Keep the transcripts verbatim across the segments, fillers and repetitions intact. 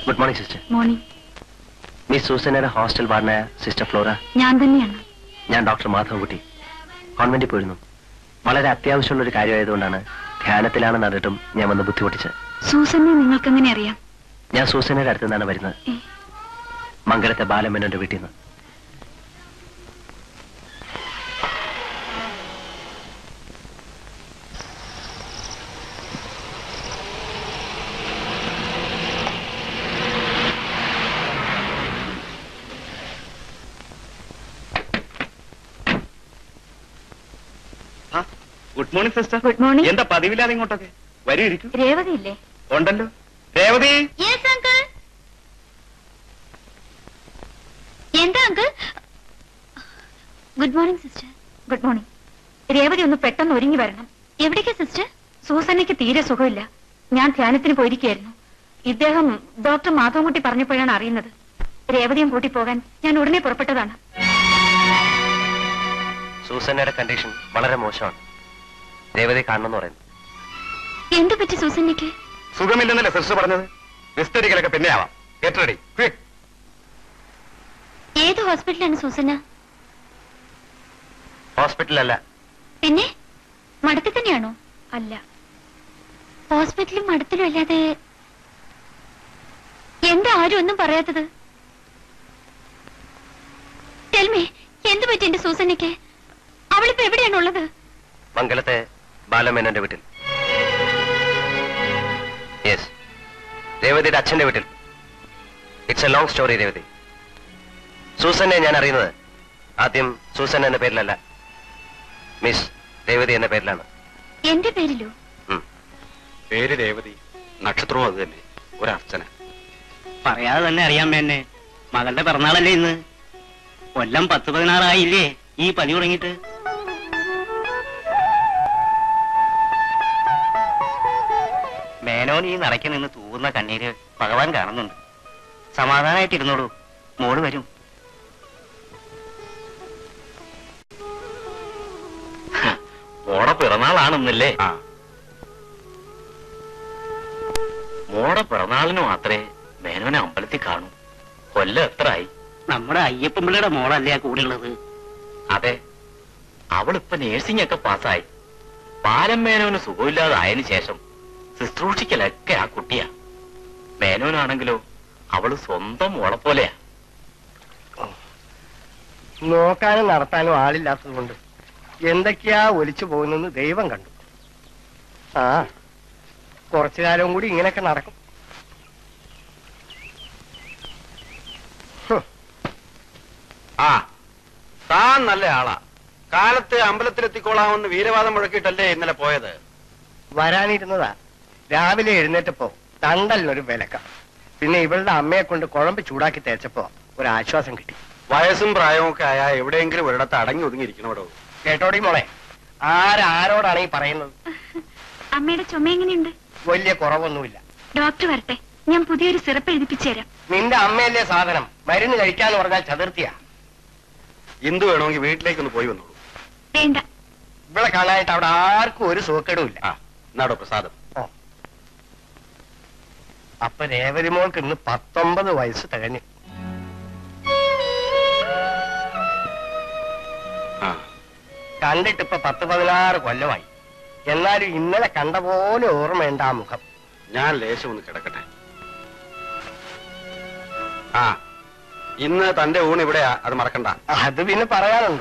Good morning sister. Morning. Miss സൂസനയുടെ hostel വാർഡനായ sister Flora? ഞാൻ തന്നെയാണ്. ഞാൻ ഡോക്ടർ മാധവൻകുട്ടി. കോൺവെന്റിൽ പോയിരുന്നു. വളരെ അത്യാവശ്യമുള്ള ഒരു കാര്യമായതുകൊണ്ടാണ് ധ്യാനത്തിലാണെന്ന് അറിഞ്ഞിട്ടും ഞാൻ വന്ന് ബുദ്ധിമുട്ടിച്ചത്. സൂസനെ നിങ്ങൾക്ക് എങ്ങനെ അറിയാം? ഞാൻ സൂസനയുടെ അടുത്ത് നിന്നാണ് വരുന്നത്, മംഗലത്തെ ബാലമേനോന്റെ വീട്ടിൽ നിന്ന്. Good morning sister. Good morning. എന്താ പതിവില്ലാതെ ഇങ്ങോട്ടൊക്കെ? വരൂ, ഇരിക്കും. രേവതി ഇല്ലേ? ഉണ്ടല്ലോ. രേവതി. എന്താ uncle? Good morning sister. Good morning. Revathi ഒന്ന് പെട്ടെന്ന് ഒരുങ്ങി വരണം. എവിടേക്കാ സിസ്റ്റർ? സൂസനയ്ക്ക് തീരെ സുഖമില്ല. ഞാൻ ധ്യാനത്തിന് പോയിരിക്കുകയായിരുന്നു. ഇദ്ദേഹം ഡോക്ടർ മാധവൻകുട്ടി പറഞ്ഞപ്പോഴാണ് അറിയുന്നത്. രേവതിയും കൂട്ടി പോകാൻ ഞാൻ ഉടനെ പുറപ്പെട്ടതാണ്. സൂസനയുടെ കണ്ടീഷൻ വളരെ മോശമാണ്. രേവതി കാണണമെന്ന് പറയുന്നു. എന്തു പറ്റി സൂസനയ്ക്ക്? സുഖമില്ലെന്നല്ലേ സിസ്റ്റർ പറഞ്ഞത്? വിസ്തരിക്കലൊക്കെ പിന്നെ ആവാം. Get ready. ഏത് ഹോസ്പിറ്റലാണ് സൂസന? ഹോസ്പിറ്റലല്ല. പിന്നെ മഠത്തിൽ തന്നെയാണോ? അല്ല, ഹോസ്പിറ്റലും മഠത്തിലും അല്ലാതെ എന്താ ആരും ഒന്നും പറയാത്തത്? ടെൽമി, എന്തു പറ്റി എന്റെ സൂസനയ്ക്ക്? അവളിപ്പോ എവിടെയാണുള്ളത്? മംഗലത്തെ ബാലമേനോന്റെ വീട്ടിൽ. യെസ്, രേവതിയുടെ അച്ഛന്റെ വീട്ടിൽ. It's a long story Revathi. സൂസനെ ഞാൻ അറിയുന്നത് ആദ്യം സൂസൻ എന്ന പേരിലല്ല, മിസ് രേവതി എന്ന പേരിലാണ്. എന്റെ പേരിലോ? പേര് രേവതി, നക്ഷത്രവും അത് തന്നെ, ഒരർച്ചന. പറയാതെ തന്നെ അറിയാൻ വേന്നെ. മകളുടെ പിറന്നാളല്ലേ ഇന്ന്. കൊല്ലം പത്ത് പതിനാറായില്ലേ ഈ പനി തുടങ്ങിയിട്ട്? മേനോൻ ഈ നടക്കി നിന്ന് തൂവുന്ന കണ്ണീര് ഭഗവാൻ കാണുന്നുണ്ട്. സമാധാനമായിട്ടിരുന്നോളൂ, മോള് വരും. മോടെ പിറന്നാളാണെന്നല്ലേ? മോടെ പിറന്നാളിന് മാത്രമേ മേനോനെ അമ്പലത്തിൽ കാണൂ. കൊല്ലം എത്രയായി? നമ്മുടെ അയ്യപ്പമ്പിള്ളയുടെ മോളല്ലേ ആ കൂടെയുള്ളത്? അതെ, അവളിപ്പൊ നേഴ്സിംഗ് ഒക്കെ പാസ്സായി. ബാലൻ മേനോന് സുഖമില്ലാതായതിനു ശേഷം ശുശ്രൂഷിക്കലൊക്കെ ആ കുട്ടിയാ. മേനോനാണെങ്കിലോ അവള് സ്വന്തം മോളെ പോലെയാ. നോക്കാനും നടത്താനും ആളില്ലാത്തത് കൊണ്ട് എന്തൊക്കെയാ ഒലിച്ചു പോകുന്നെന്ന് ദൈവം കണ്ടു. ആ, കുറച്ചു കാലവും കൂടി ഇങ്ങനെയൊക്കെ നടക്കും. ആ, താൻ നല്ല ആളാ. കാലത്ത് അമ്പലത്തിലെത്തിക്കോളാമെന്ന് വീരവാദം മുഴക്കിയിട്ടല്ലേ ഇന്നലെ പോയത്? വരാനിരുന്നതാ. രാവിലെ എഴുന്നേറ്റപ്പോ തണ്ടലിനൊരു വിലക്ക. പിന്നെ ഇവളുടെ അമ്മയെ കൊണ്ട് കുഴമ്പ് ചൂടാക്കി തേച്ചപ്പോ ഒരാശ്വാസം കിട്ടി. വയസ്സും പ്രായവും ഒക്കെ ആയാ എവിടെയെങ്കിലും ഒരിടത്ത് അടങ്ങി ഒതുങ്ങിയിരിക്കണോടോ. കേട്ടോടി മോളെ, ആരാരോടാണ് ഈ പറയുന്നത്? അമ്മയുടെ ചുമ എങ്ങനെയുണ്ട്? വലിയ കുറവൊന്നുമില്ല. ഡോക്ടർ വരട്ടെ, ഞാൻ പുതിയൊരു സിറപ്പ് എഴുതിപ്പിച്ചു തരാം. നിന്റെ അമ്മയല്ലേ സാധനം. മരുന്ന് കഴിക്കാന്ന് പറഞ്ഞാൽ ചതുർത്ഥിയാ. എന്തു വേണമെങ്കിൽ വീട്ടിലേക്കൊന്ന് പോയി വന്നോളൂ. വേണ്ട, ഇവിടെ കാണാനായിട്ട് അവിടെ ആർക്കും ഒരു സുഖക്കേടും ഇല്ല. ആ, എന്നാടോ പ്രസാദം. ഓ, അപ്പൊ രേവതി മോൾക്ക് ഇന്ന് പത്തൊമ്പത് വയസ്സ് തികഞ്ഞു. കണ്ടിട്ടിപ്പൊ പത്ത് പതിനാറ് കൊല്ലമായി. എന്നാലും ഇന്നലെ കണ്ട പോലെ ഓർമ്മയുണ്ട് ആ മുഖം. ഞാൻ ലേശം ഒന്ന് കിടക്കട്ടെ. ആ, ഇന്ന് തന്റെ ഊണ് ഇവിടെയാ, അത് മറക്കണ്ട. അത് പിന്നെ പറയാനുണ്ടോ?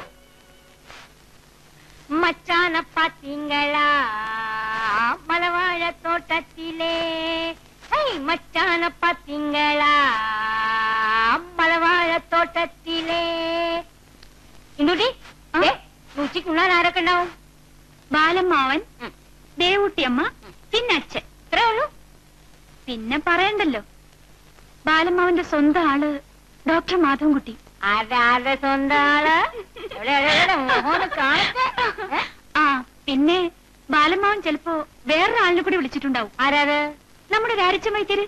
മച്ചാന പാത്തിങ്കളാ മലവാഴ തോട്ടത്തിലേ, മച്ചാന പാത്തിങ്കളാ മലവാഴ തോട്ടത്തിലേ. ഇന്നൂട്ടി ഉച്ചയ്ക്ക് ഉണ്ണാൻ ആരൊക്കെ ഉണ്ടാവും? ബാലമ്മാവൻ, ദേവൂട്ടിയമ്മ, പിന്നെ അച്ഛൻ. ഇത്രേ ഉള്ളൂ. പിന്നെ പറയണ്ടല്ലോ, ബാലമ്മാവന്റെ സ്വന്തം ആള് ഡോക്ടർ മാധവൻകുട്ടി. ആരുടെ സ്വന്തം ആള്? ആ, പിന്നെ ബാലമ്മാവൻ ചിലപ്പോ വേറൊരാളിനെ കൂടി വിളിച്ചിട്ടുണ്ടാവും. ആരാത്? നമ്മുടെ രാരിച്ച മൈത്തിര്.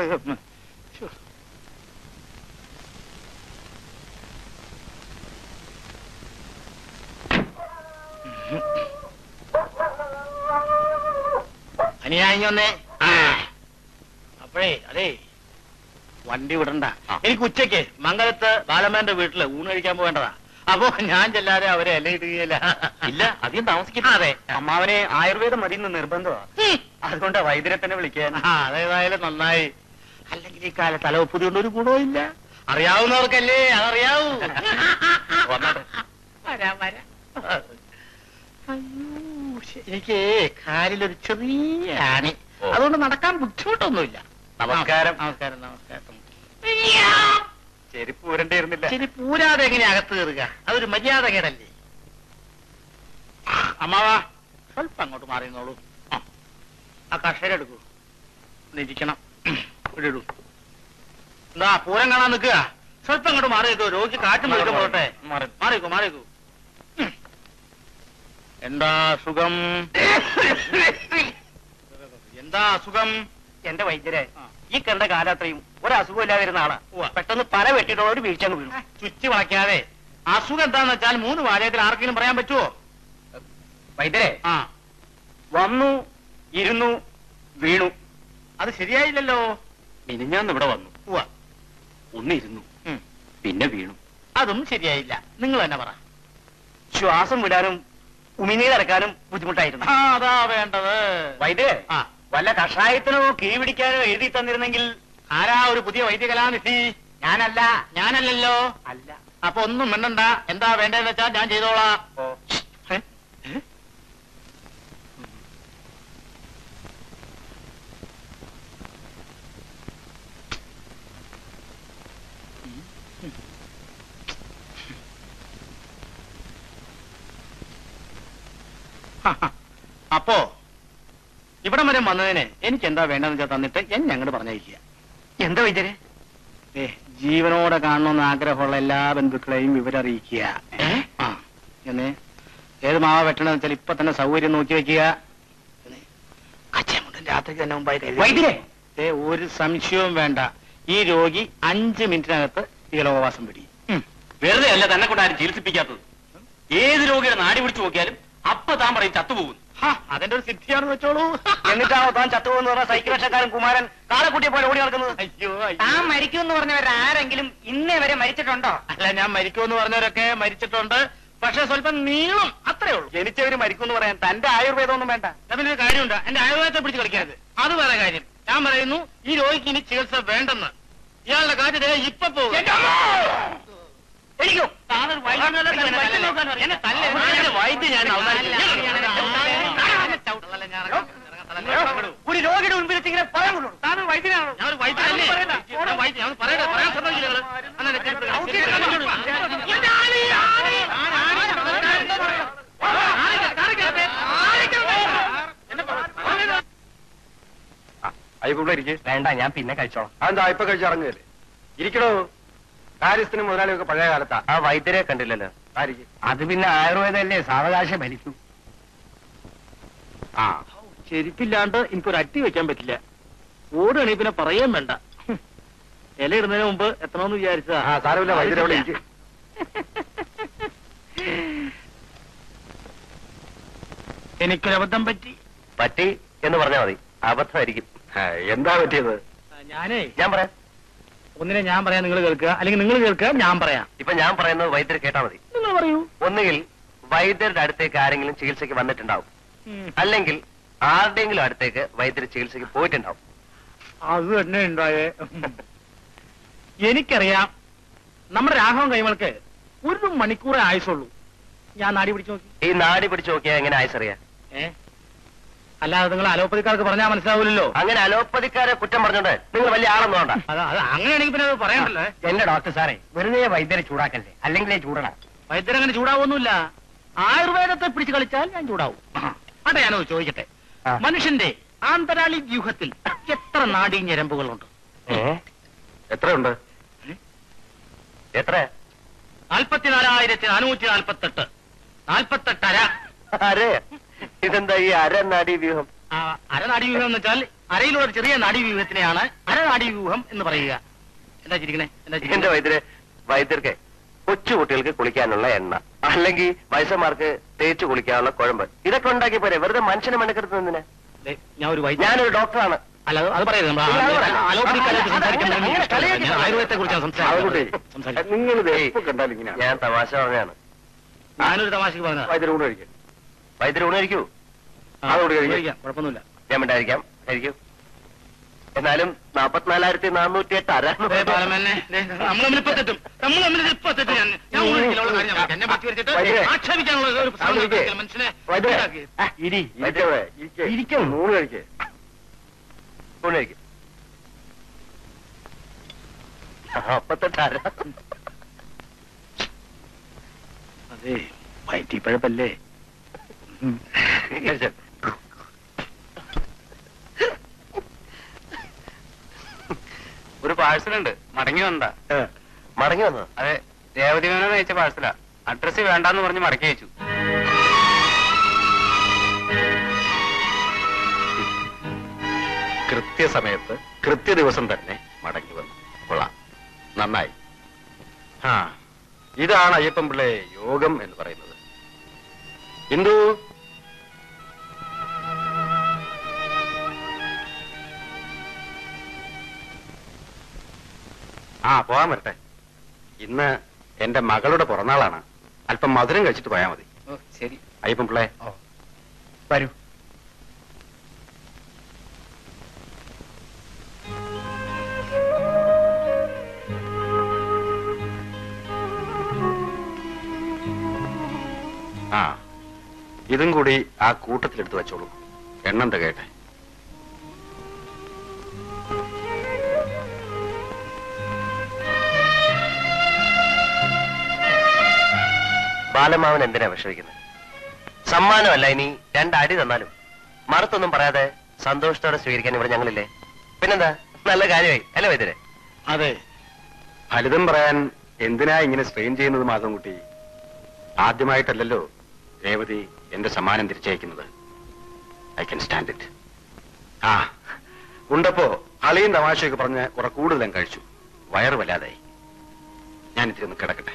അനിയാഞ്ഞൊന്നേ. അപ്പോഴേ അതെ, വണ്ടി വിടണ്ട. എനിക്ക് ഉച്ചയ്ക്ക് മംഗലത്ത് ബാലമ്മേന്റെ വീട്ടില് ഊണ് കഴിക്കാൻ പോകേണ്ടതാ. അപ്പൊ ഞാൻ ചെല്ലാതെ അവരെ എല്ലാം ഇടുകയില്ല. ഇല്ല, അധികം താമസിക്കില്ല. അതെ, അമ്മാവനെ ആയുർവേദം മതി നിർബന്ധമാണ്. അതുകൊണ്ട് വൈദ്യരെ തന്നെ വിളിക്കാൻ. ആ അതേതായാലും നന്നായി. അല്ലെങ്കിൽ ഈ കാലത്ത് തലവപ്പുതി കൊണ്ട് ഒരു ഗുണവും ഇല്ല. അറിയാവുന്നവർക്കല്ലേ അതറിയാവൂ. വന്നാട്ടെ. വരാം വരാം. അയ്യോ, എനിക്ക് കാലിലൊരു ചെറിയ ആണി, അതുകൊണ്ട് നടക്കാൻ ബുദ്ധിമുട്ടൊന്നുമില്ല. നമസ്കാരം. നമസ്കാരം നമസ്കാരം. ചെരുപ്പ് ഊരണ്ടേരുന്നില്ല. ശരി, പൂരാതെ എങ്ങനെ അകത്ത് കയറുക? അതൊരു മര്യാദ കേടല്ലേ. അമ്മാവാ, സ്വല്പം അങ്ങോട്ട് മാറിയുന്നോളൂ. ആ കഷേര എടുക്കൂ, ഇരിക്കണം. ഇടൂ. എന്താ പൂരം കാണാൻ നിൽക്കുക? സ്വല്പം അങ്ങോട്ട് മാറി നിൽക്കൂ. രോഗി കാറ്റും എടുക്കാൻ പോട്ടെ. മാറിക്കൂ മാറിക്കൂ. എന്താ സുഖം? എന്താ സുഖം? എന്റെ വൈദ്യരെ, ഈ കണ്ട കാലത്രയും ഒരു അസുഖം ഇല്ലാതിരുന്ന ആളാ. പെട്ടെന്ന് പല വെട്ടിയിട്ടുള്ള ഒരു വീഴ്ച അങ്ങ് വീണു. ചുറ്റി വളയ്ക്കാതെ. അസുഖം എന്താന്ന് വെച്ചാൽ മൂന്ന് വാചകത്തിൽ ആർക്കെങ്കിലും പറയാൻ പറ്റുമോ? വൈദ്യരെ, ആ, വന്നു, ഇരുന്നു, വീണു. അത് ശരിയായില്ലല്ലോ. മിനിഞ്ഞാന്ന് ഇവിടെ വന്നു, ഉവ്വ. ഒന്നിരുന്നു, ഉം. പിന്നെ വീണു. അതും ശരിയായില്ല. നിങ്ങൾ തന്നെ പറ. ശ്വാസം വിടാനും ഉമിനീരടക്കാനും ബുദ്ധിമുട്ടായിരുന്നു. ആ, അതാ വേണ്ടത്. വൈദ്യരെ, ആ, വല്ല കഷായത്തിനോ കീ പിടിക്കാനോ എഴുതി തന്നിരുന്നെങ്കിൽ. ആരാ ഒരു പുതിയ വൈദ്യകലാനിധി? ഞാനല്ല. ഞാനല്ലല്ലോ. അല്ല. അപ്പൊ ഒന്നും മിണ്ടണ്ട. എന്താ വേണ്ടതെന്ന് വെച്ചാൽ ഞാൻ ചെയ്തോളാം. ഓ, അപ്പോ ഇവിടം വരെ വന്നതിന് എനിക്ക് എന്താ വേണ്ടെന്ന് വെച്ചാൽ തന്നിട്ട് എന്നെ അങ്ങോട്ട് പറഞ്ഞയക്കുക. എന്താ വൈദ്യരെ? ഏ, ജീവനോടെ കാണണമെന്ന് ആഗ്രഹമുള്ള എല്ലാ ബന്ധുക്കളെയും വിവരറിയിക്കുക. ആ, എന്നെ ഏത് മാവ വെട്ടണമെന്ന് വെച്ചാൽ ഇപ്പൊ തന്നെ സൗകര്യം നോക്കി വെക്കുക. കച്ചമുണ്ടൻ രാത്രിക്ക് തന്നെ മുമ്പായി കരുതി. വൈദ്യരെ, ഏ, ഒരു സംശയവും വേണ്ട. ഈ രോഗി അഞ്ച് മിനിറ്റിനകത്ത് ഇഹലോകവാസം പിടിക്കും. വെറുതെ അല്ല തന്നെ കൊണ്ട് ആരും ചികിത്സിപ്പിക്കാത്തത്. ഏത് രോഗിയുടെ നാടി പിടിച്ചു നോക്കിയാലും അപ്പൊ താൻ പറയും ചത്തുപോകുന്നു. അതെന്റെ ഒരു സിദ്ധിയാണെന്ന് വെച്ചോളൂ. എന്നിട്ടാണോ താൻ ചത്തുപോകുന്ന പറഞ്ഞ സൈക്കിൾ രക്ഷക്കാരൻ കുമാരൻ കാളക്കുട്ടിയെ പോലെ ഓടി നടക്കുന്നത്? അയ്യോ താൻ മരിക്കുമെന്ന് പറഞ്ഞവർ ആരെങ്കിലും ഇന്നേ വരെ മരിച്ചിട്ടുണ്ടോ? അല്ല, ഞാൻ മരിക്കുമെന്ന് പറഞ്ഞവരൊക്കെ മരിച്ചിട്ടുണ്ട്. പക്ഷെ സ്വല്പം നീളം, അത്രേ ഉള്ളൂ. ജനിച്ചവര് മരിക്കുമെന്ന് പറയാൻ തന്റെ ആയുർവേദം ഒന്നും വേണ്ട. അതിനൊരു കാര്യമുണ്ട്. എന്റെ ആയുർവേദത്തെ പിടിച്ച് കളിക്കരുത്. അത് വേറെ കാര്യം. ഞാൻ പറയുന്നു, ഈ രോഗിക്ക് ഇനി ചികിത്സ വേണ്ടെന്ന്. ഇയാളുടെ കാര്യം ദേ ഇപ്പൊ പോകും. എനിക്കോ? വൈദ്യം ഞാൻ ഒരു രോഗിയുടെ മുൻപിലെത്തി ഇങ്ങനെ പറയാൻ കൊള്ളൂ. താനൊരു വൈദ്യനാണോ? ഞാൻ ഒരു വൈദ്യനല്ലേ? ഞാൻ വൈദ്യൻ. ഞാൻ പറയട്ടെ, പറയാൻ സമ്മതിക്കില്ല നിങ്ങള്. അയ്യപ്പ ഇരിക്കേ. വേണ്ട, ഞാൻ പിന്നെ കഴിച്ചോളാം. അതെന്താ ഇപ്പൊ കഴിച്ചിറങ്ങുകയല്ലേ? ഇരിക്കണോ? കാര്യസ്ഥനും മുതലാളിയൊക്കെ പഴയ കാലത്താ. ആ വൈദ്യരെ കണ്ടില്ലല്ലോ. ആയിരിക്കും. അത് പിന്നെ ആയുർവേദമല്ലേ, സാവകാശം ഭരിക്കും. ആ, ചെരുപ്പില്ലാണ്ട് എനിക്കൊരു അട്ടി വെക്കാൻ പറ്റില്ല. ഓടുകയാണെങ്കിൽ പിന്നെ പറയാൻ വേണ്ട. ഇല ഇടുന്നതിന് മുമ്പ് എത്തണമെന്ന് വിചാരിച്ചതാ. ആ സാരമില്ല, വൈദ്യുതി അവിടെ ഇരിക്കും. എനിക്കൊരബദ്ധം പറ്റി. പറ്റി എന്ന് പറഞ്ഞാൽ മതി, അബദ്ധമായിരിക്കും. എന്താ പറ്റിയത്? ഞാനേ ഞാൻ പറയാം. ഒന്നിനെ ഞാൻ പറയാം, നിങ്ങൾ കേൾക്കുക. അല്ലെങ്കിൽ നിങ്ങൾ കേൾക്കുക, ഞാൻ പറയാം. ഇപ്പൊ ഞാൻ പറയുന്നത് വൈദ്യർ കേട്ടാ മതി. നിങ്ങൾ പറയൂ. ഒന്നുകിൽ വൈദ്യരുടെ അടുത്തേക്ക് ആരെങ്കിലും ചികിത്സയ്ക്ക് വന്നിട്ടുണ്ടാവും, അല്ലെങ്കിൽ ആരുടെയെങ്കിലും അടുത്തേക്ക് വൈദ്യർ ചികിത്സയ്ക്ക് പോയിട്ടുണ്ടാവും. അത് തന്നെ ഉണ്ടായേ. എനിക്കറിയാം, നമ്മുടെ രാഘവൻ കൈമൾക്ക് ഒരു മണിക്കൂറേ ആയുസുള്ളൂ. ഞാൻ നാടി പിടിച്ചു നോക്കി. ഈ നാടി പിടിച്ചു നോക്കിയാൽ എങ്ങനെ ആയുസറിയാ? ഏ അല്ലാതെ നിങ്ങൾ അലോപ്പതിക്കാർക്ക് പറഞ്ഞാൽ മനസ്സിലാവില്ലല്ലോ. അങ്ങനെ അലോപ്പതിക്കാരെ കുറ്റം പറഞ്ഞോണ്ട് നിങ്ങൾ വലിയ ആളൊന്നും വേണ്ട. അത് അത് അങ്ങനെയാണെങ്കിൽ പിന്നെ അത് പറയണ്ടല്ലോ. എന്റെ ഡോക്ടർ സാറേ, വെറുതെ വൈദ്യരെ ചൂടാക്കല്ലേ, അല്ലെങ്കിലേ ചൂടണം. വൈദ്യരങ്ങനെ ചൂടാവൊന്നുമില്ല. ആയുർവേദത്തെ പിടിച്ച് കളിച്ചാൽ ഞാൻ ചൂടാവും. അതെ, ഞാനോ ചോദിക്കട്ടെ, ആ. മനുഷ്യന്റെ ആന്തരാളി വ്യൂഹത്തിൽ എത്ര നാഡീ ഞരമ്പുകളുണ്ട്? എത്രയുണ്ട്? എത്ര? നാൽപ്പത്തിനാലായിരത്തി നാനൂറ്റി നാൽപ്പത്തെട്ട്. നാൽപ്പത്തെട്ട് അര. അരെ, ഇതെന്താ ഈ അര നാഡി വ്യൂഹം? ആ, അരനാഡീ വ്യൂഹം എന്ന് വെച്ചാൽ അരയിലുള്ള ഒരു ചെറിയ നാഡീവ്യൂഹത്തിനെയാണ് അരനാഡീവ്യൂഹം എന്ന് പറയുക. എന്താ ചിരിക്കണേ? എന്താ എന്റെ ചിരിക്കണേ? വൈദ്യര് വൈദ്യർക്ക് കൊച്ചു കുട്ടികൾക്ക് കുളിക്കാനുള്ള എണ്ണ, അല്ലെങ്കിൽ വയസ്സന്മാർക്ക് തേച്ചു കുളിക്കാനുള്ള കുഴമ്പ്, ഇതൊക്കെ ഉണ്ടാക്കി പോരെ. വെറുതെ മനുഷ്യനെ മെനക്കെടുത്തുന്നതിന്. ദേ, ഞാൻ ഒരു വൈദ്യ ഞാനൊരു ഡോക്ടറാണ്. അല്ല അത് പറയരുത്. നമ്മൾ ഇല്ല, അത് പറ. അലോപ്പതി കാലത്ത് സംസാരിക്കാൻ അങ്ങനെ എനിക്ക് ഇഷ്ടമല്ല. കളിയാക്കി ഞാൻ ആയുർവേദത്തെ കുറിച്ചാണ് സംസാരിക്കുന്നത്. നിങ്ങൾ കണ്ടാലും ഇങ്ങനെയാണ്. ഞാൻ തമാശ പറഞ്ഞാണ്. ഞാനൊരു തമാശക്ക് പറഞ്ഞത്. വൈദ്യുതി കൊണ്ട് കഴിക്കും. വൈദ്യര് ഊണ് കഴിക്കൂ. അതോട് കഴിക്കാം. കഴിക്കാം, കുഴപ്പമൊന്നുമില്ല. ഞാൻ മിണ്ടായിരിക്കാം, കഴിക്കൂ. എന്നാലും നാപ്പത്തിനാലായിരത്തി നാനൂറ്റി എട്ട് അര ദേ, ബാലമേനെ, ദേ, നമ്മൾ തമ്മിൽ ഇപ്പൊ തെറ്റും. നമ്മൾ തമ്മിൽ ഇപ്പൊ തെറ്റും. ഞാൻ ഞാൻ ഊണ് കഴിക്കില്ല, ഉള്ള കാര്യം ഞാൻ പറയാം. എന്നെ പറ്റി വരച്ചിട്ട് വൈദ്യരെ. ആക്ഷേപിക്കാനുള്ള ഒരു ആ, വിളിക്ക്. മനുഷ്യനെ വൈദ്യരെ. ഇതാക്കി. ആ, ഇരി, ഇരിക്കവിടെ, ഇരിക്ക്. ഇരിക്കും. നൂറ് കഴിക്കേ. ഊണ് കഴിക്കും. നാപ്പത്തെട്ട് അര. അതെ, വയറ്റിപ്പഴപ്പല്ലേ? കഴിച്ചോ. ഒരു പാഴ്സലുണ്ട്, മടങ്ങി വന്നതാ. മടങ്ങി വന്നോ? അതെ, രേവതി മേനോൻ അയച്ച പാഴ്സലാ. അഡ്രസ് വേണ്ടാന്ന് പറഞ്ഞ് മടക്കി അയച്ചു. കൃത്യസമയത്ത് കൃത്യ ദിവസം തന്നെ മടങ്ങി വന്നു. കൊള്ളാം, നന്നായി. ആ, ഇതാണ് അയ്യപ്പൻ പിള്ളേ യോഗം എന്ന് പറയുന്നത്. ഇന്ദു, ആ പോകാൻ വരട്ടെ. ഇന്ന് എന്റെ മകളുടെ പിറന്നാളാണ്. അല്പം മധുരം കഴിച്ചിട്ട് പോയാൽ മതി. ശരി. അയ്യപ്പൻ പിള്ളേ വരൂ. ആ, ഇതും കൂടി ആ കൂട്ടത്തിലെടുത്ത് വെച്ചോളൂ. എണ്ണം തികയട്ടെ. ബാലമാവൻ എന്തിനാ വിഷമിക്കുന്നത്? സമ്മാനമല്ല, ഇനി രണ്ടടി തന്നാലും മറുത്തൊന്നും പറയാതെ സന്തോഷത്തോടെ സ്വീകരിക്കാൻ ഇവിടെ ഞങ്ങളില്ലേ? പിന്നെന്താ, നല്ല കാര്യമായി അല്ലേ വൈദ്യരെ? അതെ, ഫലിതം പറയാൻ എന്തിനാ ഇങ്ങനെ സ്ട്രെയിൻ ചെയ്യുന്നത് മാധവൻകുട്ടി? ആദ്യമായിട്ടല്ലല്ലോ രേവതി എന്റെ സമ്മാനം തിരിച്ചയക്കുന്നത്. I can stand it. ആ, ഉണ്ടപ്പോ അളിയും തമാശയൊക്കെ പറഞ്ഞ് കുറെ കൂടുതലും കഴിച്ചു. വയറ് വല്ലാതായി. ഞാൻ ഇത്തിരി ഒന്ന് കിടക്കട്ടെ.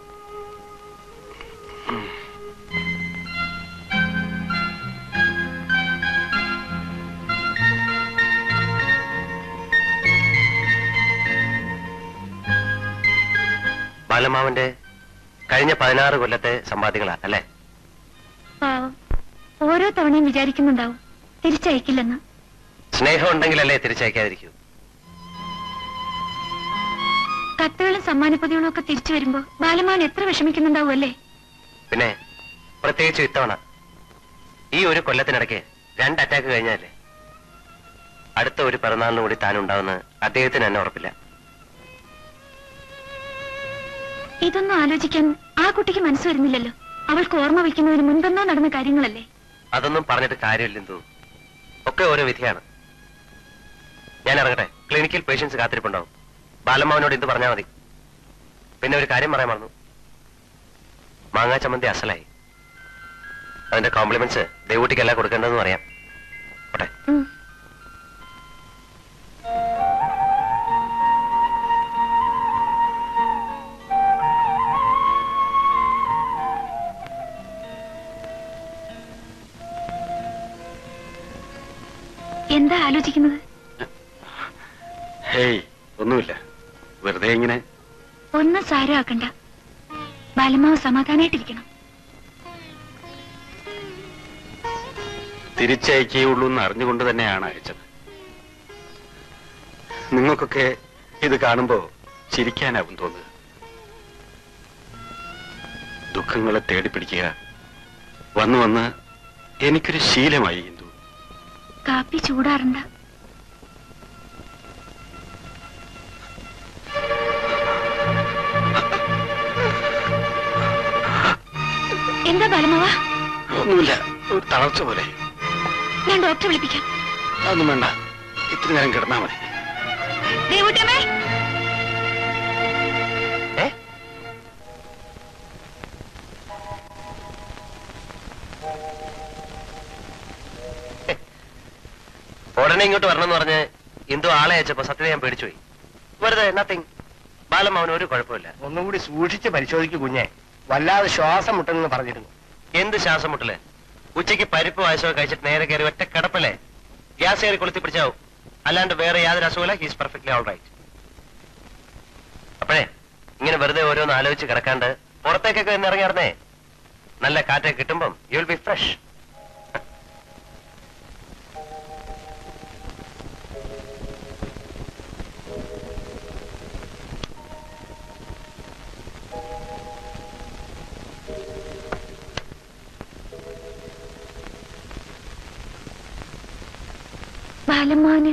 ബാലമാവന്റെ കഴിഞ്ഞ പതിനാറ് കൊല്ലത്തെ സമ്പാദ്യങ്ങളാ അല്ലേ? പാവം, ഓരോ തവണയും വിചാരിക്കുന്നുണ്ടാവും തിരിച്ചയക്കില്ലെന്ന്. സ്നേഹം ഉണ്ടെങ്കിലല്ലേ തിരിച്ചയക്കാതിരിക്കൂ. കത്തുകളും സമ്മാനപ്പൊതികളും ഒക്കെ തിരിച്ചു വരുമ്പോ ബാലമാവൻ എത്ര വിഷമിക്കുന്നുണ്ടാവും അല്ലേ? പിന്നെ പ്രത്യേകിച്ച് ഇത്തവണ ഈ ഒരു കൊല്ലത്തിനിടയ്ക്ക് രണ്ട് അറ്റാക്ക് കഴിഞ്ഞല്ലേ. അടുത്ത ഒരു പിറന്നാളിന് കൂടി താനുണ്ടാവുന്ന അദ്ദേഹത്തിന് എന്നെ ഉറപ്പില്ല. ഇതൊന്നും ആലോചിക്കാൻ ആ കുട്ടിക്ക് മനസ്സ് വരുന്നില്ലല്ലോ. അവൾക്ക് ഓർമ്മ വയ്ക്കുന്നതിന് മുൻപെന്നോ നടന്ന കാര്യങ്ങളല്ലേ? അതൊന്നും പറഞ്ഞിട്ട് കാര്യമില്ലെന്ന്. ഒക്കെ ഓരോ വിധിയാണ്. ഞാൻ ഇറങ്ങട്ടെ. ക്ലിനിക്കിൽ പേഷ്യൻസ് കാത്തിരിപ്പുണ്ടാവും. ബാലമാവനോട് ഇത് പറഞ്ഞാൽ മതി. പിന്നെ ഒരു കാര്യം പറയാൻ മറന്നു. മാങ്ങാ ചമ്മന്തി അസലായി. അതിന്റെ കോംപ്ലിമെന്റ്സ് ദേവൂട്ടിക്കല്ല കൊടുക്കേണ്ടതെന്ന് പറയാം. ഓട്ടെ. ഉം. എന്താ ആലോചിക്കുന്നത്? ഹേയ്, ഒന്നുമില്ല. വെറുതെ ഇങ്ങനെ. ഒന്നും സാരമാക്കണ്ട. ബാലമാവ് സമാധാനായിട്ടിരിക്കണം. തിരിച്ചയക്കുകയുള്ളൂ എന്ന് അറിഞ്ഞുകൊണ്ട് തന്നെയാണ് അയച്ചത്. നിങ്ങൾക്കൊക്കെ ഇത് കാണുമ്പോ ചിരിക്കാനാവും തോന്നുക. ദുഃഖങ്ങളെ തേടിപ്പിടിക്കുക വന്നു വന്ന് എനിക്കൊരു ശീലമായി. ഹിന്ദു, കാപ്പി ചൂടാറണ്ട. എന്താ ബാലമാവ? ഒന്നുമില്ല, ഒരു തളർച്ച പോലെ. ഞാൻ ഡോക്ടറെ വിളിപ്പിക്കാം. അതൊന്നും വേണ്ട, ഇത്തിരി നേരം കിടന്നാ മതി. ദേവൂട്ടമ്മേ, ഏ ഓടെ ഉടനെ ഇങ്ങോട്ട് വരണമെന്ന് പറഞ്ഞ് എന്തോ ആളെ അയച്ചപ്പോ സത്യത ഞാൻ പേടിച്ചുപോയി. വെറുതെ നത്തിങ്. ബാലം അവന് ഒരു കുഴപ്പമില്ല. ഒന്നുകൂടി സൂക്ഷിച്ച് പരിശോധിക്കൂ കുഞ്ഞെ. വല്ലാതെ ശ്വാസം മുട്ടെന്ന് പറഞ്ഞിരുന്നു. എന്ത് ശ്വാസം മുട്ടല്? ഉച്ചയ്ക്ക് പരിപ്പ് വായസോ കഴിച്ചിട്ട് നേരെ കയറി ഒറ്റ കിടപ്പല്ലേ. ഗ്യാസ് കയറി കൊളുത്തി പിടിച്ചാവും. അല്ലാണ്ട് വേറെ യാതൊരു അസുഖമില്ല. He's perfectly all right. അപ്പോഴേ ഇങ്ങനെ വെറുതെ ഓരോന്ന് ആലോചിച്ച് കിടക്കാണ്ട് പുറത്തേക്കൊക്കെ ഒന്ന് ഇറങ്ങി നടന്നേ. നല്ല കാറ്റൊക്കെ കിട്ടുമ്പം യു വിൽ ബി ഫ്രഷ്. ബാലമോന്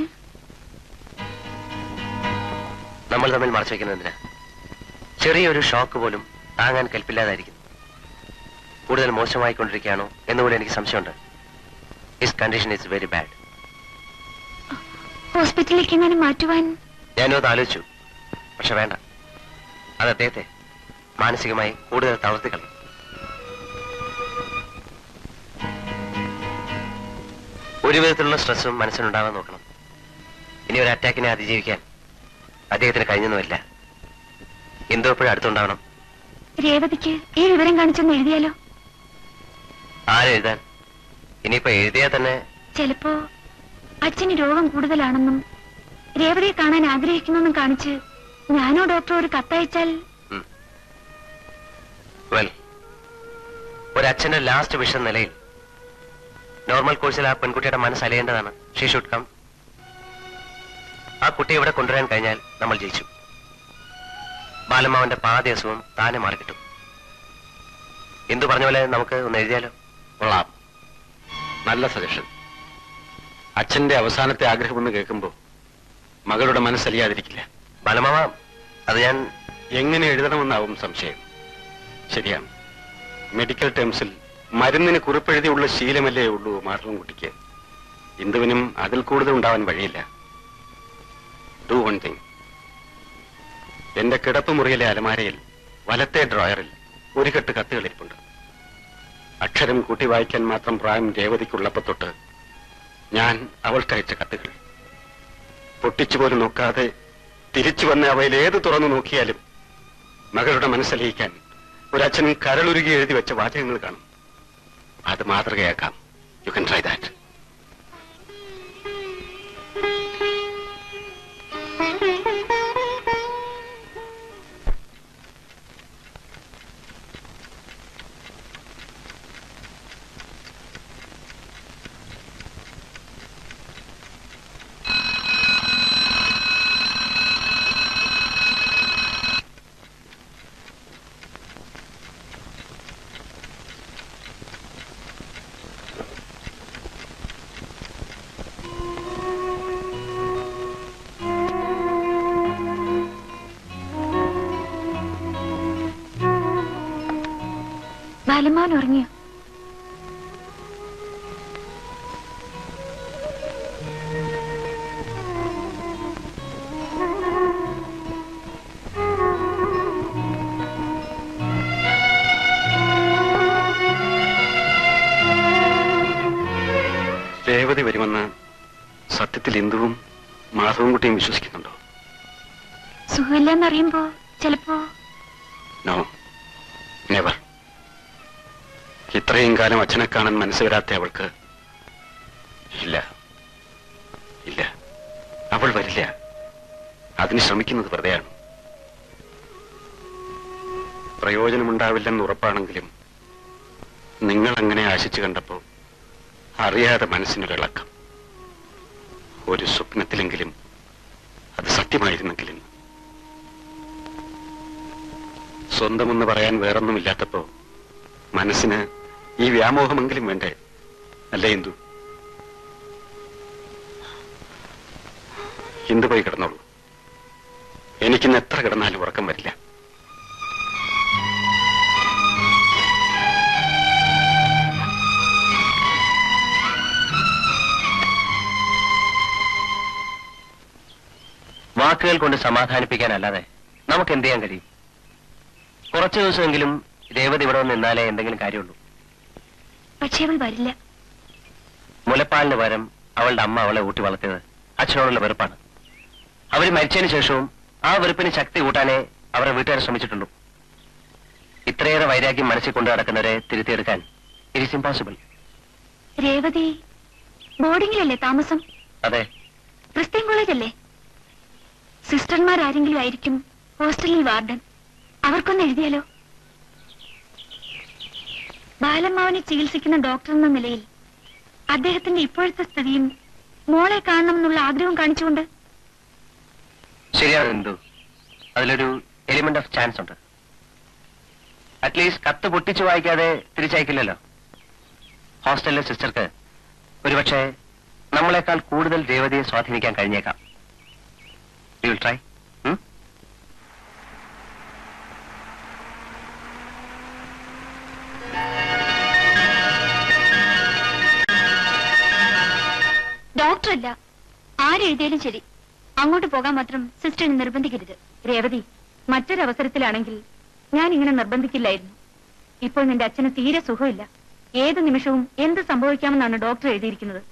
നമ്മൾ തമ്മിൽ മറച്ചു വയ്ക്കുന്നതിന് ചെറിയൊരു ഷോക്ക് പോലും താങ്ങാൻ കൽപ്പില്ലാതായിരിക്കുന്നു. കൂടുതൽ മോശമായിക്കൊണ്ടിരിക്കുകയാണോ എന്നുകൂടി എനിക്ക് സംശയമുണ്ട്. His condition is very bad. ഹോസ്പിറ്റലിലേക്ക് എങ്ങനെ മാറ്റുവാൻ ഞാനും അത് ആലോചിച്ചു. പക്ഷെ വേണ്ട, അത് അദ്ദേഹത്തെ മാനസികമായി കൂടുതൽ തളർത്തിക്കളയും. ഒരു വിധത്തിലുള്ള സ്ട്രെസ്സും മനസ്സിനുണ്ടാകാൻ നോക്കണം. ഇനി ഒരു അറ്റാക്കിനെ അതിജീവിക്കാൻ അദ്ദേഹത്തിന് കഴിഞ്ഞൊന്നുമില്ല. എന്തോ എപ്പോഴും അടുത്തുണ്ടാവണം. രേവതിക്ക് ഈ വിവരം കാണിച്ചൊന്ന് എഴുതിയാലോ? ആരെഴുതാൻ? ഇനിയിപ്പോ എഴുതിയാൽ തന്നെ ചിലപ്പോ അച്ഛന് രോഗം കൂടുതലാണെന്നും രേവതിയെ കാണാൻ ആഗ്രഹിക്കുന്നെന്നും കാണിച്ച് ഞാനോ ഡോക്ടറോ ഒരു കത്തയച്ചാൽ? വെൽ, ഒരച്ഛന്റെ ലാസ്റ്റ് വിഷ നിലയിൽ നോർമൽ കോഴ്സിൽ ആ പെൺകുട്ടിയുടെ മനസ്സ് അലയേണ്ടതാണ്. She should come. ആ കുട്ടിയെ ഇവിടെ കൊണ്ടുവരാൻ കഴിഞ്ഞാൽ നമ്മൾ ജയിച്ചു. ബാലമ്മാവന്റെ പാതി അസുഖം താനെ മാറിക്കിട്ടും. എന്തു പറഞ്ഞ പോലെ നമുക്ക് ഒന്ന് എഴുതിയാലോ? കൊള്ളാം, നല്ല സജഷൻ. അച്ഛന്റെ അവസാനത്തെ ആഗ്രഹമെന്ന് കേൾക്കുമ്പോ മകളുടെ മനസ്സലിയാതിരിക്കില്ല. ബാലമാവ, അത് ഞാൻ എങ്ങനെ എഴുതണമെന്നാവും സംശയം. ശരിയാണ്, മെഡിക്കൽ ടേംസിൽ മരുന്നിന് കുറിപ്പെഴുതിയുള്ള ശീലമല്ലേ ഉള്ളൂ മാധവൻകുട്ടിക്ക്. ഇന്ദുവിനും അതിൽ കൂടുതൽ ഉണ്ടാവാൻ വഴിയില്ല. Do one thing. എന്റെ കിടപ്പ് മുറിയിലെ അലമാരയിൽ വലത്തെ ഡ്രോയറിൽ ഒരു കെട്ട് കത്തുകളിരിപ്പുണ്ട്. അക്ഷരം കൂട്ടി വായിക്കാൻ മാത്രം പ്രായം രേവതിക്കുള്ളപ്പോ തൊട്ട് ഞാൻ അവൾക്കയച്ച കത്തുകൾ പൊട്ടിച്ചുപോലും നോക്കാതെ തിരിച്ചു വന്ന് അവയിൽ ഏത് തുറന്നു നോക്കിയാലും മകളുടെ മനസ്സലിയിക്കാൻ ഒരച്ഛനും കരളുരുകി എഴുതി വെച്ച വാചകങ്ങൾ കാണും. അത് മാതൃകയാക്കാം. You can try that. Balamon ഉറങ്ങിയോ? രേവതി വരുമെന്ന് സത്യത്തിൽ ഇന്ദുവും മാധവൻകുട്ടിയും വിശ്വസിക്കുന്നുണ്ടോ? സുഖമില്ലെന്നറിയുമ്പോ ചിലപ്പോ. No, never. ഇത്രയും കാലം അച്ഛനെ കാണാൻ മനസ്സ് വരാത്ത അവൾക്ക് ഇല്ല ഇല്ല അവൾ വരില്ല. അതിന് ശ്രമിക്കുന്നത് വെറുതെയാണ്. പ്രയോജനമുണ്ടാവില്ലെന്ന് ഉറപ്പാണെങ്കിലും നിങ്ങൾ അങ്ങനെ ആശിച്ചു കണ്ടപ്പോ അറിയാതെ മനസ്സിനൊരിളക്കം. ഒരു സ്വപ്നത്തിലെങ്കിലും അത് സത്യമായിരുന്നെങ്കിലും. സ്വന്തമെന്ന് പറയാൻ വേറൊന്നുമില്ലാത്തപ്പോ മനസ്സിന് ഈ വ്യാമോഹമെങ്കിലും വേണ്ടേ? അല്ലേ ഇന്ദു? ഇന്ദു പോയി കിടന്നോളൂ. എനിക്കിന്ന് എത്ര കിടന്നാലും ഉറക്കം വരില്ല. വാക്കുകൾ കൊണ്ട് സമാധാനിപ്പിക്കാനല്ലാതെ നമുക്ക് എന്ത് ചെയ്യാൻ കഴിയും? കുറച്ചു ദിവസമെങ്കിലും രേവതി ഇവിടെ വന്ന് നിന്നാലേ എന്തെങ്കിലും കാര്യമുള്ളൂ. പക്ഷേ അവൾ വരില്ല. മുലപ്പാലിന് പകരം അവളുടെ അമ്മ അവളെ ഊട്ടി വളർത്തിയത് അച്ഛനോടുള്ള വെറുപ്പാണ്. അവർ മരിച്ചതിന് ശേഷവും ആ വെറുപ്പിന് ശക്തി കൂട്ടാനേ അവരെ വീട്ടുകാരെ ശ്രമിച്ചിട്ടുള്ളൂ. ഇത്രയേറെ വൈരാഗ്യം മനസ്സിൽ കൊണ്ടു നടക്കുന്നവരെ തിരുത്തിയെടുക്കാൻ ഇറ്റ് ഈസ് ഇംപോസിബിൾ. രേവതി ബോർഡിങ്ങിലല്ലേ താമസം? അതെ. ക്രിസ്ത്യൻ കോളേജ് അല്ലേ? സിസ്റ്റർമാരാരെങ്കിലും ആയിരിക്കും ഹോസ്റ്റലിൽ വാർഡൻ. അവർക്കൊന്ന് എഴുതിയാലോ? ബാലമ്മാവനെ ചികിത്സിക്കുന്ന ഡോക്ടർ എന്ന നിലയിൽ അദ്ദേഹത്തിന്റെ ഇപ്പോഴത്തെ സ്ഥിതിയും മോളെ കാണണം എന്നുള്ള ആഗ്രഹം കാണിച്ചുകൊണ്ട്. ശരിയാണ് എന്തു, അതിലൊരു എലിമെന്റ് ഓഫ് ചാൻസ് ഉണ്ട്. അറ്റ്ലീസ്റ്റ് കത്ത് പൊട്ടിച്ചു വായിക്കാതെ തിരിച്ചയക്കില്ലല്ലോ. ഹോസ്റ്റലിലെ സിസ്റ്റർക്ക് ഒരുപക്ഷെ നമ്മളെക്കാൾ കൂടുതൽ രേവതിയെ സ്വാധീനിക്കാൻ കഴിഞ്ഞേക്കാം. You will try. ഡോക്ടറല്ല, ആരെഴുതിയാലും ശരി അങ്ങോട്ട് പോകാൻ മാത്രം സിസ്റ്ററിനെ നിർബന്ധിക്കരുത്. രേവതി, മറ്റൊരവസരത്തിലാണെങ്കിൽ ഞാൻ ഇങ്ങനെ നിർബന്ധിക്കില്ലായിരുന്നു. ഇപ്പോൾ നിന്റെ അച്ഛന് തീരെ സുഖമില്ല. ഏത് നിമിഷവും എന്ത് സംഭവിക്കാമെന്നാണ് ഡോക്ടർ എഴുതിയിരിക്കുന്നത്.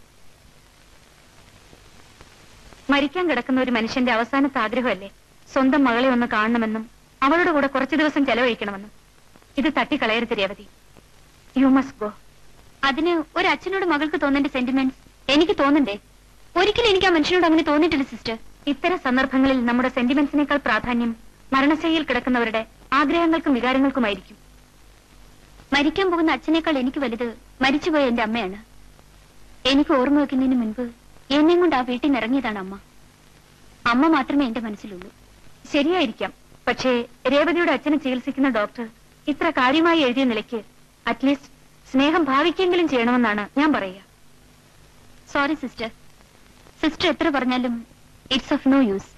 മരിക്കാൻ കിടക്കുന്ന ഒരു മനുഷ്യന്റെ അവസാനത്തെ ആഗ്രഹമല്ലേ സ്വന്തം മകളെ ഒന്ന് കാണണമെന്നും അവളുടെ കൂടെ കുറച്ചു ദിവസം ചെലവഴിക്കണമെന്നും. ഇത് തട്ടിക്കളയരുത് രേവതി. You must go. അതിന് ഒരു അച്ഛനോട് മകൾക്ക് തോന്നേണ്ട സെന്റിമെന്റ്സ് എനിക്ക് തോന്നണ്ടേ? ഒരിക്കലും എനിക്ക് ആ മനുഷ്യനോട് അങ്ങനെ തോന്നിയിട്ടില്ല സിസ്റ്റർ. ഇത്തരം സന്ദർഭങ്ങളിൽ നമ്മുടെ സെന്റിമെന്റ്സിനേക്കാൾ പ്രാധാന്യം മരണശൈലിയിൽ കിടക്കുന്നവരുടെ ആഗ്രഹങ്ങൾക്കും വികാരങ്ങൾക്കുമായിരിക്കും. മരിക്കാൻ പോകുന്ന അച്ഛനേക്കാൾ എനിക്ക് വലുത് മരിച്ചുപോയ എന്റെ അമ്മയാണ്. എനിക്ക് ഓർമ്മ വെക്കുന്നതിന് മുൻപ് എന്നെയും കൊണ്ട് ആ വീട്ടിൽ നിന്ന് ഇറങ്ങിയതാണ് അമ്മ. അമ്മ മാത്രമേ എന്റെ മനസ്സിലുള്ളൂ. ശരിയായിരിക്കാം, പക്ഷേ രേവതിയുടെ അച്ഛനെ ചികിത്സിക്കുന്ന ഡോക്ടർ ഇത്ര കാര്യമായി എഴുതിയ നിലയ്ക്ക് അറ്റ്ലീസ്റ്റ് സ്നേഹം ഭാവിക്കെങ്കിലും ചെയ്യണമെന്നാണ് ഞാൻ പറയുക. Sorry sister. സിസ്റ്റർ എത്ര പറഞ്ഞാലും ഇറ്റ്സ് ഓഫ് നോ യൂസ്.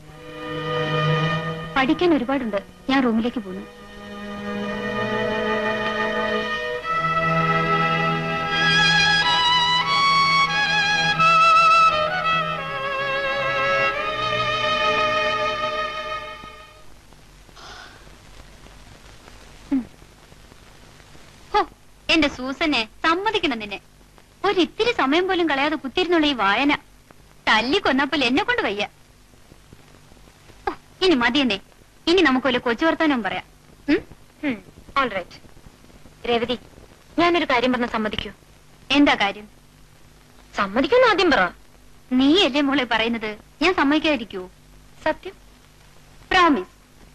പഠിക്കാൻ ഒരുപാടുണ്ട്. ഞാൻ റൂമിലേക്ക് പോകുന്നു. എന്റെ സൂസനെ സമ്മതിക്കണം നിന്നെ. ഒരിത്തിരി സമയം പോലും കളയാതെ കുത്തിരുന്നുള്ള ഈ വായന തല്ലി കൊന്നപ്പോൾ എന്നെ കൊണ്ട് വയ്യ. ഇനി മതിയെന്നേ. ഇനി നമുക്ക് വല്ല കൊച്ചു വർത്താനവും പറയാം. All right. രേവതി, ഞാനൊരു കാര്യം പറഞ്ഞ സമ്മതിക്കൂ? എന്താ കാര്യം? സമ്മതിക്കൂന്ന് ആദ്യം പറ. നീ അല്ലേ മോളെ പറയുന്നത്, ഞാൻ സമ്മതിക്കാതിരിക്കൂ? സത്യം. പ്രോമിസ്.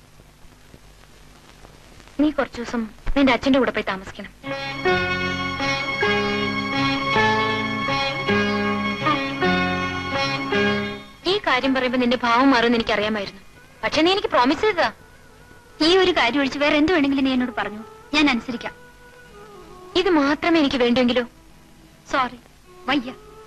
നീ കുറച്ചു ദിവസം നിന്റെ അച്ഛന്റെ കൂടെ പോയി താമസിക്കണം. ഈ കാര്യം പറയുമ്പോ നിന്റെ ഭാവം മാറുമെന്ന് എനിക്ക് അറിയാമായിരുന്നു. പക്ഷെ നീ എനിക്ക് പ്രോമിസ് ചെയ്തതാ. ഈ ഒരു കാര്യം ഒഴിച്ച് വേറെ എന്ത് വേണമെങ്കിലും നീ എന്നോട് പറഞ്ഞു, ഞാൻ അനുസരിക്കാം. ഇത് മാത്രമേ എനിക്ക് വേണ്ടെങ്കിലോ? സോറി, വയ്യ.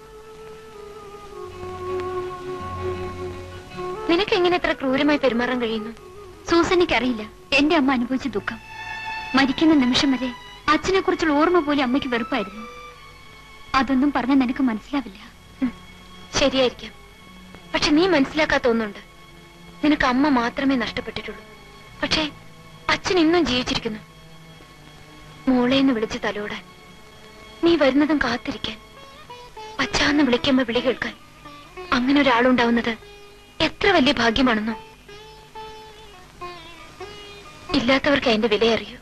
നിനക്ക് എങ്ങനെ എത്ര ക്രൂരമായി പെരുമാറാൻ കഴിയുന്നു? സൂസനിക്കറിയില്ല എന്റെ അമ്മ അനുഭവിച്ച ദുഃഖം. മരിക്കുന്ന നിമിഷം വരെ അച്ഛനെ കുറിച്ചുള്ള ഓർമ്മ പോലെ അമ്മയ്ക്ക് വെറുപ്പായിരുന്നു. അതൊന്നും പറഞ്ഞാൽ നിനക്ക് മനസ്സിലാവില്ല. ശരിയായിരിക്കാം, പക്ഷെ നീ മനസ്സിലാക്കാത്ത ഒന്നുണ്ട്. നിനക്ക് അമ്മ മാത്രമേ നഷ്ടപ്പെട്ടിട്ടുള്ളൂ. പക്ഷേ അച്ഛൻ ഇന്നും ജീവിച്ചിരിക്കുന്നു. മോളേന്ന് വിളിച്ച് തലോടാൻ, നീ വരുന്നതും കാത്തിരിക്കാൻ, അച്ഛാന്ന് വിളിക്കുമ്പോ വിളി കേൾക്കാൻ അങ്ങനെ ഒരാളുണ്ടാവുന്നത് എത്ര വലിയ ഭാഗ്യമാണെന്നോ. ഇല്ലാത്തവർക്ക് അതിന്റെ വില അറിയൂ.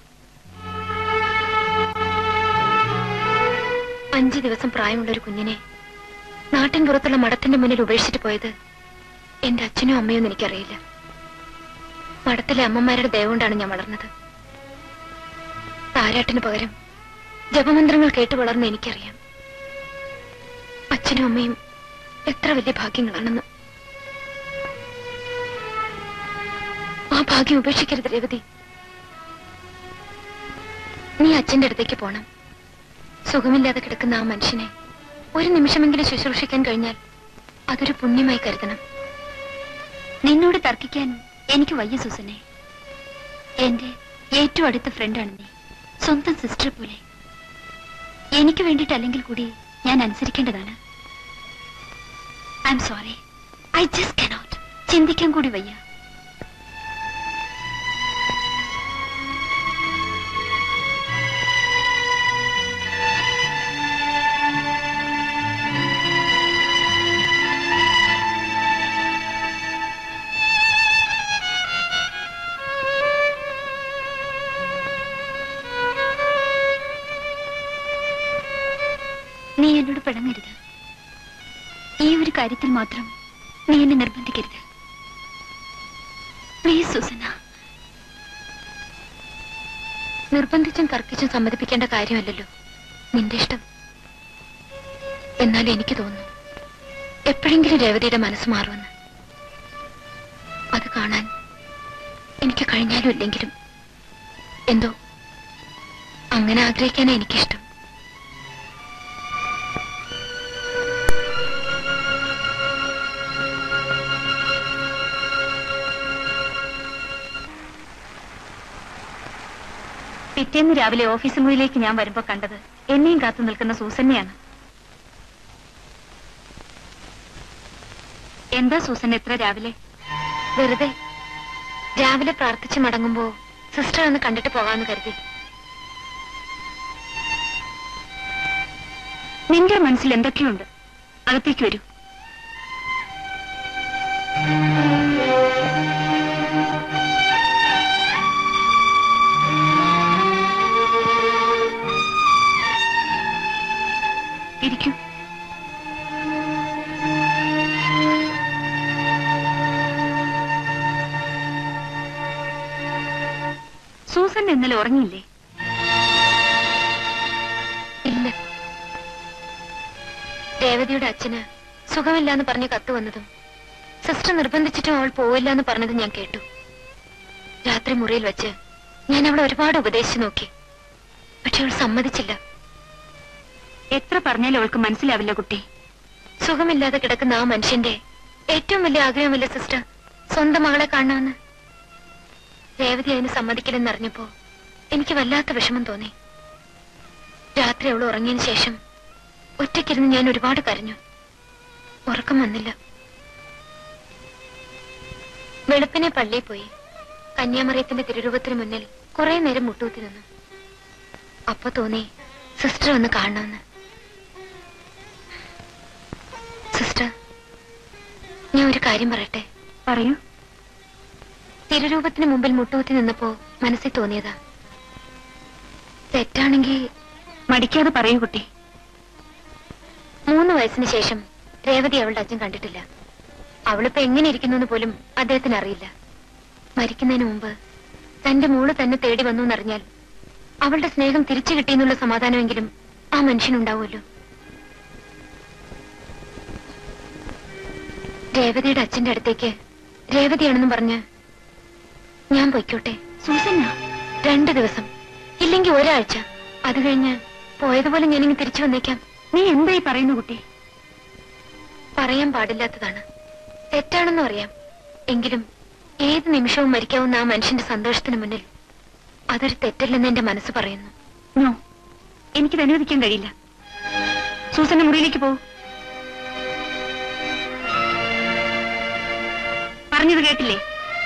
അഞ്ചു ദിവസം പ്രായമുള്ള ഒരു കുഞ്ഞിനെ നാട്ടിൻ പുറത്തുള്ള മഠത്തിന്റെ മുന്നിൽ ഉപേക്ഷിച്ചിട്ട് പോയത് എന്റെ അച്ഛനും അമ്മയും എനിക്കറിയില്ല. മഠത്തിലെ അമ്മമാരുടെ ദയ കൊണ്ടാണ് ഞാൻ വളർന്നത്. താരാട്ടിന് പകരം ജപമന്ത്രങ്ങൾ കേട്ട് വളർന്ന് എനിക്കറിയാം അച്ഛനും അമ്മയും എത്ര വലിയ ഭാഗ്യങ്ങളാണെന്ന്. ആ ഭാഗ്യം ഉപേക്ഷിക്കരുത് രേവതി. നീ അച്ഛന്റെ അടുത്തേക്ക് പോണം. സുഖമില്ലാതെ കിടക്കുന്ന ആ മനുഷ്യനെ ഒരു നിമിഷമെങ്കിലും ശുശ്രൂഷിക്കാൻ കഴിഞ്ഞാൽ അതൊരു പുണ്യമായി കരുതണം. നിന്നോട് തർക്കിക്കാൻ എനിക്ക് വയ്യ സൂസനെ. എന്റെ ഏറ്റവും അടുത്ത ഫ്രണ്ടാണ് നീ, സ്വന്തം സിസ്റ്റർ പോലെ. എനിക്ക് വേണ്ടിയിട്ടല്ലെങ്കിൽ കൂടി ഞാൻ അനുസരിക്കേണ്ടതാണ്. I'm sorry, I just cannot. ചിന്തിക്കാൻ കൂടി വയ്യ. നീ എന്നോട് പിണങ്ങരുത്. ഈ ഒരു കാര്യത്തിൽ മാത്രം നീ എന്നെ നിർബന്ധിക്കരുത്. Please Susanna. നിർബന്ധിച്ചും തർക്കിച്ചും സമ്മതിപ്പിക്കേണ്ട കാര്യമല്ലല്ലോ നിന്റെ ഇഷ്ടം. എന്നാൽ എനിക്ക് തോന്നുന്നു എപ്പോഴെങ്കിലും രേവതിയുടെ മനസ്സ് മാറുമെന്ന്. അത് കാണാൻ എനിക്ക് കഴിഞ്ഞാലും ഇല്ലെങ്കിലും എന്തോ അങ്ങനെ ആഗ്രഹിക്കാനാ എനിക്കിഷ്ടം. പിറ്റേന്ന് രാവിലെ ഓഫീസ് മുറിയിലേക്ക് ഞാൻ വരുമ്പോ കണ്ടത് എന്നെയും കാത്തു നിൽക്കുന്ന സൂസന്നെയാണ്. എന്താ സൂസൻ എത്ര രാവിലെ? വെറുതെ രാവിലെ പ്രാർത്ഥിച്ച് മടങ്ങുമ്പോ സിസ്റ്റർ ഒന്ന് കണ്ടിട്ട് പോകാമെന്ന് കരുതി. നിന്റെ മനസ്സിൽ എന്തൊക്കെയുണ്ട്? അകത്തേക്ക് വരൂ. ഇരിക്കൂ. സൂസൻ ഇന്നലെ ഉറങ്ങിയില്ലേ? ഇല്ല. രേവതിയുടെ അച്ഛന് സുഖമില്ലാന്ന് പറഞ്ഞ് കത്ത് വന്നതും സിസ്റ്റർ നിർബന്ധിച്ചിട്ടും അവൾ പോവില്ല എന്ന് പറഞ്ഞതും ഞാൻ കേട്ടു. രാത്രി മുറിയിൽ വെച്ച് ഞാൻ അവളെ ഒരുപാട് ഉപദേശിച്ചു നോക്കി. പക്ഷെ അവൾ സമ്മതിച്ചില്ല. എത്ര പറഞ്ഞാലും അവൾക്ക് മനസ്സിലാവില്ല കുട്ടി. സുഖമില്ലാതെ കിടക്കുന്ന ആ മനുഷ്യന്റെ ഏറ്റവും വലിയ ആഗ്രഹമല്ലേ സിസ്റ്റർ സ്വന്തം മകളെ കാണണമെന്ന്. രേവതി അതിന് സമ്മതിക്കില്ലെന്നറിഞ്ഞപ്പോ എനിക്ക് വല്ലാത്ത വിഷമം തോന്നി. രാത്രി അവൾ ഉറങ്ങിയതിനു ശേഷം ഒറ്റയ്ക്കിരുന്ന് ഞാൻ ഒരുപാട് കരഞ്ഞു. ഉറക്കം വന്നില്ല. വെളുപ്പിനെ പള്ളിയിൽ പോയി കന്യാമറിയത്തിന്റെ തിരുരൂപത്തിന് മുന്നിൽ കുറെ നേരം മുട്ടൂത്തി നിന്നു. അപ്പൊ തോന്നി സിസ്റ്റർ ഒന്ന് കാണണമെന്ന്. സിസ്റ്റർ, ഞാൻ ഒരു കാര്യം പറയട്ടെ? പറയൂ. തിരുരൂപത്തിന് മുമ്പിൽ മുട്ടുകുത്തി നിന്നപ്പോ മനസ്സിൽ തോന്നിയതാ. തെറ്റാണെങ്കിൽ മടിക്കാതെ പറയൂ കുട്ടി. മൂന്ന് വയസ്സിന് ശേഷം രേവതി അവളുടെ അച്ഛൻ കണ്ടിട്ടില്ല. അവളിപ്പോ എങ്ങനെ ഇരിക്കുന്നു എന്ന് പോലും അദ്ദേഹത്തിന് അറിയില്ല. മരിക്കുന്നതിന് മുമ്പ് തന്റെ മോള് തന്നെ തേടി വന്നു എന്നറിഞ്ഞാൽ അവളുടെ സ്നേഹം തിരിച്ചു കിട്ടിയെന്നുള്ള സമാധാനമെങ്കിലും ആ മനുഷ്യനുണ്ടാവുമല്ലോ. രേവതിയുടെ അച്ഛന്റെ അടുത്തേക്ക് രേവതിയാണെന്നും പറഞ്ഞ് ഞാൻ പൊയ്ക്കോട്ടെ? സൂസന്ന, രണ്ടു ദിവസം ഇല്ലെങ്കിൽ ഒരാഴ്ച. അത് കഴിഞ്ഞ് പോയതുപോലെ ഞാനിങ്ങ് തിരിച്ചു വന്നേക്കാം. നീ എന്തായി പറയുന്നു കുട്ടി? പറയാൻ പാടില്ലാത്തതാണ്, തെറ്റാണെന്നും അറിയാം. എങ്കിലും ഏത് നിമിഷവും മരിക്കാവുന്ന ആ മനുഷ്യന്റെ സന്തോഷത്തിന് മുന്നിൽ അതൊരു തെറ്റല്ലെന്ന് എന്റെ മനസ്സ് പറയുന്നു. നോ, എനിക്കിത് അനുവദിക്കാൻ കഴിയില്ല. സൂസന്റെ മുറിയിലേക്ക് പോ. പറഞ്ഞത് കേട്ടില്ലേ?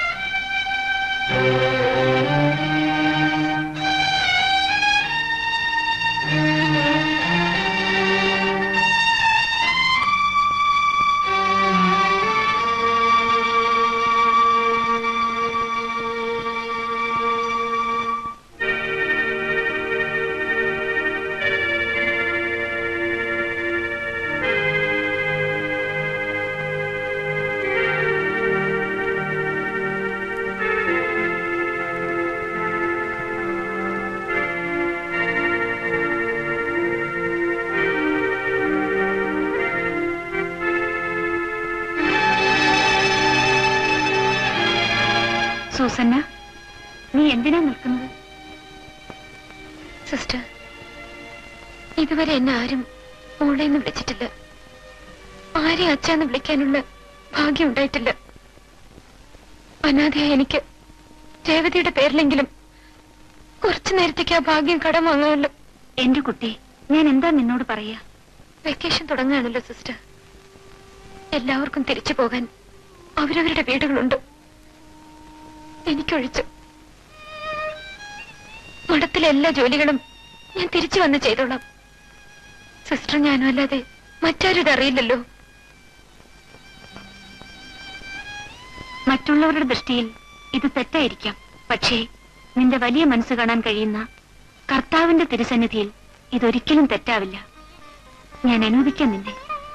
സൂസന്ന, നീ എന്തിനാ നിൽക്കുന്നത്? സിസ്റ്റർ, ഇതുവരെ എന്നെ ആരും മോളേന്ന് വിളിച്ചിട്ടില്ല. ആരെയും അച്ഛന്ന് വിളിക്കാനുള്ള ഭാഗ്യം ഉണ്ടായിട്ടില്ല. അനാഥയായ എനിക്ക് രേവതിയുടെ പേരിലെങ്കിലും കുറച്ചു നേരത്തേക്ക് ആ ഭാഗ്യം കടം വാങ്ങാമല്ലോ. എന്റെ കുട്ടി, ഞാൻ എന്താ നിന്നോട് പറയാ? വെക്കേഷൻ തുടങ്ങുകയാണല്ലോ സിസ്റ്റർ. എല്ലാവർക്കും തിരിച്ചു പോകാൻ അവരവരുടെ വീടുകളുണ്ട്, എനിക്കൊഴിച്ചു. മഠത്തിലെ എല്ലാ ജോലികളും ഞാൻ തിരിച്ചു വന്ന് ചെയ്തോളാം. സിസ്റ്റർ ഞാനും അല്ലാതെ മറ്റാരും അറിയില്ലല്ലോ. മറ്റുള്ളവരുടെ ദൃഷ്ടിയിൽ ഇത് തെറ്റായിരിക്കാം. പക്ഷേ നിന്റെ വലിയ മനസ്സ് കാണാൻ കഴിയുന്ന കർത്താവിന്റെ തിരുസന്നിധിയിൽ ഇതൊരിക്കലും തെറ്റാവില്ല. ഞാൻ അനുവദിക്കാം നിന്നെ.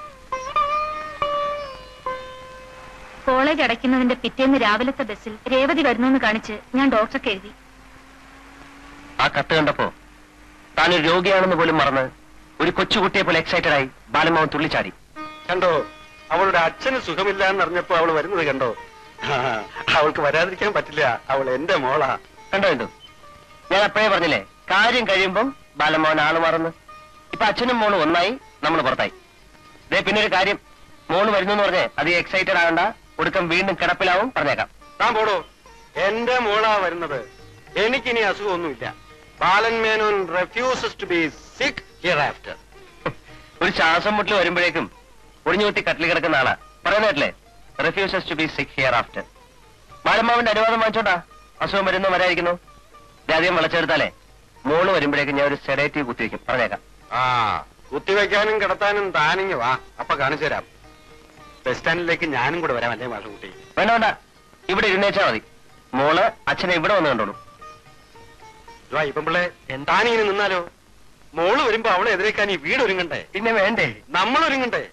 കോളേജ് അടയ്ക്കുന്നതിന്റെ പിറ്റേന്ന് രാവിലത്തെ ബസ്സിൽ രേവതി വരുന്നെന്ന് കാണിച്ച് ഞാൻ ഡോക്ടർക്ക് എഴുതി. ആ കത്ത് കണ്ടപ്പോ താനൊരു രോഗിയാണെന്ന് പോലും മറന്ന് ഒരു കൊച്ചുകുട്ടിയെ പോലെ എക്സൈറ്റഡ് ആയി ബാലമാവൻ തുള്ളിച്ചാടി. കണ്ടോ, അവളുടെ അച്ഛന് സുഖമില്ല എന്നറിഞ്ഞപ്പോ അവൾ വരുന്നത് കണ്ടോ? അവൾക്ക് വരാതിരിക്കാൻ പറ്റില്ല, അവൾ എന്റെ മോളാ. കണ്ടോ എന്തോ, ഞാൻ അപ്പോഴേ പറഞ്ഞില്ലേ, കാര്യം കഴിയുമ്പം ബാലമാവൻ ആള് മാറുന്നു. ഇപ്പൊ അച്ഛനും മോളും ഒന്നായി, നമ്മൾ പുറത്തായി. ദേ പിന്നെ ഒരു കാര്യം, മോള് വരുന്നു എന്ന് പറഞ്ഞേ അധികം എക്സൈറ്റഡ് ആകണ്ട, ഒടുക്കം വീണ്ടും കിടപ്പിലാവും, പറഞ്ഞേക്കാം. താൻ പോടോ, എന്റെ മോളാ വരുന്നത്. എനിക്കിനി അസുഖമൊന്നുമില്ല. Balan Menon refuses to be sick hereafter. ഒരു ശ്വാസം മുട്ടൽ വരുമ്പോഴേക്കും ഒടിഞ്ഞുകുത്തി കട്ടിൽ കിടക്കുന്ന ആളാ പറയുന്നതല്ലേ, refuses to be sick hereafter. ബാലമാവന്റെ അനുവാദം വാങ്ങിച്ചോണ്ടാ അസുഖം വരുന്നു വരായിരിക്കുന്നു. ആദ്യം വിളച്ചെടുത്താലേ മോള് വരുമ്പോഴേക്കും ഞാൻ ഒരു സെഡേറ്റീവ് കുത്തിവെക്കും, പറഞ്ഞേക്കാം. ആ, കുത്തിവെക്കാനും കിടത്താനും താനിങ്ങ് വാ, അപ്പൊ കാണിച്ചു തരാം. ബസ് സ്റ്റാൻഡിലേക്ക് ഞാനും കൂടെ വരാം, അല്ലേ മാഷുകുട്ടി? വേണ്ട വേണ്ട, ഇവിടെ ഇരുന്നേച്ചാ മതി. മോള് അച്ഛനെ ഇവിടെ വന്ന് കണ്ടോളൂ. ഇപ്പം പിള്ളേ താനിങ്ങനെ നിന്നാലോ? മോള് വരുമ്പോ അവളെ എതിരേക്കാൻ ഈ വീട് ഒരുങ്ങണ്ടേ? പിന്നെ വേണ്ടേ, നമ്മൾ ഒരുങ്ങണ്ടേ?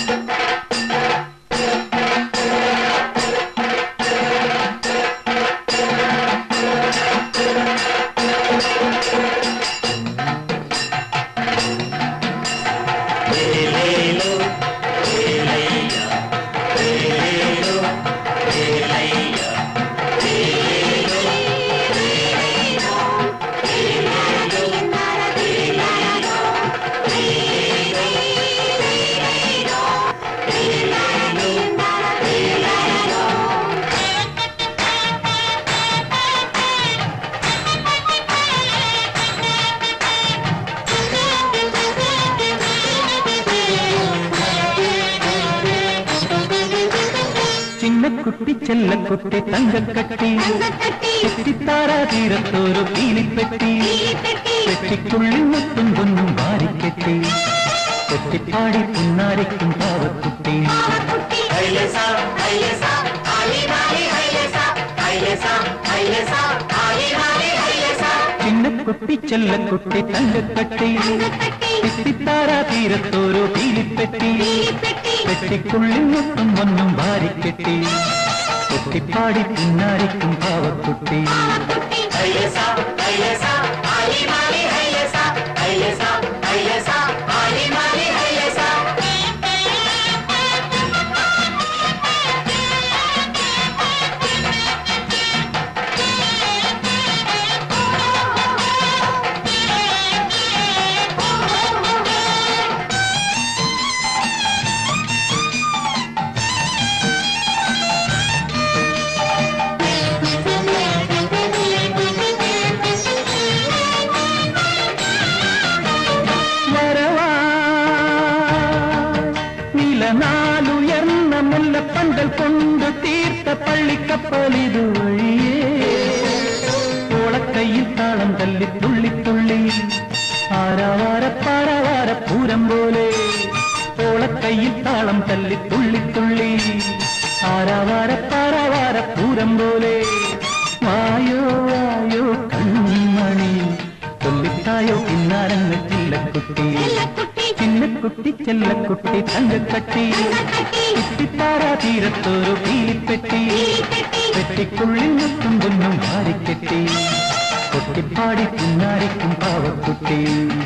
കുട്ടി ചെല്ലക്കുട്ടി തങ്കക്കട്ടി ചെത്തിത്താരാ തീരത്തോരു പീലിപ്പെട്ടി പെട്ടിക്കുള്ളിൽ മുത്തും പൊന്നും വാരിക്കെട്ടി കൊട്ടിപ്പാടി പുന്നാരിക്കും പാവക്കുട്ടി ചിന്നക്കുട്ടി ചെല്ലക്കുട്ടി തങ്കക്കട്ടി ചെത്തിത്താരാ തീരത്തോരു പീലിപ്പെട്ടി പെട്ടിക്കുള്ളിൽ മുത്തും പൊന്നും വാരിക്കെട്ടി കൊട്ടിപ്പാടി പുന്നാരിക്കും പാവക്കുട്ടി നാലുയർന്ന മുല്ലപ്പന്തൽ കൊണ്ട് തീർത്ത പള്ളിക്കപ്പലിതു വഴിയേ ഓളക്കൈയിൽ താളം തല്ലി തുള്ളി തുള്ളി ആരാവാര പാരാവാര പൂരം പോലെ ഓളക്കൈയിൽ താളം തല്ലി തുള്ളി തുള്ളി ആരാവാര പാരാവാര പൂരം പോലെ വായോ വായോ കൺമണി കൊല്ലിത്തായോ പിന്നാരങ്ങൾ ചില്ലക്കുട്ടി ചിന്നക്കുട്ടി ചെല്ലക്കുട്ടി തങ്കക്കട്ടി കുട്ടിത്താരാ തീരത്തോരു പീലിപ്പെട്ടി പെട്ടിക്കുള്ളിൽ മുത്തും പൊന്നും വാരിക്കെട്ടി കൊട്ടിപ്പാടി പുന്നാരിക്കും പാവക്കുട്ടി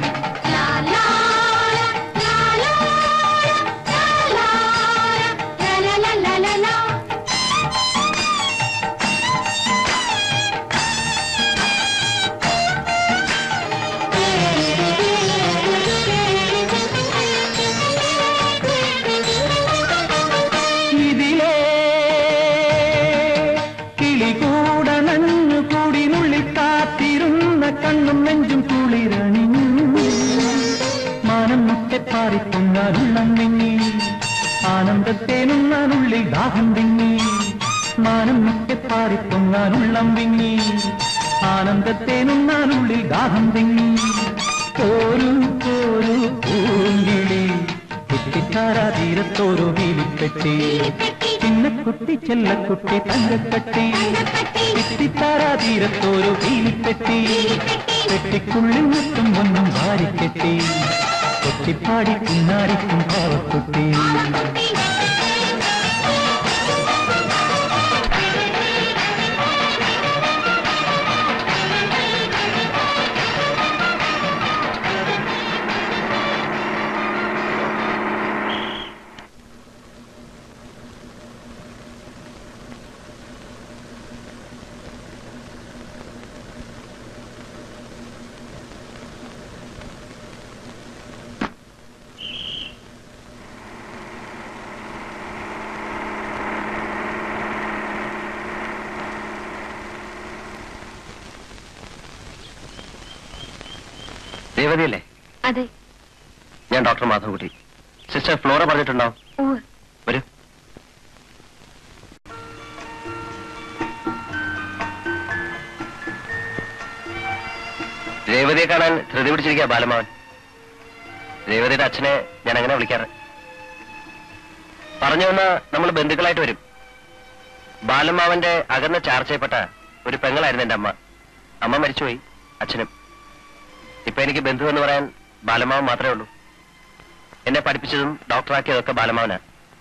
കണ്ണും നെഞ്ചും കുളിരണിഞ്ഞു മാനം മുട്ടെ പാറിപ്പൊങ്ങാനുള്ളം വിങ്ങി ആനന്ദത്തേനുള്ളാനുള്ളിൽ ദാഹം വിങ്ങി മാനം മുട്ടെ പാറിപ്പൊങ്ങാനുള്ളം വിങ്ങി ആനന്ദത്തേനുള്ളാനുള്ളിൽ ദാഹം വിങ്ങി ഒരു ഒരു പൂങ്കിളി കുട്ടിക്കാരാ തീരത്തോരോ വീലിപ്പെട്ടി ചിന്നക്കുട്ടി ചെല്ലക്കുട്ടി തങ്കക്കട്ടി കുട്ടിത്താരാ തീരത്തോരോ വീലിപ്പെട്ടി പെട്ടിക്കുള്ളിൽ മുത്തും പൊന്നും വാരിക്കെട്ടി കൊട്ടിപ്പാടി കിന്നാരിക്കും പാവക്കുട്ടി. രേവതിയല്ലേ? അതെ. ഞാൻ ഡോക്ടർ മാധവൻകുട്ടി. സിസ്റ്റർ ഫ്ലോറ പറഞ്ഞിട്ടുണ്ടോ? വരൂ. രേവതിയെ കാണാൻ ധൃതി പിടിച്ചിരിക്കുക ബാലമാവൻ. രേവതിയുടെ അച്ഛനെ ഞാൻ അങ്ങനെ വിളിക്കാറ്. പറഞ്ഞു വന്ന നമ്മൾ ബന്ധുക്കളായിട്ട് വരും. ബാലമാവന്റെ അകന്ന ചാർച്ചയപ്പെട്ട ഒരു പെങ്ങളായിരുന്നു എന്റെ അമ്മ. അമ്മ മരിച്ചുപോയി, അച്ഛനും. ഇപ്പൊ എനിക്ക് ബന്ധു എന്ന് പറയാൻ ബാലമാവൻ മാത്രമേ ഉള്ളൂ. എന്നെ പഠിപ്പിച്ചതും ഡോക്ടറാക്കിയതൊക്കെ ബാലമാവനാ.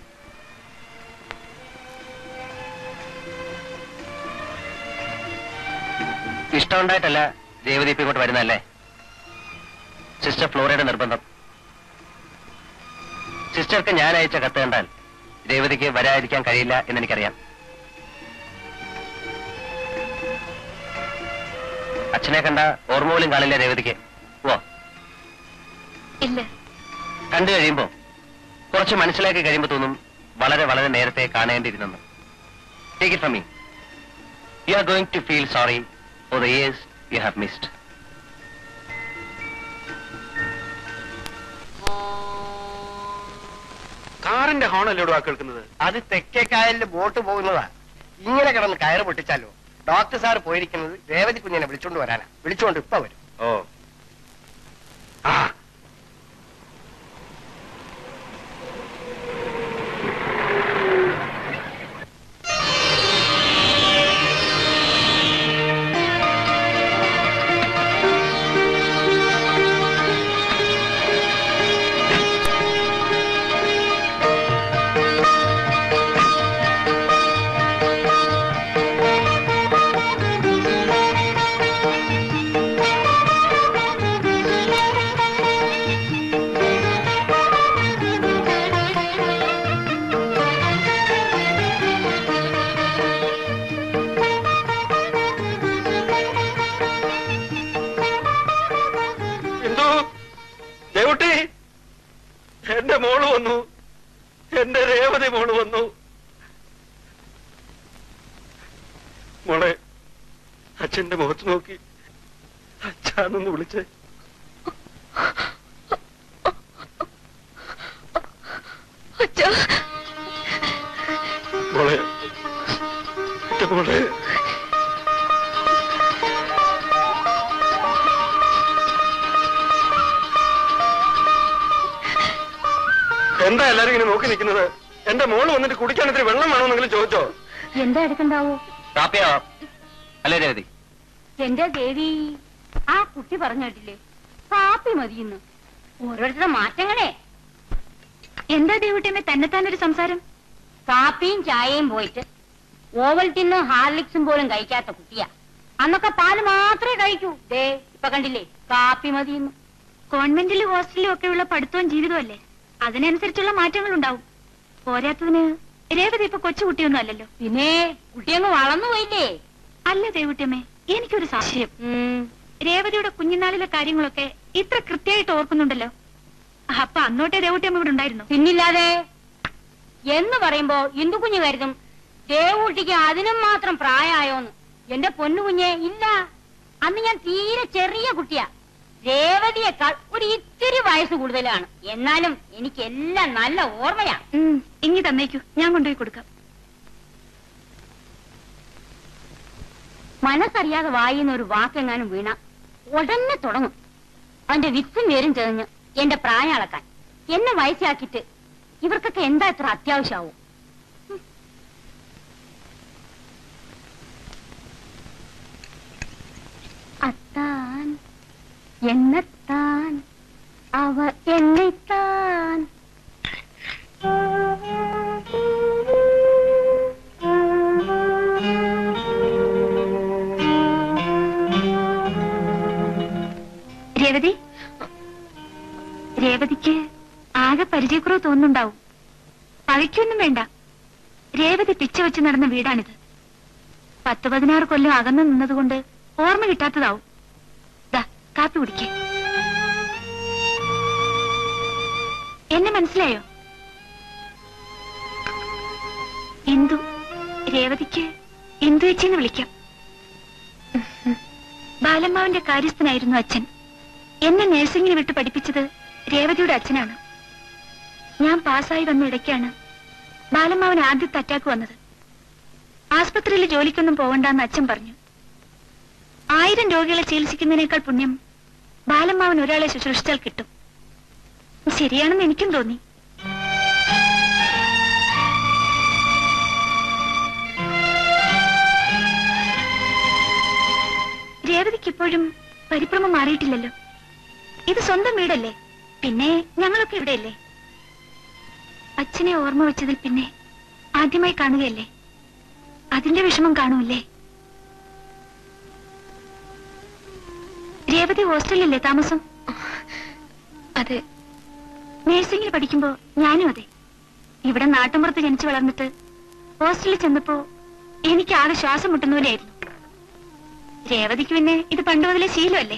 ഇഷ്ടമുണ്ടായിട്ടല്ല രേവതി ഇപ്പൊ ഇങ്ങോട്ട് വരുന്നതല്ലേ? സിസ്റ്റർ ഫ്ലോറയുടെ നിർബന്ധം. സിസ്റ്റർക്ക് ഞാൻ അയച്ച കത്ത് കണ്ടാൽ രേവതിക്ക് വരാതിരിക്കാൻ കഴിയില്ല എന്നെനിക്കറിയാം. അച്ഛനെ കണ്ട ഓർമ്മ പോലും കാണില്ല രേവതിക്ക്. ഓ ഇല്ല. കണ്ടു കഴിയുമ്പോ കുറച്ച് മനസ്സിലാക്കി കഴിയുമ്പോ തോന്നും വളരെ വളരെ നേരത്തെ കാണേണ്ടിയിരുന്നെന്ന്. Take it from me, you are going to feel sorry for the years you have missed. കാറിന്റെ ഹോണല്ലോടുവാ കേൾക്കുന്നത്? അത് തെക്കേക്കായലിൽ ബോട്ട് പോകുന്നതാ. ഇങ്ങനെ കിടന്ന് കയറ് പൊട്ടിച്ചാലോ? ഡോക്ടർ സാർ പോയിരിക്കുന്നത് രേവതി കുഞ്ഞിനെ വിളിച്ചോണ്ട് വരാനാ. വിളിച്ചോണ്ട് ഇപ്പൊ വരും. ഓ ആ എന്റെ മോള് വന്നു, എന്റെ രേവതി മോള് വന്നു. മോളെ, അച്ഛന്റെ മുഖത്ത് നോക്കി അച്ഛാന്നൊന്ന് വിളിച്ചേ. മോളെ, എന്റെ മോളെ. എന്താ എല്ലാരും ഇങ്ങനെ നോക്കി നിൽക്കുന്നത്? എന്റെ മോള് വന്നിട്ട് കുടിക്കാൻ ഇത്തിരി വെള്ളം വേണമെന്നെങ്കിലും ചോദിച്ചോ? എന്താ എടുക്കണ്ടാവോ? അല്ലേ രേവതി? എന്റെ ദേവി, ആ കുട്ടി പറഞ്ഞു കേട്ടില്ലേ, കാപ്പി മതിയെന്ന്. ഓരോരുത്തരുടെ മാറ്റങ്ങളെ. എന്താ ദേവുട്ടിയമ്മേ തന്നെത്താനൊരു സംസാരം? കാപ്പിയും ചായയും പോയിട്ട് ഓവൽറ്റിന്നും ഹാർലിക്സും പോലും കഴിക്കാത്ത കുട്ടിയാ. അന്നൊക്കെ പാല് മാത്രമേ കഴിക്കൂ. ദേ ഇപ്പൊ കണ്ടില്ലേ, കാപ്പി മതിയെന്ന്. കോൺവെന്റിലും ഹോസ്റ്റലിലും ഒക്കെയുള്ള പഠിത്തവും ജീവിതവും അല്ലേ, അതിനനുസരിച്ചുള്ള മാറ്റങ്ങൾ ഉണ്ടാവും. പോരാത്തതിന് രേവതി ഇപ്പൊ കൊച്ചുകുട്ടിയൊന്നും അല്ലല്ലോ. പിന്നെ കുട്ടിയങ്ങ് വളർന്നു പോയില്ലേ? അല്ല ദേവുട്ടിയമ്മേ, എനിക്കൊരു സംശയം. രേവതിയുടെ കുഞ്ഞുനാളിലെ കാര്യങ്ങളൊക്കെ ഇത്ര കൃത്യമായിട്ട് ഓർക്കുന്നുണ്ടല്ലോ. അപ്പൊ അന്നോട്ടേ ദേവുട്ടിയമ്മ ഇവിടെ ഉണ്ടായിരുന്നു? പിന്നില്ലാതെ. എന്ന് പറയുമ്പോ ഇന്ദു കുഞ്ഞ് കരുതും ദേവൂട്ടിക്ക് അതിനും മാത്രം പ്രായമായോന്ന്. എന്റെ പൊന്നു കുഞ്ഞെ, ഇല്ല. അന്ന് ഞാൻ തീരെ ചെറിയ കുട്ടിയാ. രേവതിയേക്കാൾ ഒരു ഇത്തിരി വയസ്സ് കൂടുതലാണ്. എന്നാലും എനിക്കെല്ലാം നല്ല ഓർമ്മയാ. ഇങ്ങി തന്നേക്കൂ, ഞാൻ കൊണ്ടുപോയി കൊടുക്കാം. മനസ്സറിയാതെ വായിന്ന് ഒരു വാക്കെങ്ങാനും വീണ ഉടനെ തുടങ്ങും അവന്റെ വിത്തും വേരും ചെറിഞ്ഞ് എന്റെ പ്രായം അളക്കാൻ. എന്നെ വയസ്സാക്കിയിട്ട് ഇവർക്കൊക്കെ എന്താ ഇത്ര അത്യാവശ്യമാവും? അത്താൻ എന്നെത്താൻ അവർ എന്നെ രേവതി രേവതിക്ക് ആകെ പരിചയക്കുറവ് തോന്നുന്നുണ്ടാവും. പഴിക്കൊന്നും വേണ്ട. രേവതി പിച്ച വെച്ച് നടന്ന വീടാണിത്. പത്ത് പതിനാറ് കൊല്ലം അകന്നു നിന്നതുകൊണ്ട് ഓർമ്മ കിട്ടാത്തതാവും. ദാ കാപ്പി കുടിക്കേ. എന്നെ മനസ്സിലായോ? ഇന്ദു. രേവതിക്ക് ഇന്ദു ചേച്ചിന്ന് വിളിക്കാം. ബാലമ്മാവിന്റെ കാര്യസ്ഥനായിരുന്നു അച്ഛൻ. എന്നെ നഴ്സിംഗിന് വിട്ട് പഠിപ്പിച്ചത് രേവതിയുടെ അച്ഛനാണ്. ഞാൻ പാസ്സായി വന്ന ഇടയ്ക്കാണ് ബാലമ്മാവന് ആദ്യത്തെ അറ്റാക്ക് വന്നത്. ആസ്പത്രിയിൽ ജോലിക്കൊന്നും പോകണ്ടെന്ന് അച്ഛൻ പറഞ്ഞു. ആയിരം രോഗികളെ ചികിത്സിക്കുന്നതിനേക്കാൾ പുണ്യം ബാലമ്മാവൻ ഒരാളെ ശുശ്രൂഷിച്ചാൽ കിട്ടും. ശരിയാണെന്ന് എനിക്കും തോന്നി. രേവതിക്ക് ഇപ്പോഴും പരിഭ്രമം മാറിയിട്ടില്ലല്ലോ. ഇത് സ്വന്തം വീടല്ലേ, പിന്നെ ഞങ്ങളൊക്കെ ഇവിടെയല്ലേ. അച്ഛനെ ഓർമ്മ വെച്ചതിൽ പിന്നെ ആദ്യമായി കാണുകയല്ലേ, അതിന്റെ വിഷമം കാണൂല്ലേ. രേവതി ഹോസ്റ്റലിലല്ലേ താമസം? അതെ. നേഴ്സിംഗിൽ പഠിക്കുമ്പോ ഞാനും അതെ. ഇവിടെ നാട്ടുമ്പുറത്ത് ജനിച്ചു വളർന്നിട്ട് ഹോസ്റ്റലിൽ ചെന്നപ്പോ എനിക്ക് ആകെ ശ്വാസം മുട്ടുന്ന പോലെയായിരുന്നു. രേവതിക്ക് പിന്നെ ഇത് പണ്ട് മുതലേ ശീലമല്ലേ.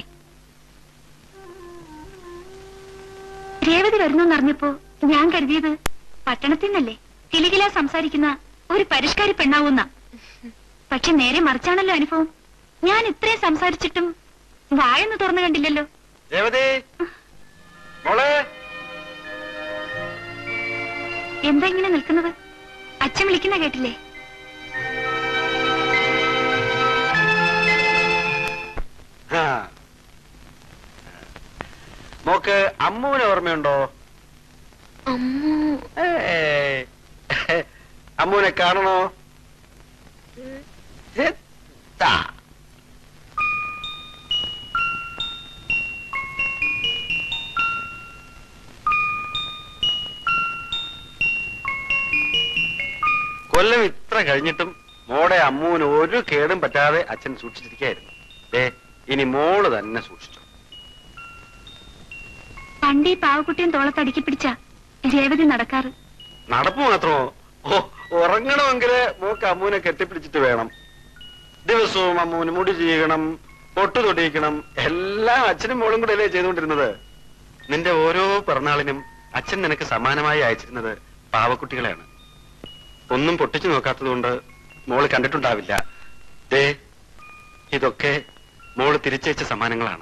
രേവതി വരുന്നെന്നറിഞ്ഞപ്പോ ഞാൻ കരുതിയത് പട്ടണത്തിൽ നിന്നല്ലേ കിലുകില സംസാരിക്കുന്ന ഒരു പരിഷ്കാരി പെണ്ണാവുന്ന. പക്ഷെ നേരെ മറിച്ചാണല്ലോ അനുഭവം. ഞാൻ ഇത്രയും സംസാരിച്ചിട്ടും വായൊന്ന് തുറന്നു കണ്ടില്ലല്ലോ. എന്താ ഇങ്ങനെ നിൽക്കുന്നത്? അച്ഛൻ വിളിക്കുന്ന കേട്ടില്ലേ? മോക്ക് അമ്മുവിനെ ഓർമ്മയുണ്ടോ? അമ്മുവിനെ കാണണോ? കൊല്ലം ഇത്ര കഴിഞ്ഞിട്ടും മോടെ അമ്മുവിന് ഒരു കേടും പറ്റാതെ അച്ഛൻ സൂക്ഷിച്ചിരിക്കായിരുന്നു. ഏ ഇനി മോള് തന്നെ സൂക്ഷിച്ചു. പണ്ട് ഈ പാവക്കുട്ടിയും തോളത്തടുക്കി പിടിച്ച രേവതി നടക്കാറ്. നടപ്പ് മാത്രമോ? ഓ ഉറങ്ങണമെങ്കില് മോക്ക് അമ്മുവിനെ കെട്ടിപ്പിടിച്ചിട്ട് വേണം. ദിവസവും അമ്മുവിന് മുടി ചെയ്യണം, പൊട്ടു തൊടിയിക്കണം, എല്ലാം അച്ഛനും മോളും കൂടെ അല്ലേ ചെയ്തുകൊണ്ടിരുന്നത്. നിന്റെ ഓരോ പിറന്നാളിനും അച്ഛൻ നിനക്ക് സമ്മാനമായി അയച്ചിരുന്നത് പാവക്കുട്ടികളെയാണ്. ഒന്നും പൊട്ടിച്ചു നോക്കാത്തത് കൊണ്ട് മോള് കണ്ടിട്ടുണ്ടാവില്ല. ദേ ഇതൊക്കെ മോള് തിരിച്ചയച്ച സമ്മാനങ്ങളാണ്.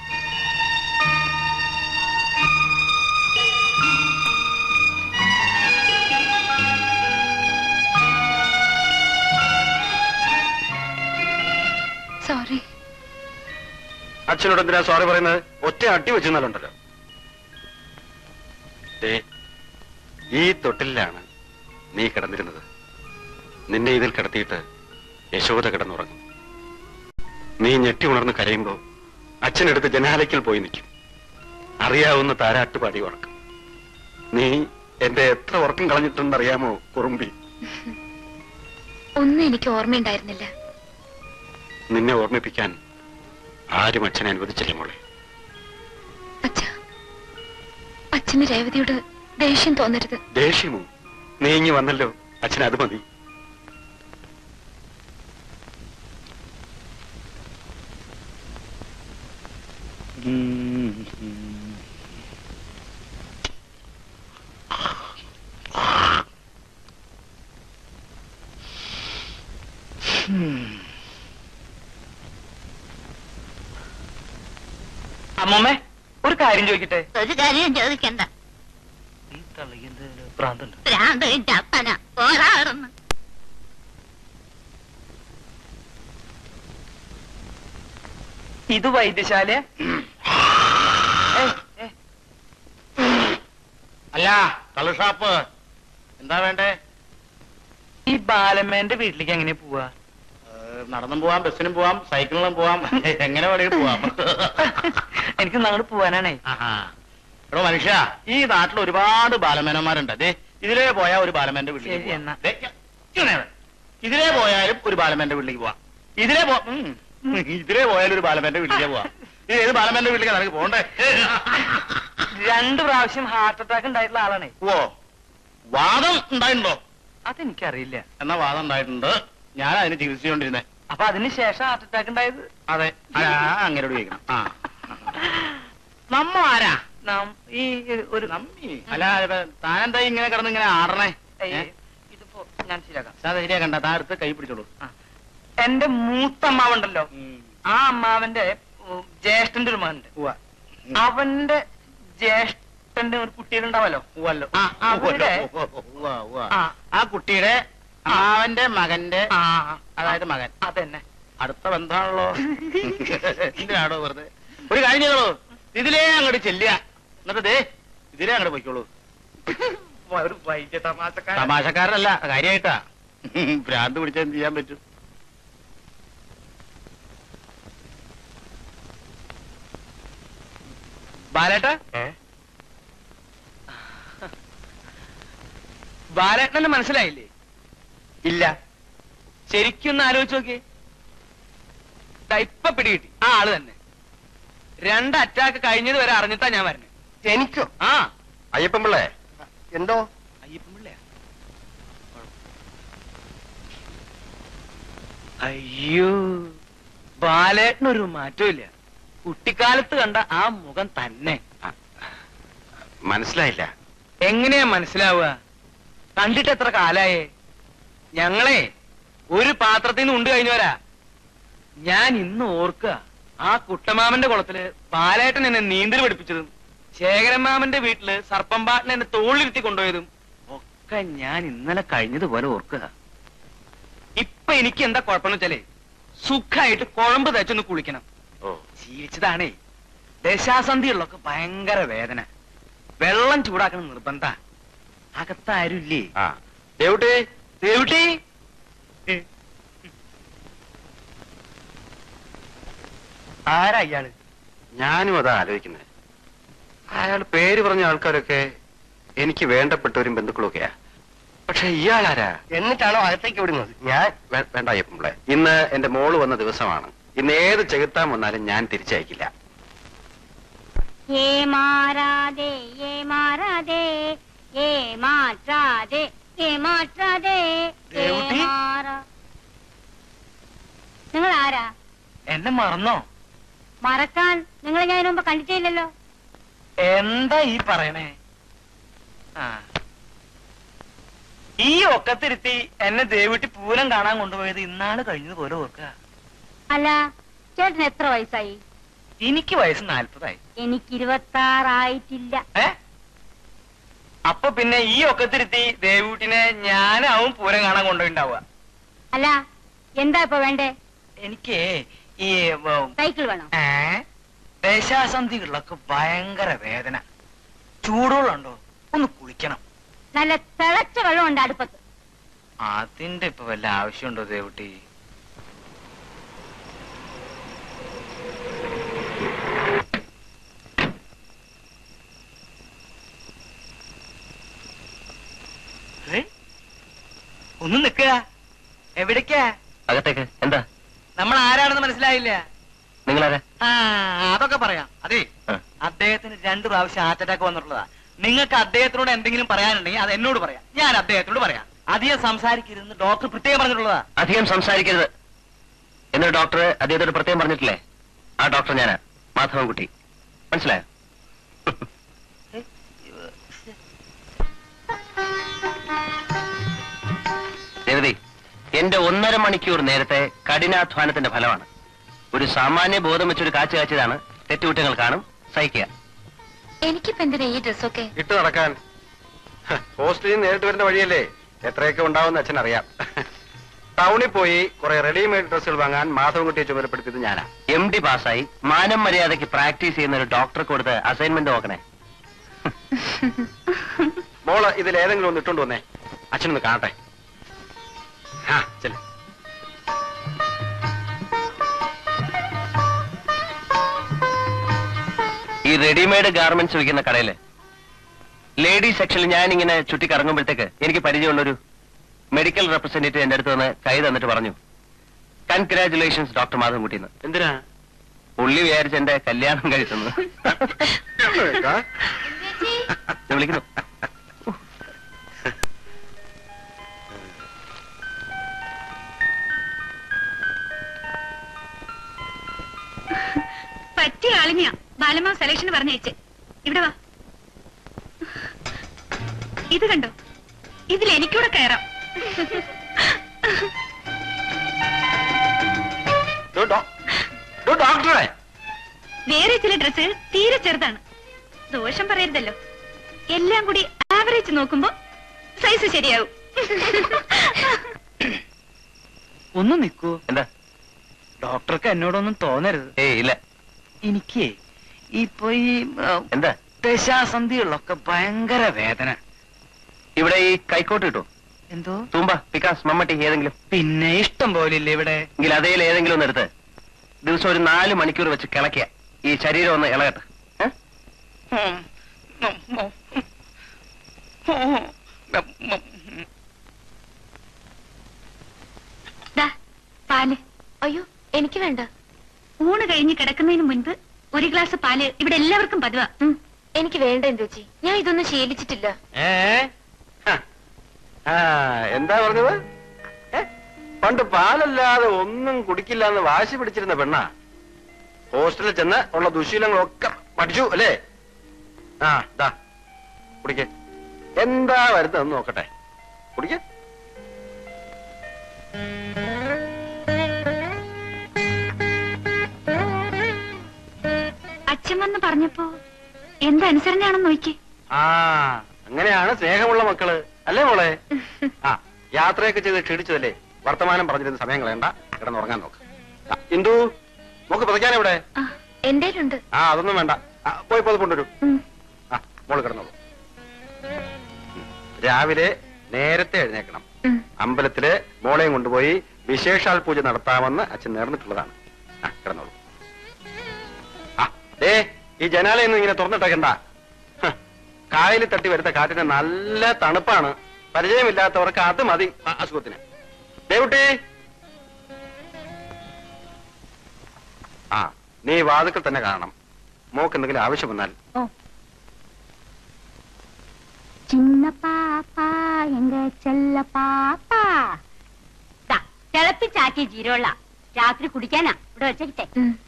സോറി. അച്ഛനോട് എന്തിനാ സോറി പറയുന്നത്? ഒറ്റ അട്ടി വെച്ചെന്നാലുണ്ടല്ലോ. ദേ ഈ തൊട്ടിലാണ് നീ കിടന്നിരുന്നത്. നിന്നെ ഇതിൽ കിടത്തിയിട്ട് യശോദ കിടന്നുറങ്ങും. നീ ഞെട്ടി ഉണർന്ന് കരയുമ്പോ അച്ഛനെടുത്ത് ജനാലയ്ക്കൽ പോയി നിൽക്കും. അറിയാവുന്ന താരാട്ടുപാടി ഉറക്കും. നീ എന്റെ എത്ര ഉറക്കം കളഞ്ഞിട്ടുണ്ടെന്നറിയാമോ കുറുമ്പി? ഒന്നും എനിക്ക് ഓർമ്മയുണ്ടായിരുന്നില്ല. നിന്നെ ഓർമ്മിപ്പിക്കാൻ ആരും അച്ഛനെ അനുവദിച്ചില്ല മോളെ. അച്ഛന് രേവതിയോട് ദേഷ്യം തോന്നരുത്. ദേഷ്യമോ? നീ ഇങ്ങി വന്നല്ലോ, അച്ഛൻ അത് മതി. അമ്മമ്മേ ഒരു കാര്യം ചോദിക്കട്ടെ? ഒരു കാര്യം ചോദിക്കണ്ട. ഈ തള്ളിന്റെ പ്രാന്തല്ല. ഭ്രാന്ത് അപ്പന പോരാടുന്നു. ഇത് വൈദ്യശാല അല്ല കള്ളുഷാപ്പ്. എന്താ വേണ്ടേ? ഈ ബാലമ്മേന്റെ വീട്ടിലേക്ക് എങ്ങനെ പോവാ? നടന്നും പോവാം, ബസ്സിനും പോവാം, സൈക്കിളിലും പോവാം, എങ്ങനെ വേണമെങ്കിലും പോവാം. എനിക്ക് അങ്ങോട്ട് പോവാനാണേ. എടോ മനുഷ്യ, ഈ നാട്ടിൽ ഒരുപാട് ബാലമേനന്മാരുണ്ട്. അതെ ഇതിലേ പോയാ ഒരു ബാലമേന്റെ വീട്ടിലേക്ക് ശരി, എന്നാ. ദേ, ഇങ്ങനെ. ഇതിലേ പോയാലും ഒരു ബാലമേന്റെ വീട്ടിലേക്ക് പോവാം. ഇതിലേ പോ ഉം. ഇതിലേ പോയാലും ഒരു ബാലമേന്റെ വീട്ടിലേക്ക് പോവാം. ഈ ഏത് ബാലമ്മന്റെ വീട്ടിലേക്ക് നിനക്ക് പോണ്ടേ? രണ്ടു പ്രാവശ്യം ഹാർട്ട് അറ്റാക്ക് ഉണ്ടായിട്ടുള്ള ആളാണേ. ഓ, വാദം ഉണ്ടായിട്ടുണ്ടോ? അതെനിക്കറിയില്ല. എന്നാ വാദം ഉണ്ടായിട്ടുണ്ട്. ഞാൻ അതിന് ചികിത്സിച്ചോണ്ടിരുന്നേ. അപ്പൊ അതിന് ശേഷം ഹാർട്ട് അറ്റാക്ക് ഉണ്ടായത്? അതെ, അങ്ങനോട് ചോദിക്കണം. ആ, നമ്മ ആരാ? ഈ ഒരു നമ്മി അല്ല, താനെന്താ ഇങ്ങനെ കിടന്ന് ഇങ്ങനെ ആടണേ? ഇതിപ്പോ ഞാൻ ശരിയാക്കാം. സാധാ ശരിയാക്കണ്ട, താൻ അടുത്ത് കൈ പിടിച്ചോളൂ. എന്റെ മൂത്ത അമ്മാവുണ്ടല്ലോ, ആ അമ്മാവന്റെ ജ്യേഷ്ഠന്റെ ഒരു മകനുണ്ട്. അവന്റെ ജ്യേഷ്ഠന്റെ ഒരു കുട്ടികളുണ്ടാവല്ലോ. ആ കുട്ടിയുടെ അവന്റെ മകന്റെ, അതായത് മകൻ. അതന്നെ, അടുത്ത ബന്ധമാണല്ലോ. എന്തിനാണോ വെറുതെ? ഒരു കാര്യം ചെയ്തോളൂ, ഇതിലേ അങ്ങോട്ട് ചെല്ലുക, എന്നിട്ട് ദേ ഇതിലേ അങ്ങോട്ട് പോയിക്കോളൂ. ഒരു വൈദ്യ തമാശക്കാരൻ. തമാശക്കാരനല്ല, കാര്യമായിട്ടാ. ഭ്രാന്ത് പിടിച്ചാൽ എന്ത് ചെയ്യാൻ പറ്റും? ബാലേട്ടാ, ബാലേട്ടനെ മനസ്സിലായില്ലേ? ഇല്ല. ശരിക്കൊന്ന് ആലോചിച്ച് നോക്കിയേ. ഇപ്പൊ പിടികിട്ടി, ആ ആള് തന്നെ. രണ്ട് അറ്റാക്ക് കഴിഞ്ഞത് വരെ അറിഞ്ഞിട്ടാ ഞാൻ വരണേ. എനിക്കോ? ആ, അയ്യപ്പൻ പിള്ളേ. എന്തോ അയ്യപ്പൻ പിള്ളയാ? അയ്യോ, ബാലേട്ടനൊരു മാറ്റമില്ല. കുട്ടിക്കാലത്ത് കണ്ട ആ മുഖം തന്നെ. മനസ്സിലായില്ല. എങ്ങനെയാ മനസ്സിലാവുക? കണ്ടിട്ട് എത്ര കാലായേ? ഞങ്ങളെ ഒരു പാത്രത്തിൽ നിന്ന് ഉണ്ട് കഴിഞ്ഞവരാ. ഞാൻ ഇന്ന് ഓർക്കുക, ആ കുട്ടമാമന്റെ കുളത്തില് ബാലേട്ടൻ എന്നെ നീന്തൽ പഠിപ്പിച്ചതും ശേഖരമാമന്റെ വീട്ടില് സർപ്പമ്പാട്ടൻ എന്നെ തോളിരുത്തി കൊണ്ടുപോയതും ഒക്കെ ഞാൻ ഇന്നലെ കഴിഞ്ഞതുപോലെ ഓർക്കുക. ഇപ്പൊ എനിക്ക് എന്താ കുഴപ്പമെന്ന് വെച്ചാലേ, സുഖമായിട്ട് കുഴമ്പ് തേച്ചൊന്ന് കുളിക്കണം. ജീവിച്ചതാണേ. ദശാസന്ധികളിലൊക്കെ ഭയങ്കര വേദന. വെള്ളം ചൂടാക്കണം നിർബന്ധ. അകത്താരുല്ലേ? ആ ദേവുട്ടി, ദേവുട്ടി, ആരാ ഇയാള്? ഞാനും അതാ ആലോചിക്കുന്നത്. അയാൾ പേര് പറഞ്ഞ ആൾക്കാരൊക്കെ എനിക്ക് വേണ്ടപ്പെട്ടവരും ബന്ധുക്കളൊക്കെയാ. പക്ഷെ ഇയാളാരാ? എന്നിട്ടാണോ അകത്തേക്ക് വിടുന്നത്? ഞാൻ വേ- വേണ്ട അയ്യപ്പൻപിള്ളേ, ഇന്ന് എന്റെ മോള് വന്ന ദിവസമാണ്. ഇന്ന് ഏത് ചെകുത്താൻ വന്നാലും ഞാൻ തിരിച്ചയക്കില്ല. ഏ മാറാതെ ഏ മാറാതെ ഏ മാറ്റാതെ ഏ മാറ്റാതെ ഏ ദേവുട്ടി? മാറാ. നിങ്ങൾ ആരാ? എന്നെ മറന്നോ? മറക്കാൻ നിങ്ങൾ ഞാൻ മുമ്പ് കണ്ടിട്ടില്ലല്ലോ. എന്താ ഈ പറയണേ? ആ, ഈ ഒക്കത്തിരുത്തി എന്നെ ദേവിട്ടി പൂരം കാണാൻ കൊണ്ടുപോയത് ഇന്നാള് കഴിഞ്ഞതുപോലെ ഓർക്കുക. അല്ല, ചേട്ടന് എത്ര വയസ്സായി? എനിക്ക് വയസ്സ് നാൽപ്പതായി. എനിക്ക് ഇരുപത്താറായിട്ടില്ല. ഏ? അപ്പൊ പിന്നെ ഈ ഒക്കത്തിരുത്തി ദേവൂട്ടിനെ ഞാനാവും പൂരം കാണാൻ കൊണ്ടുപോയിണ്ടാവുക. അല്ല, എന്താ ഇപ്പൊ വേണ്ടേ? എനിക്ക് ഈ ഉം, സൈക്കിൾ വേണോ? ഏ? ദേശാസന്ധികളിലൊക്കെ ഭയങ്കര വേദന. ചൂടുവെള്ളമുണ്ടോ? ഒന്ന് കുളിക്കണം. നല്ല തിളച്ച വെള്ളമുണ്ട് അടുപ്പത്ത്. അതിന്റെ ഇപ്പൊ വല്ല ആവശ്യമുണ്ടോ ദേവുട്ടി? ഒന്ന് നിക്കുക. എവിടേക്കാ? അകത്തേക്ക്. എന്താ? നമ്മൾ ആരാണെന്ന് മനസ്സിലായില്ല. നിങ്ങളാരാ? ആ, അതൊക്കെ പറയാം. അതെ, ആ. അദ്ദേഹത്തിന് രണ്ടു പ്രാവശ്യം ഹാർട്ട് അറ്റാക്ക് വന്നിട്ടുള്ളതാ. നിങ്ങൾക്ക് അദ്ദേഹത്തിനോട് എന്തെങ്കിലും പറയാനുണ്ടെങ്കിൽ അത് എന്നോട് പറയാം. ഞാൻ അദ്ദേഹത്തിനോട് പറയാം. അധികം സംസാരിക്കരുതെന്ന് ഡോക്ടർ പ്രത്യേകം പറഞ്ഞിട്ടുള്ളതാ. അധികം സംസാരിക്കരുത് എന്നൊരു ഡോക്ടർ അദ്ദേഹത്തോട് പ്രത്യേകം പറഞ്ഞിട്ടില്ലേ? ആ ഡോക്ടർ ഞാനാ, മാധവൻകുട്ടി. മനസ്സിലായോ? രവതി, എന്റെ ഒന്നര മണിക്കൂർ നേരത്തെ കഠിനാധ്വാനത്തിന്റെ ഫലമാണ്. ഒരു സാമാന്യ ബോധം വെച്ചൊരു കാച്ചു കാച്ചതാണ്. തെറ്റുകുറ്റങ്ങൾ കാണും, സഹിക്കുക. എനിക്കിപ്പോ എന്തിനാ ഈ ഡ്രസ്സൊക്കെ? ഇട്ട് നടക്കാൻ ഹോസ്റ്റലിൽ നിന്ന് നേരിട്ട് വരുന്ന വഴിയല്ലേ, എത്രയൊക്കെ ഉണ്ടാവുമെന്ന് അച്ഛൻ അറിയാം. ടൗണിൽ പോയി കുറെ റെഡിമെയ്ഡ് ഡ്രസ്സുകൾ വാങ്ങാൻ മാധവൻകുട്ടിയെ ചുമതലപ്പെടുത്തിയത് ഞാനാ. എം ഡി പാസ്സായി മാനം മര്യാദയ്ക്ക് പ്രാക്ടീസ് ചെയ്യുന്ന ഒരു ഡോക്ടറെ കൊടുത്ത് അസൈൻമെന്റ് നോക്കണേ. മോള് ഇതിൽ ഏതെങ്കിലും ഒന്ന് ഇട്ടുകൊണ്ട് വന്നേ, അച്ഛനൊന്ന് കാണട്ടെ. ആ ചെല്. ഈ റെഡിമെയ്ഡ് ഗാർമെന്റ്സ് വിൽക്കുന്ന കടയില് ലേഡീസ് സെക്ഷനിൽ ഞാൻ ഇങ്ങനെ ചുറ്റി കറങ്ങുമ്പോഴത്തേക്ക് എനിക്ക് പരിചയമുള്ളൊരു മെഡിക്കൽ റെപ്രസെന്റേറ്റീവ് എന്റെ അടുത്ത് വന്ന് കൈ തന്നിട്ട് പറഞ്ഞു, കൺഗ്രാറ്റുലേഷൻസ് ഡോക്ടർ മാധവൻകുട്ടിന്ന്. എന്തിനാ? പുള്ളി വിചാരിച്ച എന്റെ കല്യാണം കഴിച്ചെന്ന്. വിളിക്കുന്നു. പറ്റിയ ആളിനെയാ ബാലമാവ് സെലക്ഷന് പറഞ്ഞയച്ചേ. ഇവിടെ വാ. ഇത് കണ്ടോ, ഇതിൽ എനിക്കൂടെ കയറാം. ഡോക്ടറെ, വേറെ ചില ഡ്രസ്സുകൾ തീരെ ചെറുതാണ്. ദോഷം പറയരുതല്ലോ. എല്ലാം കൂടി ആവറേജ് നോക്കുമ്പോ സൈസ് ശരിയാവും. ഒന്ന് നിക്കൂ. എന്താ? ഡോക്ടർക്ക് എന്നോടൊന്നും തോന്നരുത്. ഏയ് ഇല്ല. എനിക്ക് ഇപ്പൊ ഈ എന്താ ദശാസന്ധികളിലൊക്കെ ഭയങ്കര വേദന. ഇവിടെ ഈ കൈക്കോട്ട് കിട്ടും? എന്തോ തൂമ്പ, പിക്കാസ്, മമ്മട്ടി ഏതെങ്കിലും? പിന്നെ ഇഷ്ടം പോലില്ലേ ഇവിടെ. എങ്കിൽ അതേൽ ഏതെങ്കിലും ഒന്ന് എടുത്ത് ദിവസം ഒരു നാല് മണിക്കൂർ വെച്ച് കിളക്കുക. ഈ ശരീരം ഒന്ന് ഇളകട്ടെ. പാല്. അയ്യോ, എനിക്ക് വേണ്ട. ഊണ് കഴിഞ്ഞ് കിടക്കുന്നതിന് മുൻപ് ഒരു ഗ്ലാസ് പാല് ഇവിടെ എല്ലാവർക്കും പതിവാ. എനിക്ക് വേണ്ട ചേച്ചി, ഞാൻ ഇതൊന്നും ശീലിച്ചിട്ടില്ല. ഏ ആ എന്താ പറഞ്ഞത്? പണ്ട് പാലല്ലാതെ ഒന്നും കുടിക്കില്ല എന്ന് വാശി പിടിച്ചിരുന്ന പെണ്ണ ഹോസ്റ്റലിൽ ചെന്ന് ഉള്ള ദുശീലങ്ങളൊക്കെ പഠിച്ചു അല്ലേ? ആ ദാ കുടിക്ക. എന്താ വരുന്നതെന്ന് നോക്കട്ടെ. കുടിക്ക. അച്ഛൻ വന്ന് പറഞ്ഞപ്പോ എന്തനുസരണയാണെന്ന് നോക്കി. ആ അങ്ങനെയാണ് സ്നേഹമുള്ള മക്കള് അല്ലേ മോളെ? ആ യാത്രയൊക്കെ ചെയ്ത് ക്ഷീണിച്ചതല്ലേ, വർത്തമാനം പറഞ്ഞിരുന്ന സമയം കളയണ്ട, കിടന്നുറങ്ങാൻ നോക്ക്. ഇന്ദു, നോക്ക് പതയ്ക്കാൻ ഇവിടെ. എന്റെ ആ അതൊന്നും വേണ്ട, പോയി പത് കൊണ്ടുവരൂ. ആ മോള് കിടന്നോളൂ. രാവിലെ നേരത്തെ എഴുന്നേക്കണം. അമ്പലത്തില് മോളെയും കൊണ്ടുപോയി വിശേഷാൽ പൂജ നടത്താമെന്ന് അച്ഛൻ നേർന്നിട്ടുള്ളതാണ്. ആ കിടന്നോളൂ. ആ ഏ ഈ ജനാലയൊന്നും ഇങ്ങനെ തുറന്നിട്ടേക്കണ്ട. കായലിൽ തട്ടി വരുത്ത കാറ്റിന് നല്ല തണുപ്പാണ്. പരിചയമില്ലാത്തവർക്ക് അത് മതി അസുഖത്തിന്. ദേവുട്ടി, ആ നീ വാതുക്കൾ തന്നെ കാണണം. മോക്ക് എന്തെങ്കിലും ആവശ്യം വന്നാൽ. ചിന്ന പാപ്പാ, എങ്ക ചെല്ല പാപ്പാ. തിളപ്പിച്ചാക്കിയ ജീരവെള്ള രാത്രി കുടിക്കാനാ ഇവിടെ വെച്ചേ.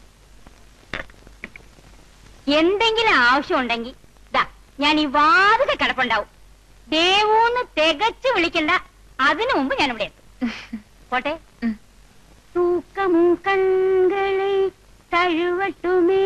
എന്തെങ്കിലും ആവശ്യം ഉണ്ടെങ്കിൽ ഞാൻ ഈ വാതിക കിടപ്പുണ്ടാവും. ദേവൂന്ന് തികച്ചു വിളിക്കണ്ട, അതിനു മുമ്പ് ഞാൻ ഇവിടെ എത്തും. പോട്ടെ. തൂക്കമും കൺകളെ തഴുവട്ടുമേ.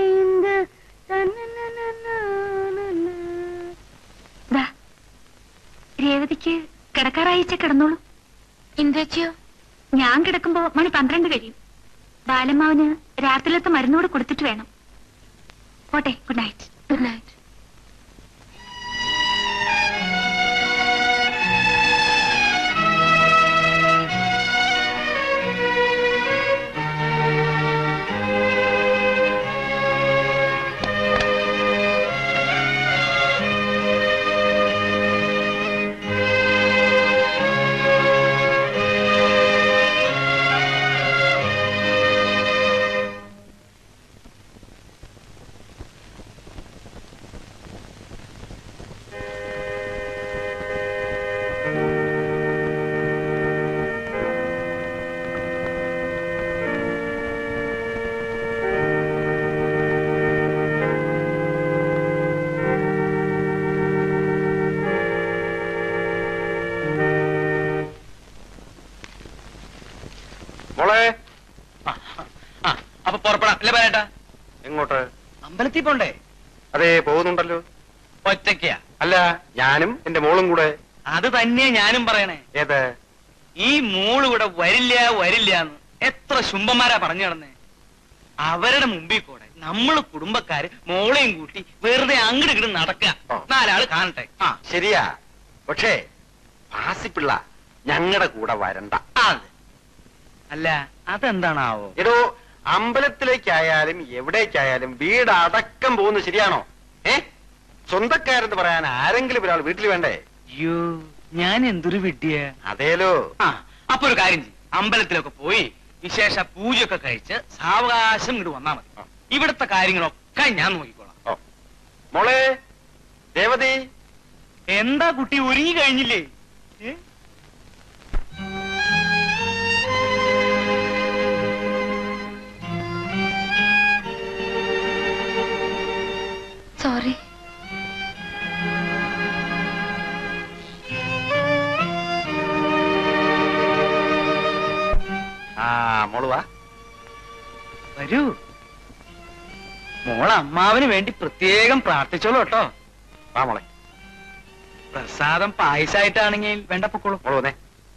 രേവതിക്ക് കിടക്കാറായിച്ച കിടന്നോളൂ. ഇന്ദുവച്ചിയോ? ഞാൻ കിടക്കുമ്പോ മണി പന്ത്രണ്ട് കഴിയും. ബാലമ്മാവന് രാത്രിയിലത്തെ മരുന്നോട് കൊടുത്തിട്ട് വേണം. പോട്ടെ. Good night. Good night. അപ്പൊ പുറപ്പെടാം അല്ലേ പറയട്ടാ? എങ്ങോട്ട്? അമ്പലത്തിൽ പോണ്ടേ? അതെ പോകുന്നുണ്ടല്ലോ. ഒറ്റയ്ക്കാ? അല്ല, ഞാനും എന്റെ മോളും കൂടെ. അത് തന്നെയാ ഞാനും പറയണേ. ഏത്? ഈ മോള് ഇവിടെ വരില്ല വരില്ല എന്ന് എത്ര ശുംഭന്മാരാ പറഞ്ഞു നടന്നേ. അവരുടെ മുമ്പിൽ കൂടെ നമ്മള് കുടുംബക്കാര് മോളെയും കൂട്ടി വെറുതെ അങ്ങോട്ട് ഇങ്ങോട്ട് നടക്കുക. നാലാള് കാണട്ടെ. ആ ശരിയാ. പക്ഷേ ഭാസിപ്പിള്ള ഞങ്ങളുടെ കൂടെ വരണ്ട. അതെ. അല്ല അതെന്താണാവോ? എടോ, അമ്പലത്തിലേക്കായാലും എവിടേക്കായാലും വീട് അടക്കം പോകുന്നത് ശരിയാണോ? ഏ സ്വന്തക്കാരെന്ന് പറയാൻ ആരെങ്കിലും ഒരാൾ വീട്ടിൽ വേണ്ടേ? അയ്യോ, ഞാൻ എന്തൊരു വിഡ്ഢിയ. അതേലോ. ആ അപ്പൊ ഒരു കാര്യം ചെയ്യും, അമ്പലത്തിലൊക്കെ പോയി വിശേഷ പൂജയൊക്കെ കഴിച്ച് സാവകാശം ഇങ്ങോട്ട് വന്നാ മതി. ഇവിടുത്തെ കാര്യങ്ങളൊക്കെ ഞാൻ നോക്കിക്കോളാം. ഓ മോളെ രേവതി, എന്താ കുട്ടി ഒരുങ്ങി കഴിഞ്ഞില്ലേ? സോറി. ആ മോള് വാ. വരൂ. മോളെ അമ്മാവിന് വേണ്ടി പ്രത്യേകം പ്രാർത്ഥിച്ചോളൂ കേട്ടോ. വാ മോളെ. പ്രസാദം പായസായിട്ടാണെങ്കിൽ വേണ്ട പൊക്കോളൂ. മോള് വന്നേ.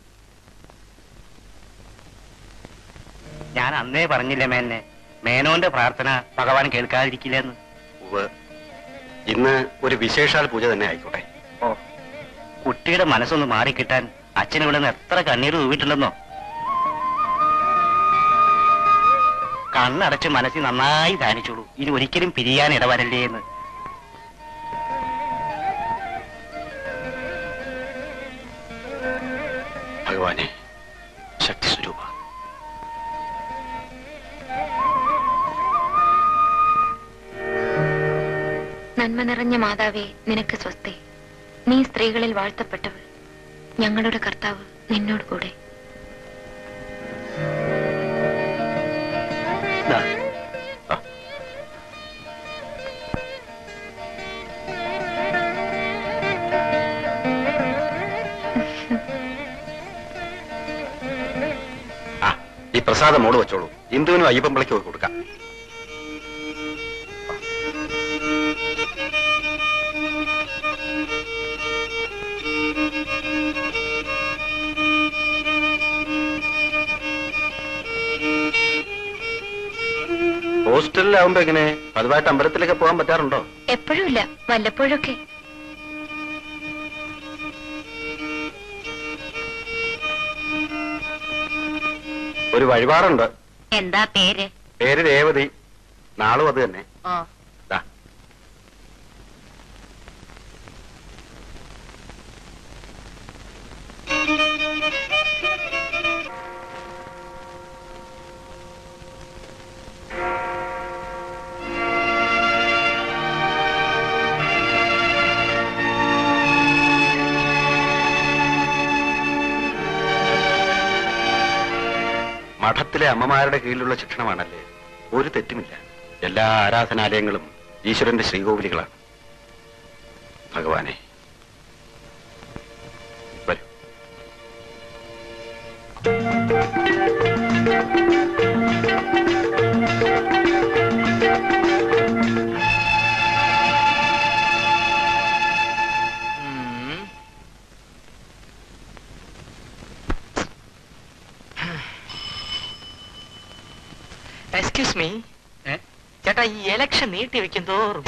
ഞാൻ അന്നേ പറഞ്ഞില്ലേ മേനെ, മേനോന്റെ പ്രാർത്ഥന ഭഗവാൻ കേൾക്കാതിരിക്കില്ലെന്ന്. ഉവ്വ്. ഇന്ന് ഒരു വിശേഷാൽ പൂജ തന്നെ ആയിക്കോട്ടെ. ഓ, കുട്ടിയുടെ മനസ്സൊന്ന് മാറിക്കിട്ടാൻ അച്ഛൻ ഇവിടെ നിന്ന് എത്ര കണ്ണീര് തൂവിട്ടുണ്ടെന്നോ. കണ്ണടച്ച് മനസ്സിൽ നന്നായി ധ്യാനിച്ചോളൂ, ഇനി ഒരിക്കലും പിരിയാൻ ഇടവരല്ലേ എന്ന്. ഭഗവാനെ, ശക്തി സ്വരൂപ, നന്മ നിറഞ്ഞ മാതാവേ, നിനക്ക് സ്വസ്തി. നീ സ്ത്രീകളിൽ വാഴ്ത്തപ്പെട്ടവൾ. ഞങ്ങളുടെ കർത്താവ് നിന്നോട് കൂടെ. ദാ. ആ. ആ, ഈ പ്രസാദം മോള് വെച്ചോളൂ. ഇന്ദുവിനും അയ്യപ്പമ്പിളയ്ക്ക് കൊടുക്കാം. ഹോസ്റ്റലിലാവുമ്പോ എങ്ങനെ പതിവായിട്ട് അമ്പലത്തിലൊക്കെ പോകാൻ പറ്റാറുണ്ടോ? എപ്പോഴും ഇല്ല, വല്ലപ്പോഴൊക്കെ. ഒരു വഴിപാടുണ്ട്. എന്താ പേര്? പേര് രേവതി. നാളും അത് തന്നെ. ഓ, ദാ. മഠത്തിലെ അമ്മമാരുടെ കീഴിലുള്ള ശിക്ഷണമാണല്ലേ, ഒരു തെറ്റുമില്ല. എല്ലാ ആരാധനാലയങ്ങളും ഈശ്വരന്റെ ശ്രീകോവിലുകളാണ്. ഭഗവാനെ, വരൂ. എക്സ്ക്യൂസ് മീ ചേട്ടാ, ഈ എലക്ഷൻ നീട്ടി വെക്കും തോറും.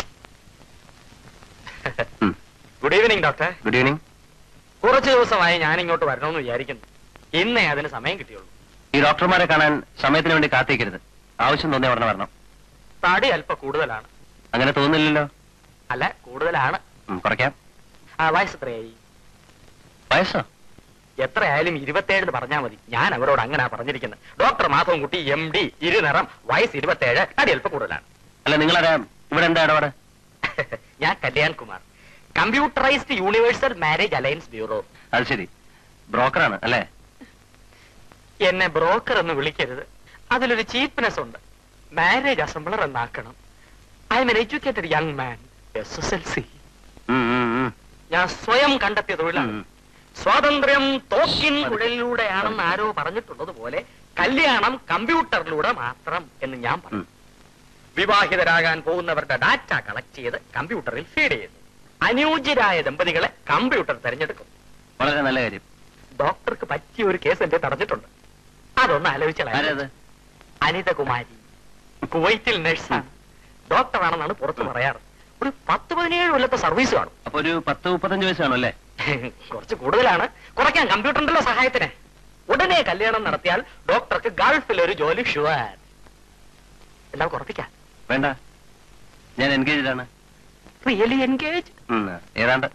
Good evening doctor. Good evening. കുറച്ചു ദിവസമായി ഞാൻ ഇങ്ങോട്ട് വരണമെന്ന് വിചാരിക്കുന്നു. ഇന്നേ അതിന് സമയം കിട്ടിയുള്ളൂ. ഈ ഡോക്ടർമാരെ കാണാൻ സമയത്തിന് വേണ്ടി കാത്തിരിക്കരുത്. ആവശ്യം തോന്നിയ ഉടനെ വരണം. തടി അല്പം കൂടുതലാണ്. അങ്ങനെ തോന്നില്ലല്ലോ. അല്ല, കൂടുതലാണ്. ഉം, കുറയ്ക്കാം. ആ, വയസ്സ് എത്രയായി? വയസ്സോ? എത്രയായാലും ഇരുപത്തേഴ് പറഞ്ഞാൽ മതി. ഞാൻ അവരോട് അങ്ങനെ പറഞ്ഞിരിക്കുന്നത്. ഡോക്ടർ മാധവൻകുട്ടി, എം ഡി, ഇരുനിറം, വയസ്സ് ഇരുപത്തേഴ്, തടി അല്പം കൂടുതലാണ്. അല്ല, നിങ്ങളാരാ? ഇവിടെ എന്താ ഇടപാട്? ഞാൻ Kalyan Kumar, computerized universal marriage alliance bureau. അത് ശരി, ബ്രോക്കറാണ് അല്ലേ? എന്നെ ബ്രോക്കർ എന്ന് വിളിക്കരുത്, അതിലൊരു ചീപ്നെസ് ഉണ്ട്. മാരേജ് അസംബ്ലർ എന്നാക്കണം. I'm an educated young man, S S L C. ഞാൻ സ്വയം കണ്ടെത്തിയ തൊഴിലാണ്. സ്വാതന്ത്ര്യം തോക്കിൻ കുഴലിലൂടെയാണെന്ന് ആരോ പറഞ്ഞിട്ടുള്ളത് പോലെ കല്യാണം കമ്പ്യൂട്ടറിലൂടെ മാത്രം എന്ന് ഞാൻ പറഞ്ഞു. വിവാഹിതരാകാൻ പോകുന്നവരുടെ ഡാറ്റ കളക്ട് ചെയ്ത് കമ്പ്യൂട്ടറിൽ ഫീഡ് ചെയ്യുന്നു. അനുയോജ്യരായ ദമ്പതികളെ കമ്പ്യൂട്ടർ തെരഞ്ഞെടുക്കും. വളരെ നല്ല കാര്യം. ഡോക്ടർക്ക് പറ്റിയ ഒരു കേസ് എന്റെ തടഞ്ഞിട്ടുണ്ട്. അതൊന്ന് ആലോചിച്ചാൽ. അനിതകുമാരി, കുവൈറ്റിൽ നഴ്സാണ്. ഡോക്ടറാണെന്നാണ് പുറത്ത് പറയാറ്. ഒരു പത്ത് പതിനേഴ് കൊല്ലത്തെ സർവീസ് കാണും. അപ്പൊ ഒരു പത്ത് മുപ്പത്തഞ്ച് വയസ്സാണോ അല്ലേ? കുറച്ച് കൂടുതലാണ്. കുറയ്ക്കാൻ കമ്പ്യൂട്ടറിന്റെ സഹായത്തിന്. ഉടനെ കല്യാണം നടത്തിയാൽ ഡോക്ടർക്ക് ഗൾഫിൽ ഒരു ജോലി ഷുവർ. എല്ലാം കുറപ്പിക്കാം. വേണ്ട, ഞാൻ എൻഗേജ്ഡ് ആണ്. Really engage? ഏതാണ്ട്.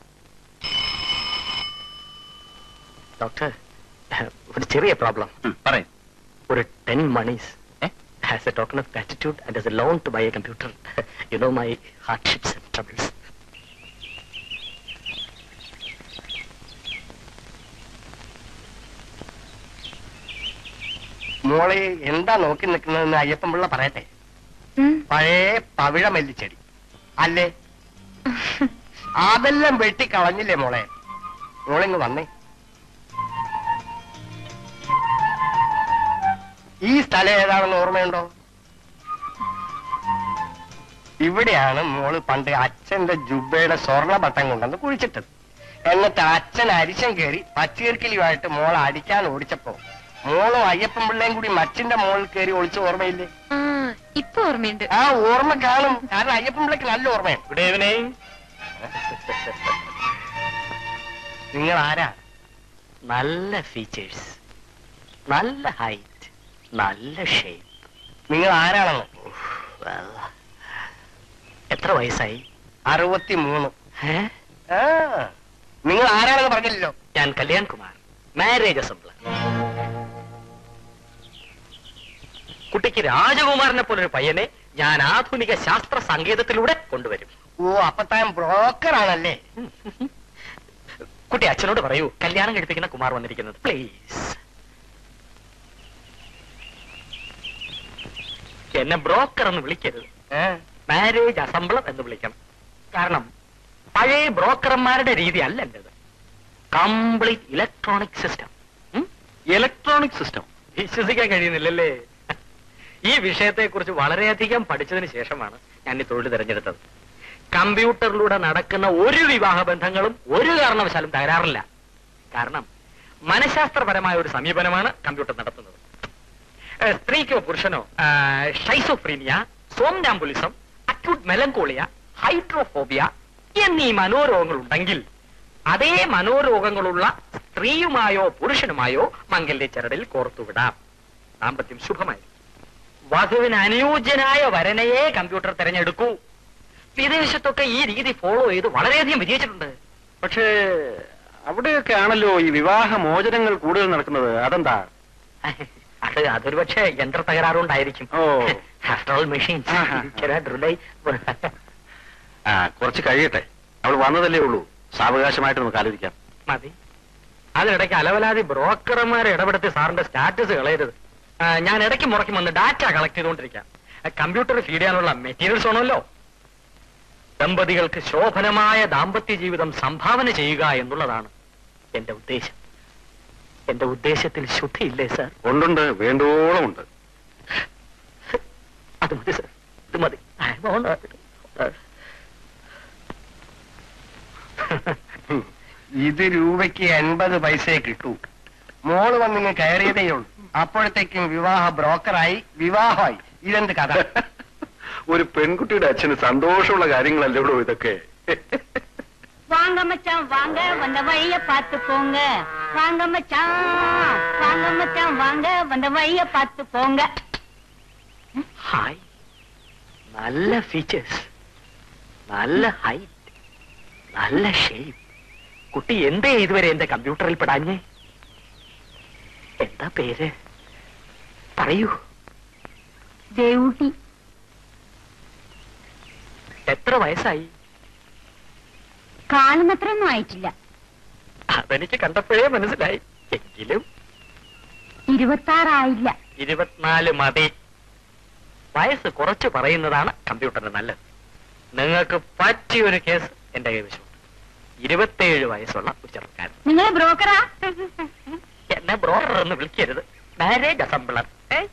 ഡോക്ടർ, ഒരു ചെറിയ പ്രോബ്ലം. പറയും. ഒരു ten monies As a token of gratitude and as a loan to buy a computer, you know my hardships and troubles. മോളെ എന്താ നോക്കി നിൽക്കുന്നതെന്ന് അയ്യപ്പൻപിള്ള പറയട്ടെ. പഴയ പവിഴ മല്ലിച്ചെടി അല്ലേ? അതെല്ലാം വെട്ടി കളഞ്ഞില്ലേ മോളെ? മോളിങ് വന്നേ. ഈ സ്ഥലം ഏതാണെന്ന് ഓർമ്മയുണ്ടോ? ഇവിടെയാണ് മോള് പണ്ട് അച്ഛന്റെ ജുബയുടെ സ്വർണ്ണ ബട്ടം കൊണ്ടെന്ന് കുഴിച്ചിട്ടത്. എന്നിട്ട് അച്ഛൻ അരിശം കയറി പച്ചീർക്കിലിയുമായിട്ട് മോളെ അടിക്കാൻ ഓടിച്ചപ്പോ മോളും അയ്യപ്പൻ പിള്ളയും കൂടി മച്ചിന്റെ മോളിൽ കയറി ഒളിച്ച ഓർമ്മയില്ലേ? ഇപ്പൊ ഓർമ്മയുണ്ട്. ആ ഓർമ്മ കാണും, കാരണം അയ്യപ്പൻ പിള്ളക്ക് നല്ല ഓർമ്മയാണ്. Good evening. നിങ്ങൾ ആരാ? നല്ല ഫീച്ചേഴ്സ്, നല്ല ഹൈറ്റ്, നല്ല ഷേപ്പ്. നിങ്ങൾ ആരാണെന്ന്? എത്ര വയസ്സായി? അറുപത്തി മൂന്ന്. നിങ്ങൾ ആരാണെന്ന് പറഞ്ഞില്ലല്ലോ. ഞാൻ കല്യാൺ കുമാർ, മാരേജ് അസംബ്ലർ. കുട്ടിക്ക് രാജകുമാരനെ പോലൊരു പയ്യനെ ഞാൻ ആധുനിക ശാസ്ത്ര സംഗീതത്തിലൂടെ കൊണ്ടുവരും. ഓ, അപ്പൊ താൻ ബ്രോക്കർ ആണല്ലേ? കുട്ടി അച്ഛനോട് പറയൂ കല്യാണം കഴിപ്പിക്കുന്ന കുമാർ വന്നിരിക്കുന്നത്, പ്ലീസ്. എന്നെ ബ്രോക്കർ എന്ന് വിളിക്കരുത്, മാരേജ് അസംബ്ലർ എന്ന് വിളിക്കണം. കാരണം പഴയ ബ്രോക്കർമാരുടെ രീതി അല്ല എന്റേത്. Complete electronic system. Electronic system വിശ്വസിക്കാൻ കഴിയുന്നില്ലല്ലേ? ഈ വിഷയത്തെ കുറിച്ച് വളരെയധികം പഠിച്ചതിന് ശേഷമാണ് ഞാൻ ഈ തൊഴിൽ തിരഞ്ഞെടുത്തത്. കമ്പ്യൂട്ടറിലൂടെ നടക്കുന്ന ഒരു വിവാഹ ബന്ധങ്ങളും ഒരു കാരണവശാലും തകരാറില്ല. കാരണം മനഃശാസ്ത്രപരമായ ഒരു സമീപനമാണ് കമ്പ്യൂട്ടർ നടത്തുന്നത്. സ്ത്രീക്കോ പുരുഷനോ schizophrenia, somnambulism, acute melancholia, hydrophobia എന്നീ മനോരോഗങ്ങൾ ഉണ്ടെങ്കിൽ അതേ മനോരോഗങ്ങളുള്ള സ്ത്രീയുമായോ പുരുഷനുമായോ മംഗല്യ ചരടിൽ കോർത്തുവിടാം. ദാമ്പത്യം ശുഭമായി. വധുവിന് അനുയോജ്യനായ വരനെയെ കമ്പ്യൂട്ടർ തിരഞ്ഞെടുക്കൂ. വിദേശത്തൊക്കെ ഈ രീതി ഫോളോ ചെയ്ത് വളരെയധികം വിജയിച്ചിട്ടുണ്ട്. പക്ഷേ അവിടെയൊക്കെ ആണല്ലോ ഈ വിവാഹ മോചനങ്ങൾ കൂടുതൽ നടക്കുന്നത്. അതെന്താ? അത് അതൊരു പക്ഷേ യന്ത്ര തകരാറുണ്ടായിരിക്കും. ഓ, after all machines cannot rely. ആ കുറച്ച് കഴിയട്ടെ, അവൾ വന്നതല്ലേ ഉള്ളൂ. സാവകാശമായിട്ട് നമുക്ക് ആലോചിക്കാം. മതി. അതിനിടയ്ക്ക് അലവലാതി ബ്രോക്കർമാരെ ഇടപെടുത്തി സാറിന്റെ സ്റ്റാറ്റസ് കളയരുത്. ഞാൻ ഇടയ്ക്ക് മുറയ്ക്ക് വന്ന് ഡാറ്റ കളക്ട് ചെയ്തുകൊണ്ടിരിക്കാം. കമ്പ്യൂട്ടർ ഫീഡ് ചെയ്യാനുള്ള മെറ്റീരിയൽസ് ആണല്ലോ. ദമ്പതികൾക്ക് ശോഭനമായ ദാമ്പത്യ ജീവിതം സംഭാവന ചെയ്യുക എന്നുള്ളതാണ് എന്റെ ഉദ്ദേശം. എന്റെ ഉദ്ദേശത്തിൽ ശുദ്ധിയില്ലേ സാർ? ഉണ്ടുണ്ട്, വേണ്ടോളം ഉണ്ട്. അത് മതി സാർ, ഇത് മതി. ഇത് രൂപയ്ക്ക് എൺപത് പൈസയെ കിട്ടൂ. മോള് വന്നിങ്ങ് കയറിയതേ ഉള്ളൂ, അപ്പോഴത്തേക്കും വിവാഹ ബ്രോക്കറായി, വിവാഹമായി. ഇതെന്ത് കഥ? ഒരു പെൺകുട്ടിയുടെ അച്ഛന് സന്തോഷമുള്ള കാര്യങ്ങളല്ലേ ഉള്ളൂ ഇതൊക്കെ. வாங்க மச்சான் வாங்க வந்த வழிய பார்த்து போங்க. வாங்க மச்சான் வாங்க மச்சான் வாங்க வந்த வழிய பார்த்து போங்க. ഹായ്, നല്ല ഫീച്ചേഴ്സ്, നല്ല ഹൈറ്റ്, നല്ല ഷേപ്പ്. കുട്ടി എന്തേ ഇതുവരെ എന്റെ കമ്പ്യൂട്ടറിൽ പെടാഞ്ഞേ? എന്താ പേര് പറയൂ. ദേവൂട്ടി. എത്ര വയസ്സായി? കാലമത്രയൊന്നും ആയിട്ടില്ല. അതെനിക്ക് കണ്ടപ്പോഴേ മനസ്സിലായി. എങ്കിലും ഇരുപത്താറായില്ല. ഇരുപത്തിനാല് മതി. വയസ്സ് കുറച്ച് പറയുന്നതാണ് കമ്പ്യൂട്ടറിന് നല്ലത്. നിങ്ങൾക്ക് പറ്റിയൊരു കേസ് എന്റെ കൈവശമുണ്ട്. ഇരുപത്തേഴ് വയസ്സുള്ള ഒരു ചെറുപ്പക്കാരൻ. നിങ്ങൾ ബ്രോക്കറാ? എന്നെ ബ്രോക്കർ എന്ന് വിളിക്കരുത്, മാരേജ് അസംബ്ലർ.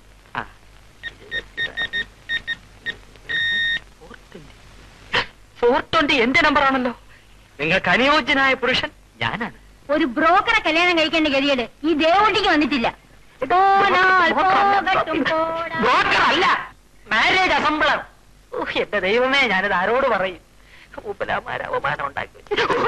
ഫോർ ട്വന്റി എന്റെ നമ്പറാണല്ലോ. നിങ്ങൾക്ക് അനുയോജ്യനായ പുരുഷൻ ഞാനാണ്. ഒരു ബ്രോക്കറെ കല്യാണം കഴിക്കേണ്ട ഗതികേട് ഈ ദേവൂട്ടിക്ക് വന്നിട്ടില്ല. ബ്രോക്കർ അല്ല, മാരേജ് അസംബ്ലർ. എന്റെ ദൈവമേ, ഞാനിത് ആരോട് പറയും? ഉപലാമാര അവമാനം ഉണ്ടാക്കി.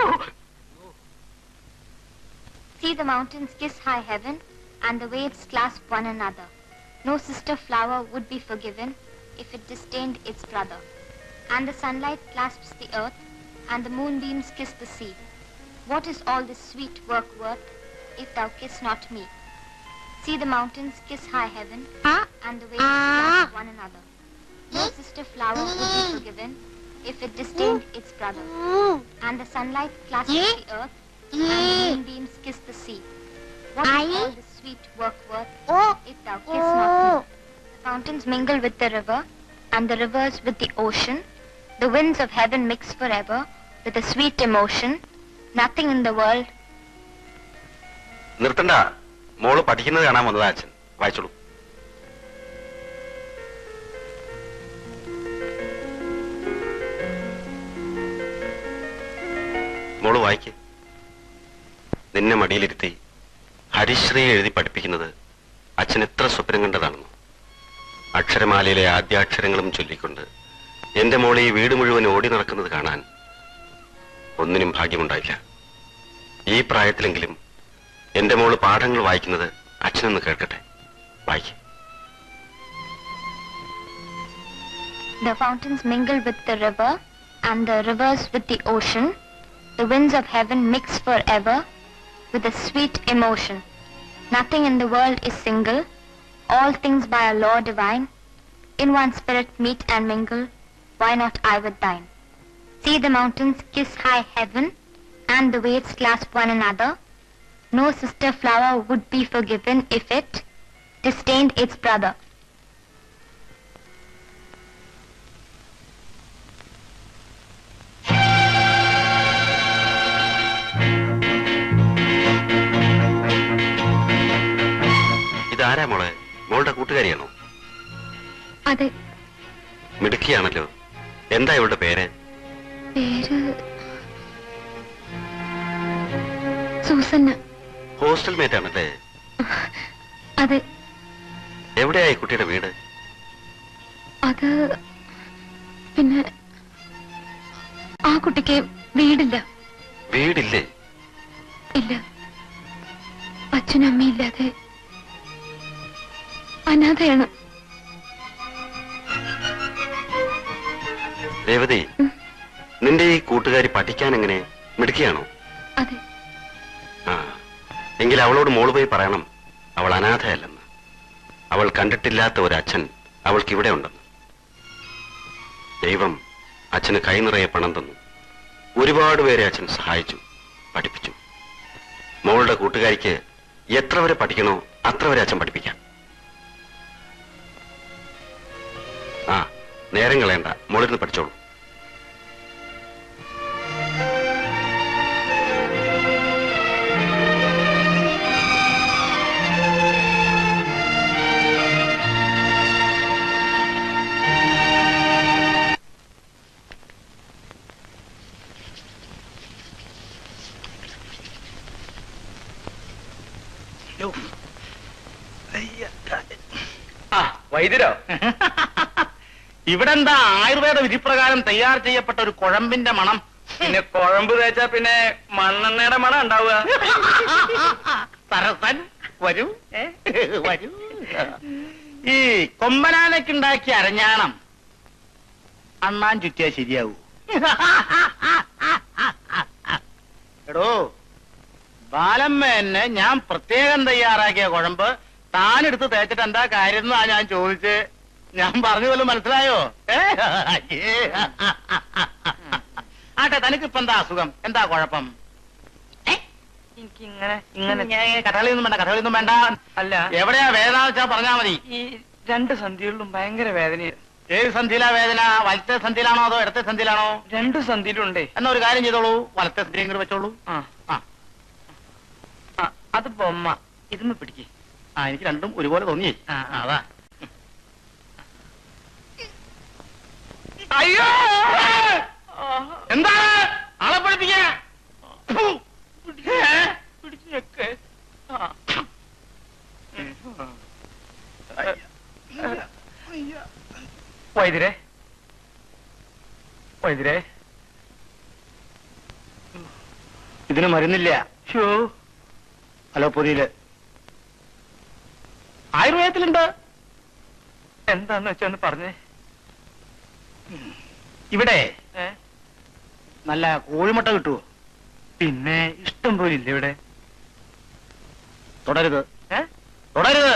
See the mountains kiss high heaven, and the waves clasp one another. No sister flower would be forgiven if it disdained its brother. And the sunlight clasps the earth, and the moonbeams kiss the sea. What is all this sweet work worth, if thou kiss not me? See the mountains kiss high heaven, and the waves clasp one another. No sister flower would be forgiven if it disdained its brother. And the sunlight clasps the earth, and the moonbeams kiss the sea. What is all this sweet work worth, if thou kiss not me? The fountains mingle with the river, and the rivers with the ocean. The winds of heaven mix forever with a sweet emotion. Nothing in the world. നിർത്തണ്ട, മോള് പഠിക്കുന്നത് കാണാൻ വന്നതാ അച്ഛൻ. വായിച്ചോളൂ. മോള് വായിക്ക്. നിന്നെ മടിയിലിരുത്തി ഹരിശ്രീ എഴുതി പഠിപ്പിക്കുന്നത് അച്ഛൻ എത്ര സ്വപ്നം കണ്ടതാണെന്നോ. അക്ഷരമാലയിലെ ആദ്യാക്ഷരങ്ങളും ചൊല്ലിക്കൊണ്ട് എന്റെ മോളെ ഈ വീട് മുഴുവൻ ഓടി നടക്കുന്നത് കാണാൻ ഒന്നിനും ഭാഗ്യമുണ്ടായില്ല. ഈ പ്രായത്തിലെങ്കിലും എന്റെ മോള് പാഠങ്ങൾ വായിക്കുന്നത് അച്ഛനൊന്ന് കേൾക്കട്ടെ. വായിക്ക്. The fountains mingle with the river, and the rivers with the ocean. The winds of heaven mix forever with a sweet emotion. Nothing in the world is single, all things by a law divine. In one spirit meet and mingle, why not I with thine? See the mountains kiss high heaven, and the waves clasp one another. No sister flower would be forgiven if it disdained its brother. ഇതാരാ മോളെ? മോളുടെ കൂട്ടുകാരിയാണോ? അതെ. മിടുക്കിയാണല്ലോ. എന്താ ഇവളുടെ പേര്? പേര് Susanna. Hostel mate ആണല്ലേ? അതെ. എവിടെയായി കുട്ടിയുടെ വീട്? അത് പിന്നെ ആ കുട്ടിക്ക് വീടില്ല. വീടില്ലേ? ഇല്ല. അച്ഛനും അമ്മയില്ലാതെ അനാഥയാണ്. രേവതി, നിന്റെ ഈ കൂട്ടുകാരി പഠിക്കാൻ എങ്ങനെ? മിടുക്കിയാണോ? അതെ. ആ, എങ്കിൽ അവളോട് മോള് പോയി പറയണം അവൾ അനാഥയല്ലെന്ന്. അവൾ കണ്ടിട്ടില്ലാത്ത ഒരു അച്ഛൻ അവൾക്ക് ഇവിടെ ഉണ്ടെന്ന്. ദൈവം അച്ഛന് കൈ നിറയെ പണം തന്നു. ഒരുപാട് പേരെ അച്ഛൻ സഹായിച്ചു, പഠിപ്പിച്ചു. മോളുടെ കൂട്ടുകാരിക്ക് എത്ര വരെ പഠിക്കണോ അത്ര വരെ അച്ഛൻ പഠിപ്പിക്കാം. ആ, നേരം കളയണ്ട, മോളിരുന്ന് പഠിച്ചോളൂ. ആ, വൈദ്യരോ? ഇവിടെ എന്താ ആയുർവേദ വിധിപ്രകാരം തയ്യാർ ചെയ്യപ്പെട്ട ഒരു കുഴമ്പിന്റെ മണം? പിന്നെ കുഴമ്പ് തേച്ചാ പിന്നെ മണ്ണെണ്ണയുടെ മണം ഉണ്ടാവുക. സരസൻ വരൂ, വരൂ. ഈ കൊമ്പനാനയ്ക്കുണ്ടാക്കിയ അരഞ്ഞാണം അണ്ണാൻ ചുറ്റിയാ ശരിയാവൂ? എടോ, ബാലമ്മേനെ ഞാൻ പ്രത്യേകം തയ്യാറാക്കിയ കുഴമ്പ് താനെടുത്ത് തേച്ചിട്ട് എന്താ കാര്യം എന്നാ ഞാൻ ചോദിച്ച്. ഞാൻ പറഞ്ഞു വല്ലതും മനസ്സിലായോ? ആട്ടെ, തനിക്കിപ്പോ എന്താ അസുഖം? എന്താ കുഴപ്പം? എനിക്കിങ്ങനെ ഇങ്ങനെ കഥകളിയൊന്നും വേണ്ട, കഥകളിയൊന്നും വേണ്ട. അല്ല, എവിടെയാ വേദന വെച്ചാ പറഞ്ഞാ മതി. ഈ രണ്ട് സന്ധികളിലും ഭയങ്കര വേദന. ഏത് സന്ധിയിലാ വേദന? വലത്തെ സന്ധിയിലാണോ അതോ ഇടത്തെ സന്ധിയിലാണോ? രണ്ട് സന്ധിയിലുണ്ടേ. എന്നാ ഒരു കാര്യം ചെയ്തോളൂ, വലത്തെ സന്ധി ഇങ്ങോട്ട് വെച്ചോളൂ. ആ ആ, അത് ബൊമ്മ. ഇതൊന്ന് പിടിക്കേ. ആ, എനിക്ക് രണ്ടും ഒരുപോലെ തോന്നിയേ. ആ, അതാ. അയ്യോ, എന്താണ് ആളെ പഠിപ്പിക്കാ? പിടിച്ചൊക്കെ വൈദ്യരെ, വൈദ്യരെ, ഇതിന് മരുന്നില്ല. ഷോ അലോപ്പതിയില് ആയുർവേദത്തിലുണ്ട്. എന്താന്ന് വെച്ചാന്ന് പറഞ്ഞേ. ഇവിടെ ഏ? നല്ല കോഴിമുട്ട കിട്ടുവോ? പിന്നെ ഇഷ്ടം പോലെ ഇല്ല ഇവിടെ. തുടരുത്, ഏ? തുടരുത്.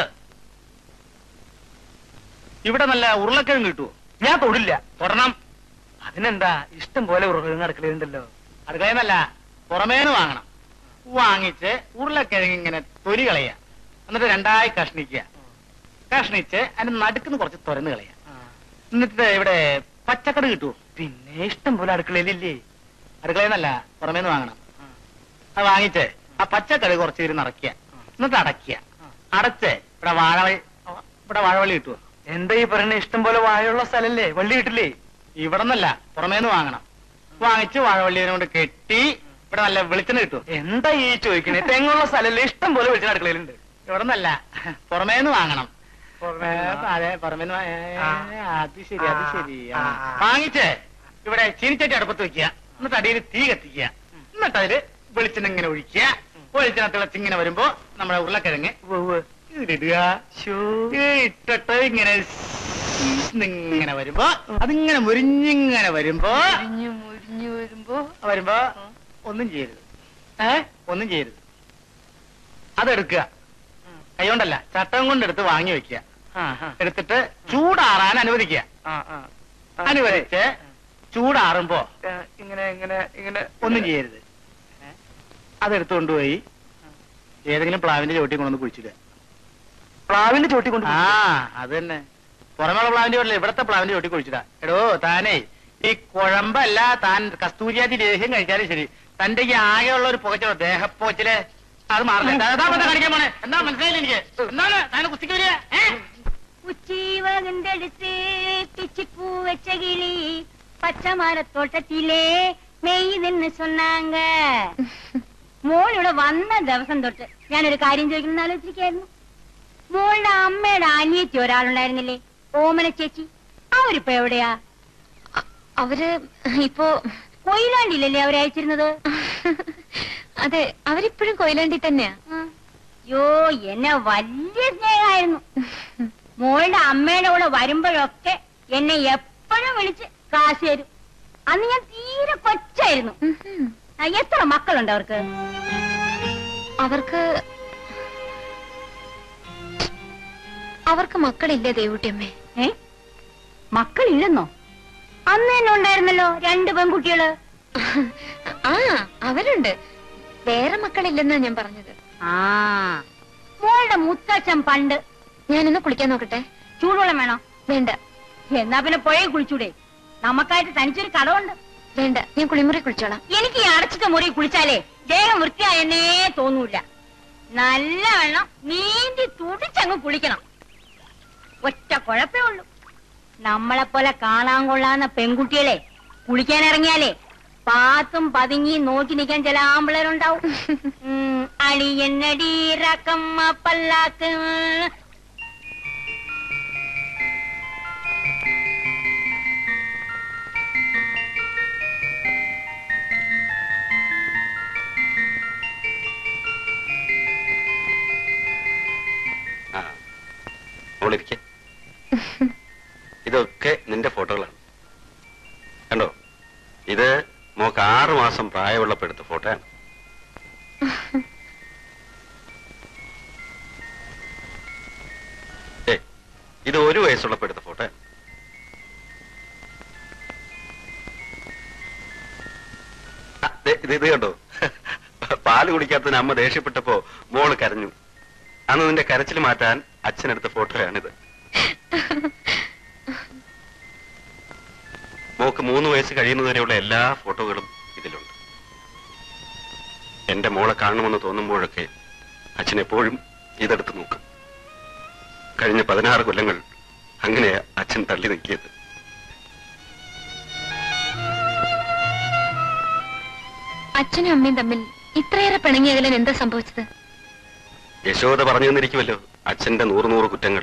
ഇവിടെ നല്ല ഉരുളക്കിഴങ്ങ് കിട്ടുമോ? ഞാൻ തൊടില്ല. തൊടണം. അതിനെന്താ, ഇഷ്ടം പോലെ ഉരുളക്കിഴങ്ങ് അടുക്കളയുണ്ടല്ലോ. അടുക്കളയെന്നല്ല, പുറമേന്ന് വാങ്ങണം. വാങ്ങിച്ച് ഉരുളക്കിഴങ്ങ് ഇങ്ങനെ തൊലി കളയുക, എന്നിട്ട് രണ്ടായി കഷ്ണിക്കുക. കഷ്ണിച്ച് അതിന് നടുക്കുന്ന് കുറച്ച് തുറന്ന് കളയുക. എന്നിട്ട് ഇവിടെ പച്ചക്കറി കിട്ടുമോ? പിന്നെ ഇഷ്ടം പോലെ അടുക്കളയിലില്ലേ? അടുക്കളയെന്നല്ല, പുറമേന്ന് വാങ്ങണം. അത് വാങ്ങിച്ച് ആ പച്ചക്കറി കുറച്ച് ഇരുന്ന് അടയ്ക്കുക, എന്നിട്ട് അടയ്ക്കുക. അടച്ച് ഇവിടെ വാഴവള്ളി ഇവിടെ വാഴവള്ളി കിട്ടുമോ? എന്താ ഈ പറയുന്ന, ഇഷ്ടം പോലെ വാഴയുള്ള സ്ഥലല്ലേ, വള്ളി കിട്ടില്ലേ? ഇവിടെ നിന്നല്ല, പുറമേന്ന് വാങ്ങണം. വാങ്ങിച്ച് വാഴവള്ളിനെ കൊണ്ട് കെട്ടി ഇവിടെ നല്ല വെളിച്ചെണ്ണ കിട്ടുമോ? എന്താ ഈ ചോദിക്കണേ? തെങ്ങുള്ള സ്ഥലല്ലേ, ഇഷ്ടം പോലെ വെളിച്ചെണ്ണ അടുക്കളയിലുണ്ട്. ഇവിടെ നിന്നല്ല, പുറമേന്ന് വാങ്ങണം. അതെ, പുറമേന്ന് അത് ശരി, അത് ശരി. വാങ്ങിച്ച് ഇവിടെ ചീനിച്ചട്ടി അടുപ്പത്ത് വെക്കുക, എന്നിട്ട് അടിയിൽ തീ കത്തിക്കുക, എന്നിട്ട് അതില് വെളിച്ചെണ്ണ ഇങ്ങനെ ഒഴിക്കുക. വെളിച്ചെണ്ണ തിളച്ചിങ്ങനെ വരുമ്പോ നമ്മുടെ ഉരുളക്കിഴങ്ങ് ഇതിടുക. ഇട്ടിട്ട് ഇങ്ങനെ ഇങ്ങനെ വരുമ്പോ അതിങ്ങനെ മുരിഞ്ഞിങ്ങനെ വരുമ്പോ മുരിഞ്ഞു വരുമ്പോ വരുമ്പോ ഒന്നും ചെയ്യരുത്. ഏ ഒന്നും ചെയ്യരുത്. അതെടുക്കുക, കൈകൊണ്ടല്ല, ചട്ടം കൊണ്ടെടുത്ത് വാങ്ങി വെക്കുക. എടുത്തിട്ട് ചൂടാറാൻ അനുവദിക്കുക. അനുവദിച്ച് ചൂടാറുമ്പോ ഇങ്ങനെ ഇങ്ങനെ ഇങ്ങനെ ഒന്നും ചെയ്യരുത്. അതെടുത്തുകൊണ്ടുപോയി ഏതെങ്കിലും പ്ലാവിന്റെ ചോട്ടി കൊണ്ടൊന്ന് കുഴിച്ചിടുക. പ്ലാവിന്റെ ചോട്ടി കൊണ്ട്? ആ അത് തന്നെ. പുറമേയുള്ള പ്ലാവിന്റെ ചോട്ടില്ല, ഇവിടത്തെ പ്ലാവിന്റെ ചോട്ടി കുഴിച്ചിടാ. എടോ താനേ ഈ കുഴമ്പല്ല, താൻ കസ്തൂരിയാതി ലേഹ്യം കഴിച്ചാലും ശരി, തന്റെ ഈ ആകെയുള്ള ഒരു പുകച്ചോ ദേഹപ്പോച്ചില് അത് മാറില്ല. കാണിക്കാൻ പോണേ. എന്താ മനസ്സിലായില്ല എനിക്ക്? എന്താണ് താനെ കുസ്തിക്ക് വരിക? ഉച്ചി വകുന്തെടുത്ത് പിച്ചിപ്പൂ വെച്ച കിളി പച്ചമരത്തോട്ടത്തിലെ മെയ്തെന്ന് சொன்னாங்க. മോളിവിടെ വന്ന ദിവസം തൊട്ട് ഞാനൊരു കാര്യം ചോദിക്കണം ആലോചിച്ചിരിക്കായിരുന്നു. മോളുടെ അമ്മയുടെ അനിയത്തി ഒരാളുണ്ടായിരുന്നില്ലേ, ഓമന ചേച്ചി, അവരിപ്പോ എവിടെയാ? അവര് ഇപ്പോ കൊയിലാണ്ടില്ലല്ലേ അവരെ അയച്ചിരുന്നത്? അതെ, അവരിപ്പോഴും കൊയിലാണ്ടി തന്നെയാ. യോ, എന്നെ വലിയ സ്നേഹമായിരുന്നു. മോളുടെ അമ്മയുടെ കൂടെ വരുമ്പോഴൊക്കെ എന്നെ എപ്പോഴും വിളിച്ച് കാശ് തരും. അന്ന് ഞാൻ തീരെ കൊച്ചായിരുന്നു. എത്ര മക്കളുണ്ട് അവർക്ക്? അവർക്ക് അവർക്ക് മക്കളില്ല ദേവുട്ടിയമ്മേ. ഏ മക്കളില്ലെന്നോ? അന്ന് തന്നെ ഉണ്ടായിരുന്നല്ലോ രണ്ട് പെൺകുട്ടികള്. ആ അവരുണ്ട്, വേറെ മക്കളില്ലെന്നാ ഞാൻ പറഞ്ഞത്. ആ മോളുടെ മുത്തച്ഛൻ പണ്ട്. ഞാനിന്ന് കുളിക്കാൻ നോക്കട്ടെ. ചൂടുവെള്ളം വേണോ? വേണ്ട. എന്നാ പിന്നെ പുഴയിൽ കുളിച്ചൂടെ? നമുക്കായിട്ട് തനിച്ചൊരു കടവുണ്ട്. വേണ്ട, ഞാൻ കുളിമുറി കുളിച്ചോളാം. എനിക്ക് ഈ അടച്ചിട്ട മുറി കുളിച്ചാലേ ദേഹം വൃത്തിയായെന്നേ തോന്നൂല. നല്ല വെള്ളം നീന്തി തുടിച്ചങ്ങ് കുളിക്കണം. ഒറ്റ കുഴപ്പേ ഉള്ളൂ, നമ്മളെ പോലെ കാണാൻ കൊള്ളാന്ന പെൺകുട്ടികളെ കുളിക്കാൻ ഇറങ്ങിയാലേ പാത്തും പതുങ്ങി നോക്കി നിൽക്കാൻ ചില ആമ്പിളരുണ്ടാവും. അടിയന്നടി റക്കമ്മ പല്ലാക്ക്. ഇതൊക്കെ നിന്റെ ഫോട്ടോകളാണ്. കണ്ടോ, ഇത് മോക്ക് ആറു മാസം പ്രായമുള്ളപ്പോ എടുത്ത ഫോട്ടോയാണ്. ഏ ഇത് ഒരു വയസ്സുള്ളപ്പോ എടുത്ത ഫോട്ടോയാണ്. ഇത് ഇത് കണ്ടോ, പാല് കുടിക്കാത്തതിന് അമ്മ ദേഷ്യപ്പെട്ടപ്പോ മോള് കരഞ്ഞു. അന്ന് നിന്റെ കരച്ചിൽ മാറ്റാൻ അച്ഛനെടുത്ത ഫോട്ടോയാണിത്. മോക്ക് മൂന്ന് വയസ്സ് കഴിയുന്നതുവരെയുള്ള എല്ലാ ഫോട്ടോകളും ഇതിലുണ്ട്. എന്റെ മോളെ കാണണമെന്ന് തോന്നുമ്പോഴൊക്കെ അച്ഛൻ എപ്പോഴും ഇതെടുത്ത് നോക്കും. കഴിഞ്ഞ പതിനാറ് കൊല്ലങ്ങൾ അങ്ങനെയാ അച്ഛൻ തള്ളി നീക്കിയത്. അച്ഛനും അമ്മയും തമ്മിൽ ഇത്രയേറെ പിണങ്ങിയകലാൻ എന്താ സംഭവിച്ചത്? യശോദ പറഞ്ഞു തന്നിരിക്കുമല്ലോ അച്ഛന്റെ നൂറ് നൂറ് കുറ്റങ്ങൾ.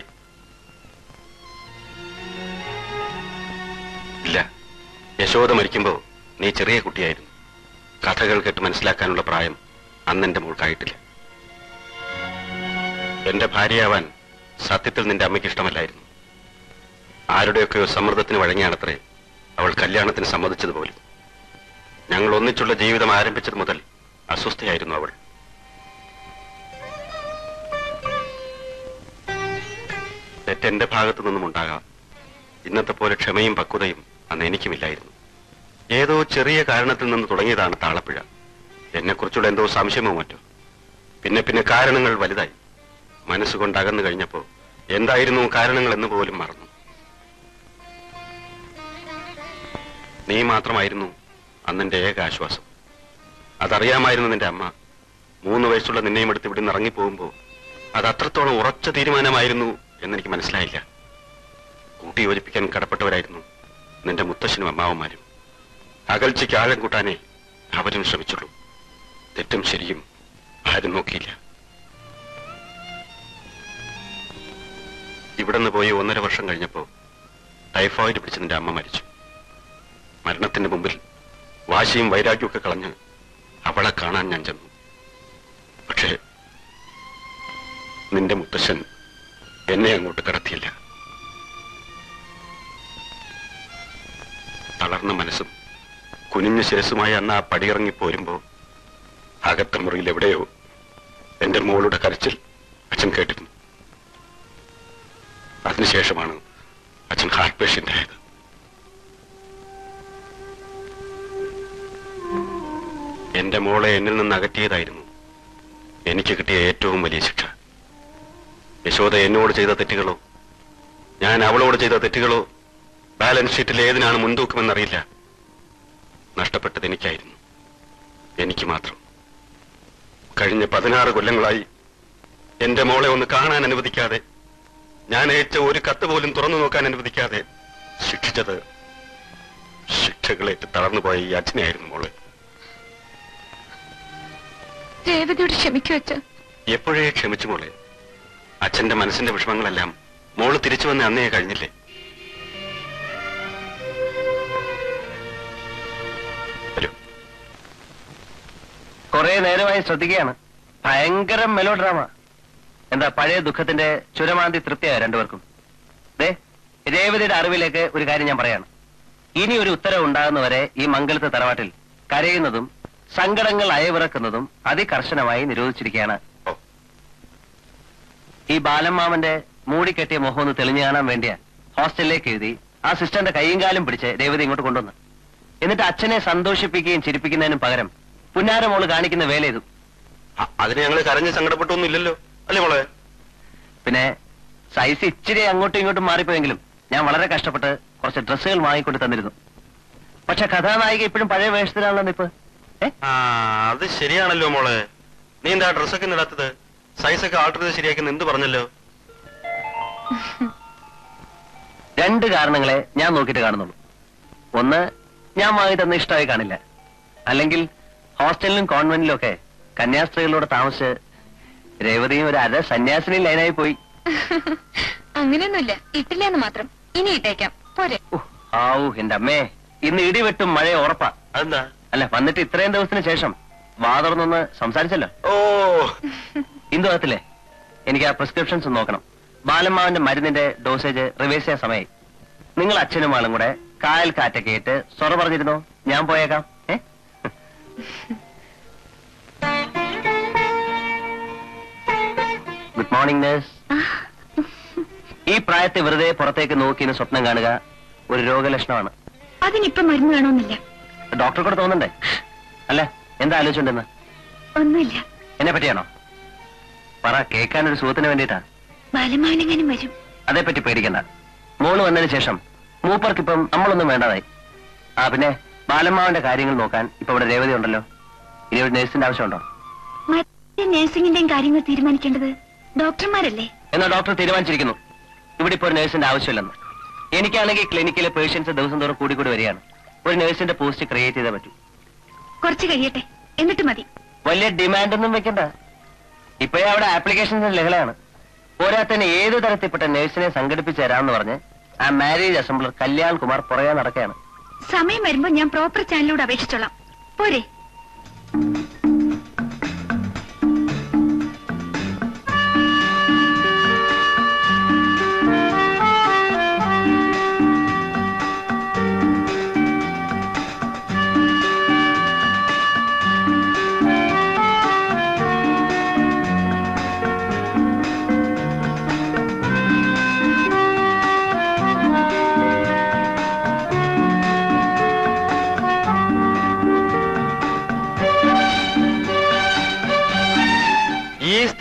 ഇല്ല, യശോദ മരിക്കുമ്പോ നീ ചെറിയ കുട്ടിയായിരുന്നു. കഥകൾ കേട്ട് മനസ്സിലാക്കാനുള്ള പ്രായം അന്നെന്റെ മോൾക്കായിട്ടില്ല. എന്റെ ഭാര്യയാവാൻ സത്യത്തിൽ നിന്റെ അമ്മയ്ക്ക് ഇഷ്ടമല്ലായിരുന്നു. ആരുടെയൊക്കെയോ സമ്മർദ്ദത്തിന് വഴങ്ങിയാണത്രേ അവൾ കല്യാണത്തിന് സമ്മതിച്ചതുപോലും. ഞങ്ങൾ ഒന്നിച്ചുള്ള ജീവിതം ആരംഭിച്ചത് മുതൽ അസ്വസ്ഥയായിരുന്നു അവൾ. തെറ്റെന്റെ ഭാഗത്തു നിന്നും ഉണ്ടാകാം. ഇന്നത്തെ പോലെ ക്ഷമയും പക്വതയും അന്ന് എനിക്കുമില്ലായിരുന്നു. ഏതോ ചെറിയ കാരണത്തിൽ നിന്ന് തുടങ്ങിയതാണ് താളപ്പിഴ. എന്നെക്കുറിച്ചുള്ള എന്തോ സംശയമോ മറ്റോ. പിന്നെ പിന്നെ കാരണങ്ങൾ വലുതായി. മനസ്സുകൊണ്ട് അകന്നു കഴിഞ്ഞപ്പോ എന്തായിരുന്നു കാരണങ്ങൾ എന്ന് പോലും മറന്നു. നീ മാത്രമായിരുന്നു അന്നെന്റെ ഏക ആശ്വാസം. അതറിയാമായിരുന്നു നിന്റെ അമ്മ. മൂന്ന് വയസ്സുള്ള നിന്നെയും എടുത്ത് ഇവിടെ നിന്ന് ഇറങ്ങിപ്പോകുമ്പോ അത് അത്രത്തോളം ഉറച്ച തീരുമാനമായിരുന്നു എന്നെനിക്ക് മനസ്സിലായില്ല. കൂട്ടി യോജിപ്പിക്കാൻ കടപ്പെട്ടവരായിരുന്നു നിന്റെ മുത്തശ്ശനും അമ്മാവന്മാരും. അകൽച്ചയ്ക്ക് ആഴം കൂട്ടാനേ അവരും ശ്രമിച്ചുള്ളൂ. തെറ്റും ശരിയും ആരും നോക്കിയില്ല. ഇവിടുന്ന് പോയി ഒന്നര വർഷം കഴിഞ്ഞപ്പോ ടൈഫോയിഡ് പിടിച്ച് നിന്റെ അമ്മ മരിച്ചു. മരണത്തിന്റെ മുമ്പിൽ വാശിയും വൈരാഗ്യവും ഒക്കെ കളഞ്ഞ് അവളെ കാണാൻ ഞാൻ ചെന്നു. പക്ഷേ നിന്റെ മുത്തശ്ശൻ എന്നെ അങ്ങോട്ട് കടത്തിയില്ല. തളർന്ന മനസ്സും കുനിഞ്ഞ ശിരസുമായി അന്ന് ആ പടിയിറങ്ങി പോരുമ്പോ അകത്ത മുറിയിൽ എവിടെയോ എന്റെ മോളുടെ കരച്ചിൽ അച്ഛൻ കേട്ടിരുന്നു. അതിനുശേഷമാണ് അച്ഛൻ ഹാർട്ട് പേഷ്യന്റ് ആയത്. എന്റെ മോളെ എന്നിൽ നിന്ന് അകറ്റിയതായിരുന്നു എനിക്ക് കിട്ടിയ ഏറ്റവും വലിയ ശിക്ഷ. യശോദ എന്നോട് ചെയ്ത തെറ്റുകളോ ഞാൻ അവളോട് ചെയ്ത തെറ്റുകളോ ബാലൻസ് ഷീറ്റിൽ ഏതിനാണ് മുൻതൂക്കമെന്നറിയില്ല. നഷ്ടപ്പെട്ടത് എനിക്കായിരുന്നു, എനിക്ക് മാത്രം. കഴിഞ്ഞ പതിനാറ് കൊല്ലങ്ങളായി എന്റെ മോളെ ഒന്ന് കാണാൻ അനുവദിക്കാതെ, ഞാൻ അയച്ച ഒരു കത്ത് പോലും തുറന്നു നോക്കാൻ അനുവദിക്കാതെ ശിക്ഷിച്ചത് ശിക്ഷകളേറ്റ് തളർന്നുപോയ ഈ അച്ഛനെയായിരുന്നു മോളെ. രേവതിയോട് ക്ഷമിക്കൂ അച്ഛൻ. എപ്പോഴേ ക്ഷമിച്ചു മോളെ. അച്ഛന്റെ മനസ്സിന്റെ വിഷമങ്ങളെല്ലാം മോള് തിരിച്ചു വന്ന് അന്നേ കഴിഞ്ഞില്ലേ. കുറെ നേരമായി ശ്രദ്ധിക്കുകയാണ്. ഭയങ്കര മെലോ ഡ്രാമ. എന്താ പഴയ ദുഃഖത്തിന്റെ ചുരമാന്തി തൃപ്തിയായ രണ്ടുപേർക്കും? ദേ, രേവതിയുടെ അറിവിലേക്ക് ഒരു കാര്യം ഞാൻ പറയാണ്. ഇനി ഒരു ഉത്തരവ് ഉണ്ടാകുന്നവരെ ഈ മംഗലത്തെ തറവാട്ടിൽ കരയുന്നതും സങ്കടങ്ങൾ അയവിറക്കുന്നതും അതികർശനമായി നിരോധിച്ചിരിക്കുകയാണ്. ഈ ബാലമ്മാമന്റെ മൂടിക്കെട്ടിയ മുഖം ഒന്ന് തെളിഞ്ഞു കാണാൻ വേണ്ടിയാ ഹോസ്റ്റലിലേക്ക് എഴുതി ആ സിസ്റ്ററിന്റെ കൈയും കാലും പിടിച്ച് രേവതി ഇങ്ങോട്ട് കൊണ്ടുവന്ന്. എന്നിട്ട് അച്ഛനെ സന്തോഷിപ്പിക്കുകയും ചിരിപ്പിക്കുന്നതിനും പകരം പുന്നാര മോള് കാണിക്കുന്ന വേല ചെയ്തു. അതിന് ഞങ്ങൾ കരഞ്ഞ് സങ്കടപ്പെട്ടൊന്നും ഇല്ലല്ലോ അല്ലേ മോളെ? പിന്നെ സൈസ് ഇച്ചിരി അങ്ങോട്ടും ഇങ്ങോട്ടും മാറിപ്പോയെങ്കിലും ഞാൻ വളരെ കഷ്ടപ്പെട്ട് കുറച്ച് ഡ്രസ്സുകൾ വാങ്ങിക്കൊണ്ട് തന്നിരുന്നു. പക്ഷെ കഥാനായിക ഇപ്പോഴും പഴയ വേഷത്തിലാണല്ലോ നിപ്പ്. അത് ശരിയാണല്ലോ മോളെ. നീ എന്താ ഡ്രസ്സൊക്കെ ഇടാത്തത്? സൈസൊക്കെ ആൾട്ടർ ചെയ്ത് ശരിയാക്കുന്ന എന്ത് പറഞ്ഞല്ലോ? രണ്ട് കാരണങ്ങളെ ഞാൻ നോക്കിയിട്ട് കാണുന്നുള്ളൂ. ഒന്ന്, ഞാൻ വാങ്ങി തന്ന ഇഷ്ടമായി കാണില്ല. അല്ലെങ്കിൽ ഹോസ്റ്റലിലും കോൺവെന്റിലും ഒക്കെ കന്യാസ്ത്രീകളോട് താമസിച്ച് രേവതിയും ഒരു അര സന്യാസിനി ലൈനായി പോയി. അങ്ങനെയൊന്നുമില്ല, ഇട്ടില്ല എന്ന് മാത്രം. ഇനി ഇട്ടേക്കാം പോരെ. ആവൂ എന്റെ അമ്മേ, ഇന്ന് ഇടിവെട്ടും മഴ ഉറപ്പാ. അതെന്താ? അല്ല, വന്നിട്ട് ഇത്രയും ദിവസത്തിന് ശേഷം വാ തുറന്നൊന്ന് സംസാരിച്ചല്ലോ. ഓ ഇന്ദു അകത്തില്ലേ, എനിക്ക് ആ പ്രിസ്ക്രിപ്ഷൻസ് നോക്കണം. ബാലമ്മാവന്റെ മരുന്നിന്റെ ഡോസേജ് റിവേഴ്സ് ചെയ്യാൻ സമയമായി. നിങ്ങൾ അച്ഛനും ആളും കൂടെ കായൽ കാറ്റൊക്കെ ഇട്ട് സൊറ പറഞ്ഞിരുന്നോ? ഞാൻ പോയേക്കാം. ഏ ഗുഡ് മോർണിംഗ് നേഴ്സ്. ഈ പ്രായത്തെ വെറുതെ പുറത്തേക്ക് നോക്കിന്ന് സ്വപ്നം കാണുക ഒരു രോഗലക്ഷണമാണ്. അതിനിപ്പം മരുന്ന് വേണമെന്നില്ല. ഡോക്ടർ കൂടെ തോന്നണ്ടേ? അല്ല, എന്താ ആലോചിച്ചുണ്ടെന്ന്? ഒന്നുമില്ല. എന്നെ പറ്റിയാണോ? പറ, കേൾക്കാൻ ഒരു സുഖത്തിന് വേണ്ടിയിട്ടാ. ബാലമാവനെങ്ങാനും വരും. അതേപ്പറ്റി പേടിക്കണ്ട. മോള് വന്നതിന് ശേഷം മൂപ്പർക്കിപ്പം നമ്മളൊന്നും വേണ്ടതായി. ആ പിന്നെ ബാലമ്മാവന്റെ കാര്യങ്ങൾ നോക്കാൻ ഇപ്പൊ ഇവിടെ രേവതി ഉണ്ടല്ലോ. ഇനി ഒരു നേഴ്സിന്റെ ആവശ്യമുണ്ടോ? മറ്റേ നേഴ്സിംഗിന്റെയും കാര്യങ്ങൾ തീരുമാനിക്കേണ്ടത് ഡോക്ടർമാരല്ലേ? എന്നാ ഡോക്ടർ തീരുമാനിച്ചിരിക്കുന്നു ഇവിടെ ഇപ്പൊ ഒരു നേഴ്സിന്റെ ആവശ്യമില്ലെന്ന്. എനിക്കാണെങ്കിൽ ക്ലിനിക്കിലെ പേഷ്യൻസ് ദിവസം തോറും കൂടി കൂടി വരികയാണ്. ഒരു നേഴ്സിന്റെ പോസ്റ്റ് ക്രിയേറ്റ് ചെയ്താൽ പറ്റൂ. കുറച്ച് കഴിയട്ടെ, എന്നിട്ട് മതി. വലിയ ഡിമാൻഡ് ഒന്നും വെക്കണ്ട. ഇപ്പോഴേ അവിടെ ആപ്ലിക്കേഷൻസ് ലഹളയാണ്. പോരാത്തന്നെ ഏതു തരത്തിൽപ്പെട്ട നേഴ്സിനെ സംഘടിപ്പിച്ചു തരാമെന്ന് പറഞ്ഞ് ആ മാരേജ് അസംബ്ലർ കല്യാൺ കുമാർ പുറകെ നടക്കുകയാണ്. സമയം വരുമ്പോ ഞാൻ പ്രോപ്പർ ചാനലിലൂടെ അപേക്ഷിച്ചോളാം. പോരെ?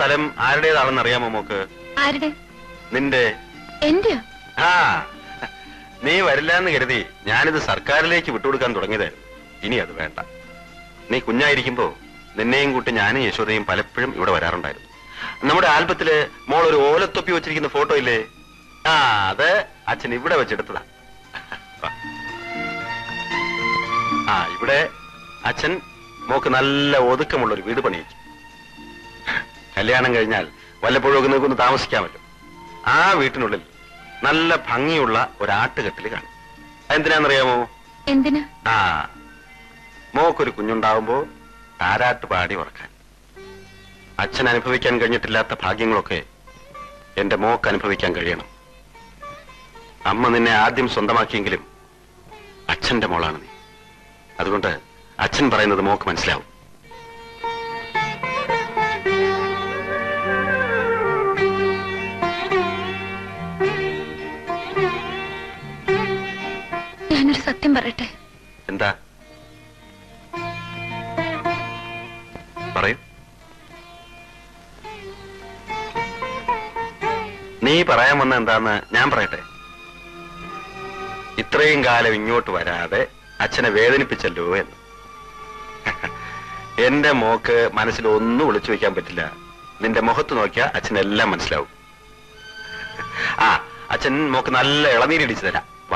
സ്ഥലം ആരുടേതാണെന്ന് അറിയാമോ മോക്ക്? ആരുടെ? നിന്റെ. എന്റെ? ആ, നീ വരില്ല എന്ന് കരുതി ഞാനിത് സർക്കാരിലേക്ക് വിട്ടുകൊടുക്കാൻ തുടങ്ങിയതായിരുന്നു. ഇനി അത് വേണ്ട. നീ കുഞ്ഞായിരിക്കുമ്പോ നിന്നെയും കൂട്ടി ഞാനും യശോദയും പലപ്പോഴും ഇവിടെ വരാറുണ്ടായിരുന്നു. നമ്മുടെ ആൽബത്തില് മോൾ ഒരു ഓലത്തൊപ്പി വെച്ചിരിക്കുന്ന ഫോട്ടോ ഇല്ലേ? ആ, അത് അച്ഛൻ ഇവിടെ വെച്ചെടുത്തതാ. ആ, ഇവിടെ അച്ഛൻ മോക്ക് നല്ല ഒതുക്കമുള്ള ഒരു വീട് പണിയിക്കും. കല്യാണം കഴിഞ്ഞാൽ വല്ലപ്പോഴും ഒക്കെ നിൽക്കൊന്ന് താമസിക്കാമല്ലോ. ആ വീട്ടിനുള്ളിൽ നല്ല ഭംഗിയുള്ള ഒരാട്ടുകെട്ടിൽ കാണും. അതെന്തിനാന്നറിയാമോ? എന്തിനാ? ആ, മോക്കൊരു കുഞ്ഞുണ്ടാവുമ്പോ താരാട്ട് പാടി ഉറക്കാൻ. അച്ഛൻ അനുഭവിക്കാൻ കഴിഞ്ഞിട്ടില്ലാത്ത ഭാഗ്യങ്ങളൊക്കെ എന്റെ മോക്ക് അനുഭവിക്കാൻ കഴിയണം. അമ്മ നിന്നെ ആദ്യം സ്വന്തമാക്കിയെങ്കിലും അച്ഛന്റെ മോളാണ് നീ. അതുകൊണ്ട് അച്ഛൻ പറയുന്നത് മോക്ക് മനസ്സിലാവും. ഞാനൊരു സത്യം പറയട്ടെ? എന്താ? പറയൂ. നീ പറയാൻ വന്ന എന്താന്ന് ഞാൻ പറയട്ടെ. ഇത്രയും കാലം ഇങ്ങോട്ട് വരാതെ അച്ഛനെ വേദനിപ്പിച്ചല്ലോ എന്ന്. എന്റെ മോക്ക് മനസ്സിൽ ഒന്നും ഒളിച്ചു വെക്കാൻ പറ്റില്ല. നിന്റെ മുഖത്ത് നോക്കിയാ അച്ഛനെല്ലാം മനസ്സിലാവും. ആ, അച്ഛൻ മോക്ക് നല്ല ഇളനീരിടിച്ചു തരാം. വാ.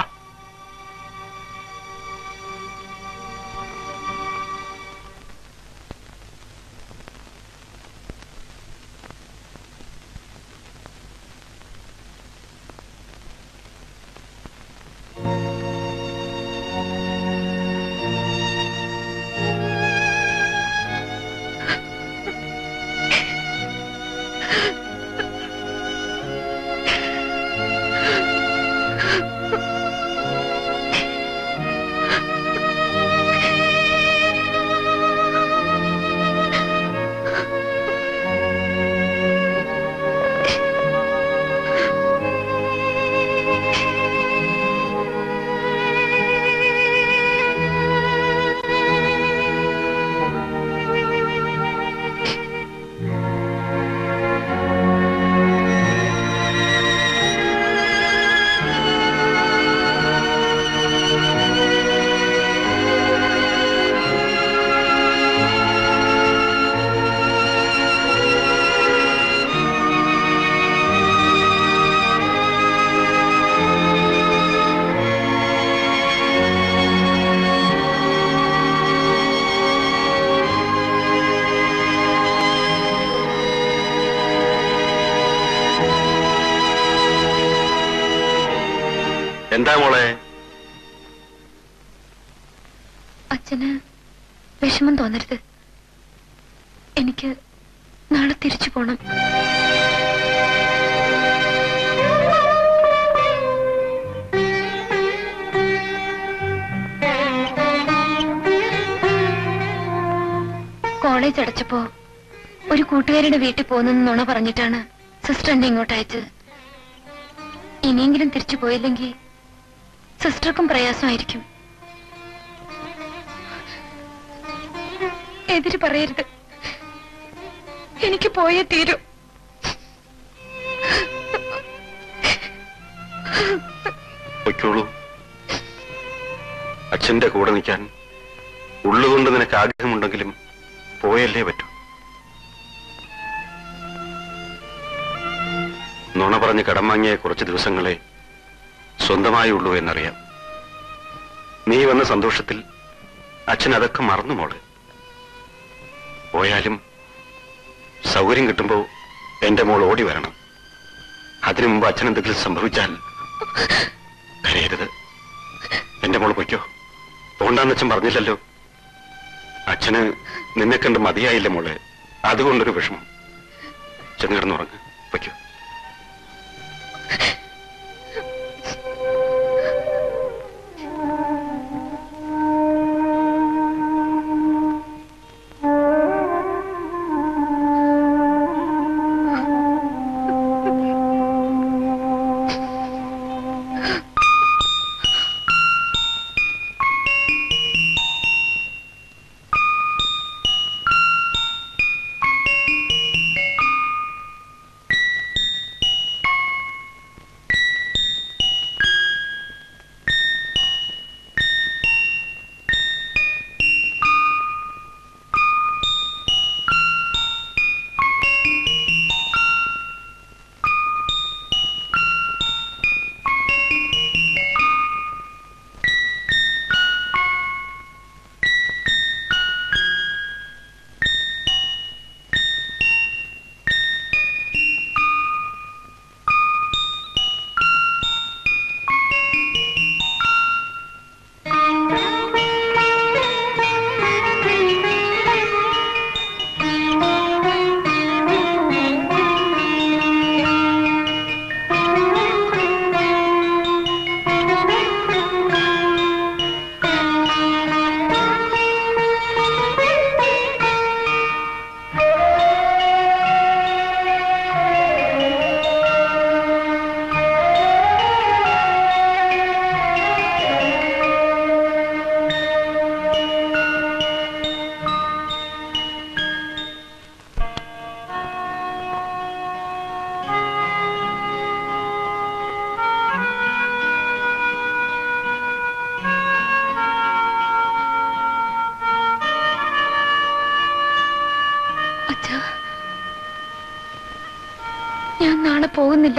എന്താ മോളെ? അച്ഛന് വിഷമം തോന്നരുത്. എനിക്ക് നാളെ തിരിച്ചു പോണം. കോളേജ് അടച്ചപ്പോ ഒരു കൂട്ടുകാരുടെ വീട്ടിൽ പോകുന്നെന്ന് നുണ പറഞ്ഞിട്ടാണ് സിസ്റ്റർ എന്നെ ഇങ്ങോട്ട് അയച്ചത്. ഇനിയെങ്കിലും തിരിച്ചു പോയില്ലെങ്കിൽ സിസ്റ്റർക്കും പ്രയാസമായിരിക്കും. എതിര് പറയരുത്. എനിക്ക് പോയേ തീരൂ. പൊയ്ക്കോളൂ. അച്ഛന്റെ കൂടെ നിൽക്കാൻ ഉള്ളുകൊണ്ട് നിനക്ക് ആഗ്രഹമുണ്ടെങ്കിലും പോയല്ലേ പറ്റൂ. നുണ പറഞ്ഞ് കടം വാങ്ങിയ കുറച്ച് ദിവസങ്ങളെ സ്വന്തമായി ഉള്ളൂ എന്നറിയാം. നീ വന്ന സന്തോഷത്തിൽ അച്ഛൻ അതൊക്കെ മറന്നു മോള്. പോയാലും സൗകര്യം കിട്ടുമ്പോ എന്റെ മോൾ ഓടി വരണം. അതിനു മുമ്പ് അച്ഛൻ എന്തെങ്കിലും സംഭവിച്ചാൽ കരയരുത്. എന്റെ മോള് പൊയ്ക്കോ. പോണ്ടാന്ന് അച്ഛൻ പറഞ്ഞില്ലല്ലോ. അച്ഛന് നിന്നെ കണ്ട് മതിയായില്ല മോളെ. അതുകൊണ്ടൊരു വിഷമം. ചെന്ന് കിടന്നുറങ്ങ്. പൊയ്ക്കോ. ഞാൻ നാളെ പോകുന്നില്ല.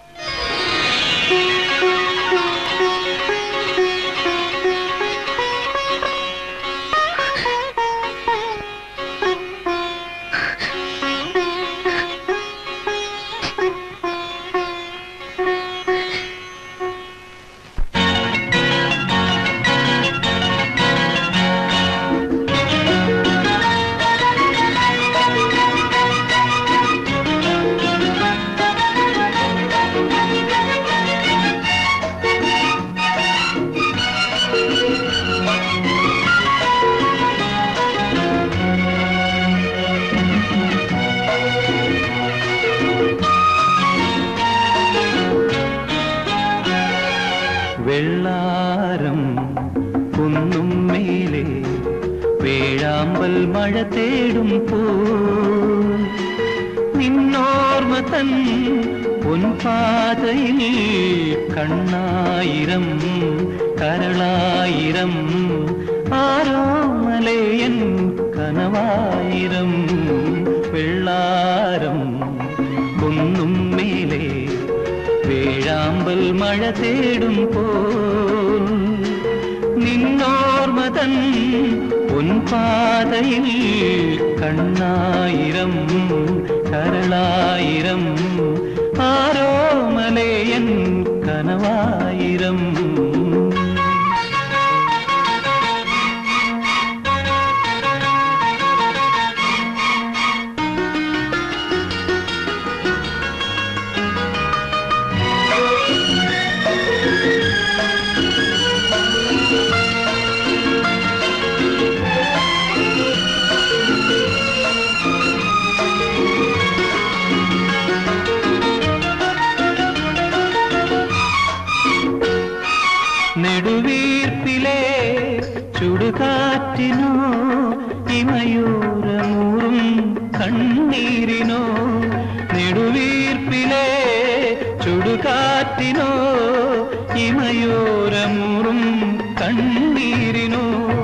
വെള്ളാരം കുന്നും മേലെ വേഴാമ്പൽ മഴ തേടും പോ നിന്നോർമ്മ തൻ പൊൻപാതയിൽ കണ്ണായിരം കരളായിരം ആരോ മലയൻ കനവായിരം വെള്ളാരം കുന്നും മേലെ വേഴാമ്പൽ മഴ തേടും പോൽ നിന്നോർമ്മ തൻ പൊൻപാതയിൽ കണ്ണായിരം കരളായിരം ആരോ മലയൻ കനവായിരം നെടുവീർപ്പിലെ ചുടുകാറ്റിനോ ഇമയൂരമൂറും കണ്ണീരിനോ നെടുവീർപ്പിലെ ചുടുകാറ്റിനോ ഇമയൂരമൂറും കണ്ണീരിനോ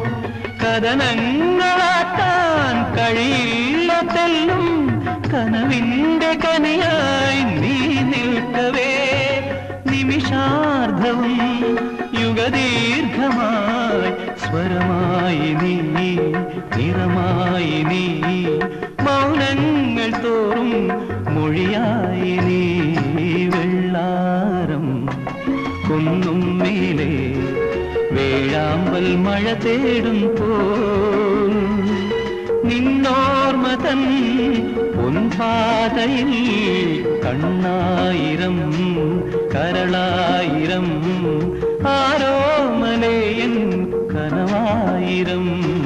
കഥനങ്ങളാക്കാൻ കഴിയില്ല തെല്ലും കനവിന്റെ കനിയായി നീ നിൽക്കവേ നിമിഷാർദ്ധവും യുഗദീർഘമായി സ്വരമായി നീ നിറമായി നീ മൗനങ്ങൾ തോറും മൊഴിയായി നീ വെള്ളാരം കുന്നും മേലെ വേഴാമ്പൽ മഴ തേടും പോൽ നിന്നോർമ്മ തൻ പൊൻപാതയിൽ കണ്ണായിരം കരളായിരം ആരോ മലയൻ കനവായിരം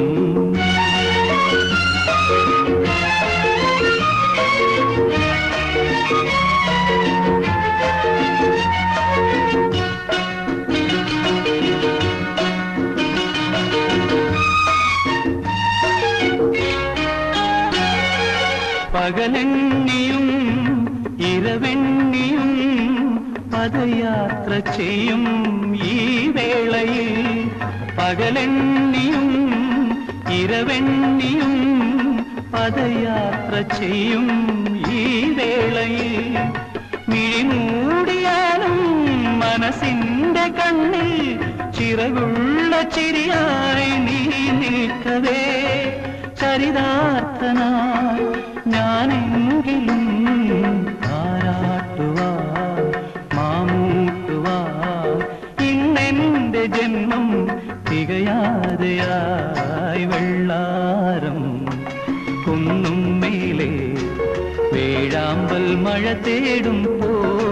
പകലെണ്ണിയും ഇരവെണ്ണിയും പദയാത്ര ചെയ്യും ഈ വേളയിൽ പകലെണ്ണിയും ഇരവെണ്ണിയും പദയാത്ര ചെയ്യും ഈ വേളയിൽ മിഴിമൂടിയാലും മനസ്സിന്റെ കണ്ണിൽ ചിറകുള്ള ചിരിയായി നീ നിൽക്കവേ ചരിതാർത്ഥനായി ഞാനെങ്കിലും ആരാട്ടുവാ മാമൂട്ടുവാ ഇന്നെന്റെ ജന്മം തികയാതെയായി വെള്ളാരം കുന്നും മേലെ വേഴാമ്പൽ മഴ തേടും പോ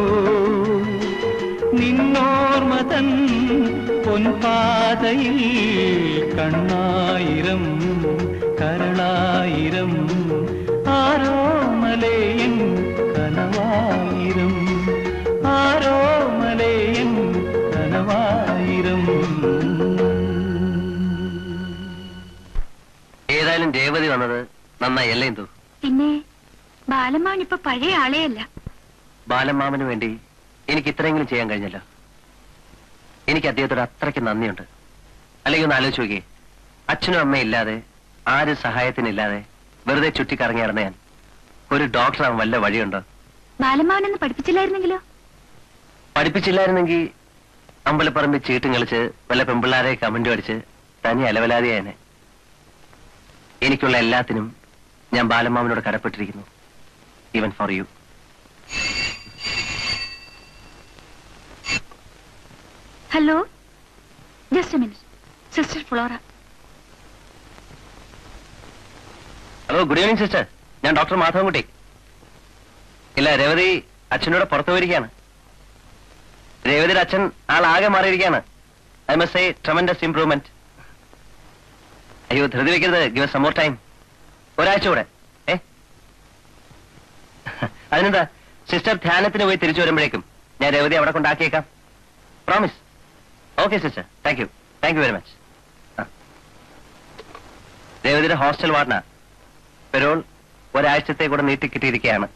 നിന്നോർമ്മ തൻ പൊൻപാതയിൽ കണ്ണായിരം കരളായിരം ആരോ മലയൻ കനവായിരം ആരോ മലയൻ കനവായിരം. ഏതായാലും രേവതി വന്നത് നന്നായല്ലേ എന്തു? പിന്നെ ബാലമാമൻ ഇപ്പൊ പഴയ ആളെയല്ല. ബാലമാമന് വേണ്ടി എനിക്ക് ഇത്രയെങ്കിലും ചെയ്യാൻ കഴിഞ്ഞല്ലോ. എനിക്ക് അദ്ദേഹത്തോട് അത്രയ്ക്ക് നന്ദിയുണ്ട്. അല്ലെങ്കിൽ ഒന്ന് ആലോചിച്ച് നോക്കിയേ, അച്ഛനും അമ്മയും ഇല്ലാതെ ആരും സഹായത്തിനില്ലാതെ വെറുതെ ചുറ്റിക്കറങ്ങി നടന്ന ഞാൻ ഒരു ഡോക്ടറാവാൻ വല്ല വഴിയുണ്ടോ? ബാലമാവനെന്ന് പഠിപ്പിച്ചില്ലായിരുന്നെങ്കിലോ? പഠിപ്പിച്ചില്ലായിരുന്നെങ്കിൽ അമ്പലപ്പറമ്പിൽ ചീട്ടും കളിച്ച് വല്ല പെമ്പിള്ളാരെ കമന്റും അടിച്ച് തനി അലവലാതിയായനെ. എനിക്കുള്ള എല്ലാത്തിനും ഞാൻ ബാലമാമനോട് കടപ്പെട്ടിരിക്കുന്നു. Even for you. Hello, just a minute. Sister Flora. Hello, good evening sister. ഞാൻ ഡോക്ടർ മാധവൻകുട്ടി. ഇല്ല, രേവതി അച്ഛനോട് പുറത്തു പോയിരിക്കുകയാണ്. രേവതിയുടെ അച്ഛൻ ആളാകെ മാറിയിരിക്കുകയാണ്. I must say tremendous improvement. അയ്യോ, ധൃതി വെക്കരുത്. Give some more time. ഒരാഴ്ച കൂടെ. ഏ അതിനെന്താ, സിസ്റ്റർ ധ്യാനത്തിന് പോയി തിരിച്ചു വരുമ്പോഴേക്കും ഞാൻ രേവതി അവിടെ കൊണ്ടാക്കിയേക്കാം. Promise. Okay sister, thank you. Thank you very much. രേവതിയുടെ ഹോസ്റ്റൽ വാർഡനാ. പെരോൾ ഒരാഴ്ചത്തെ കൂടെ നീട്ടി കിട്ടിയിരിക്കുകയാണ്.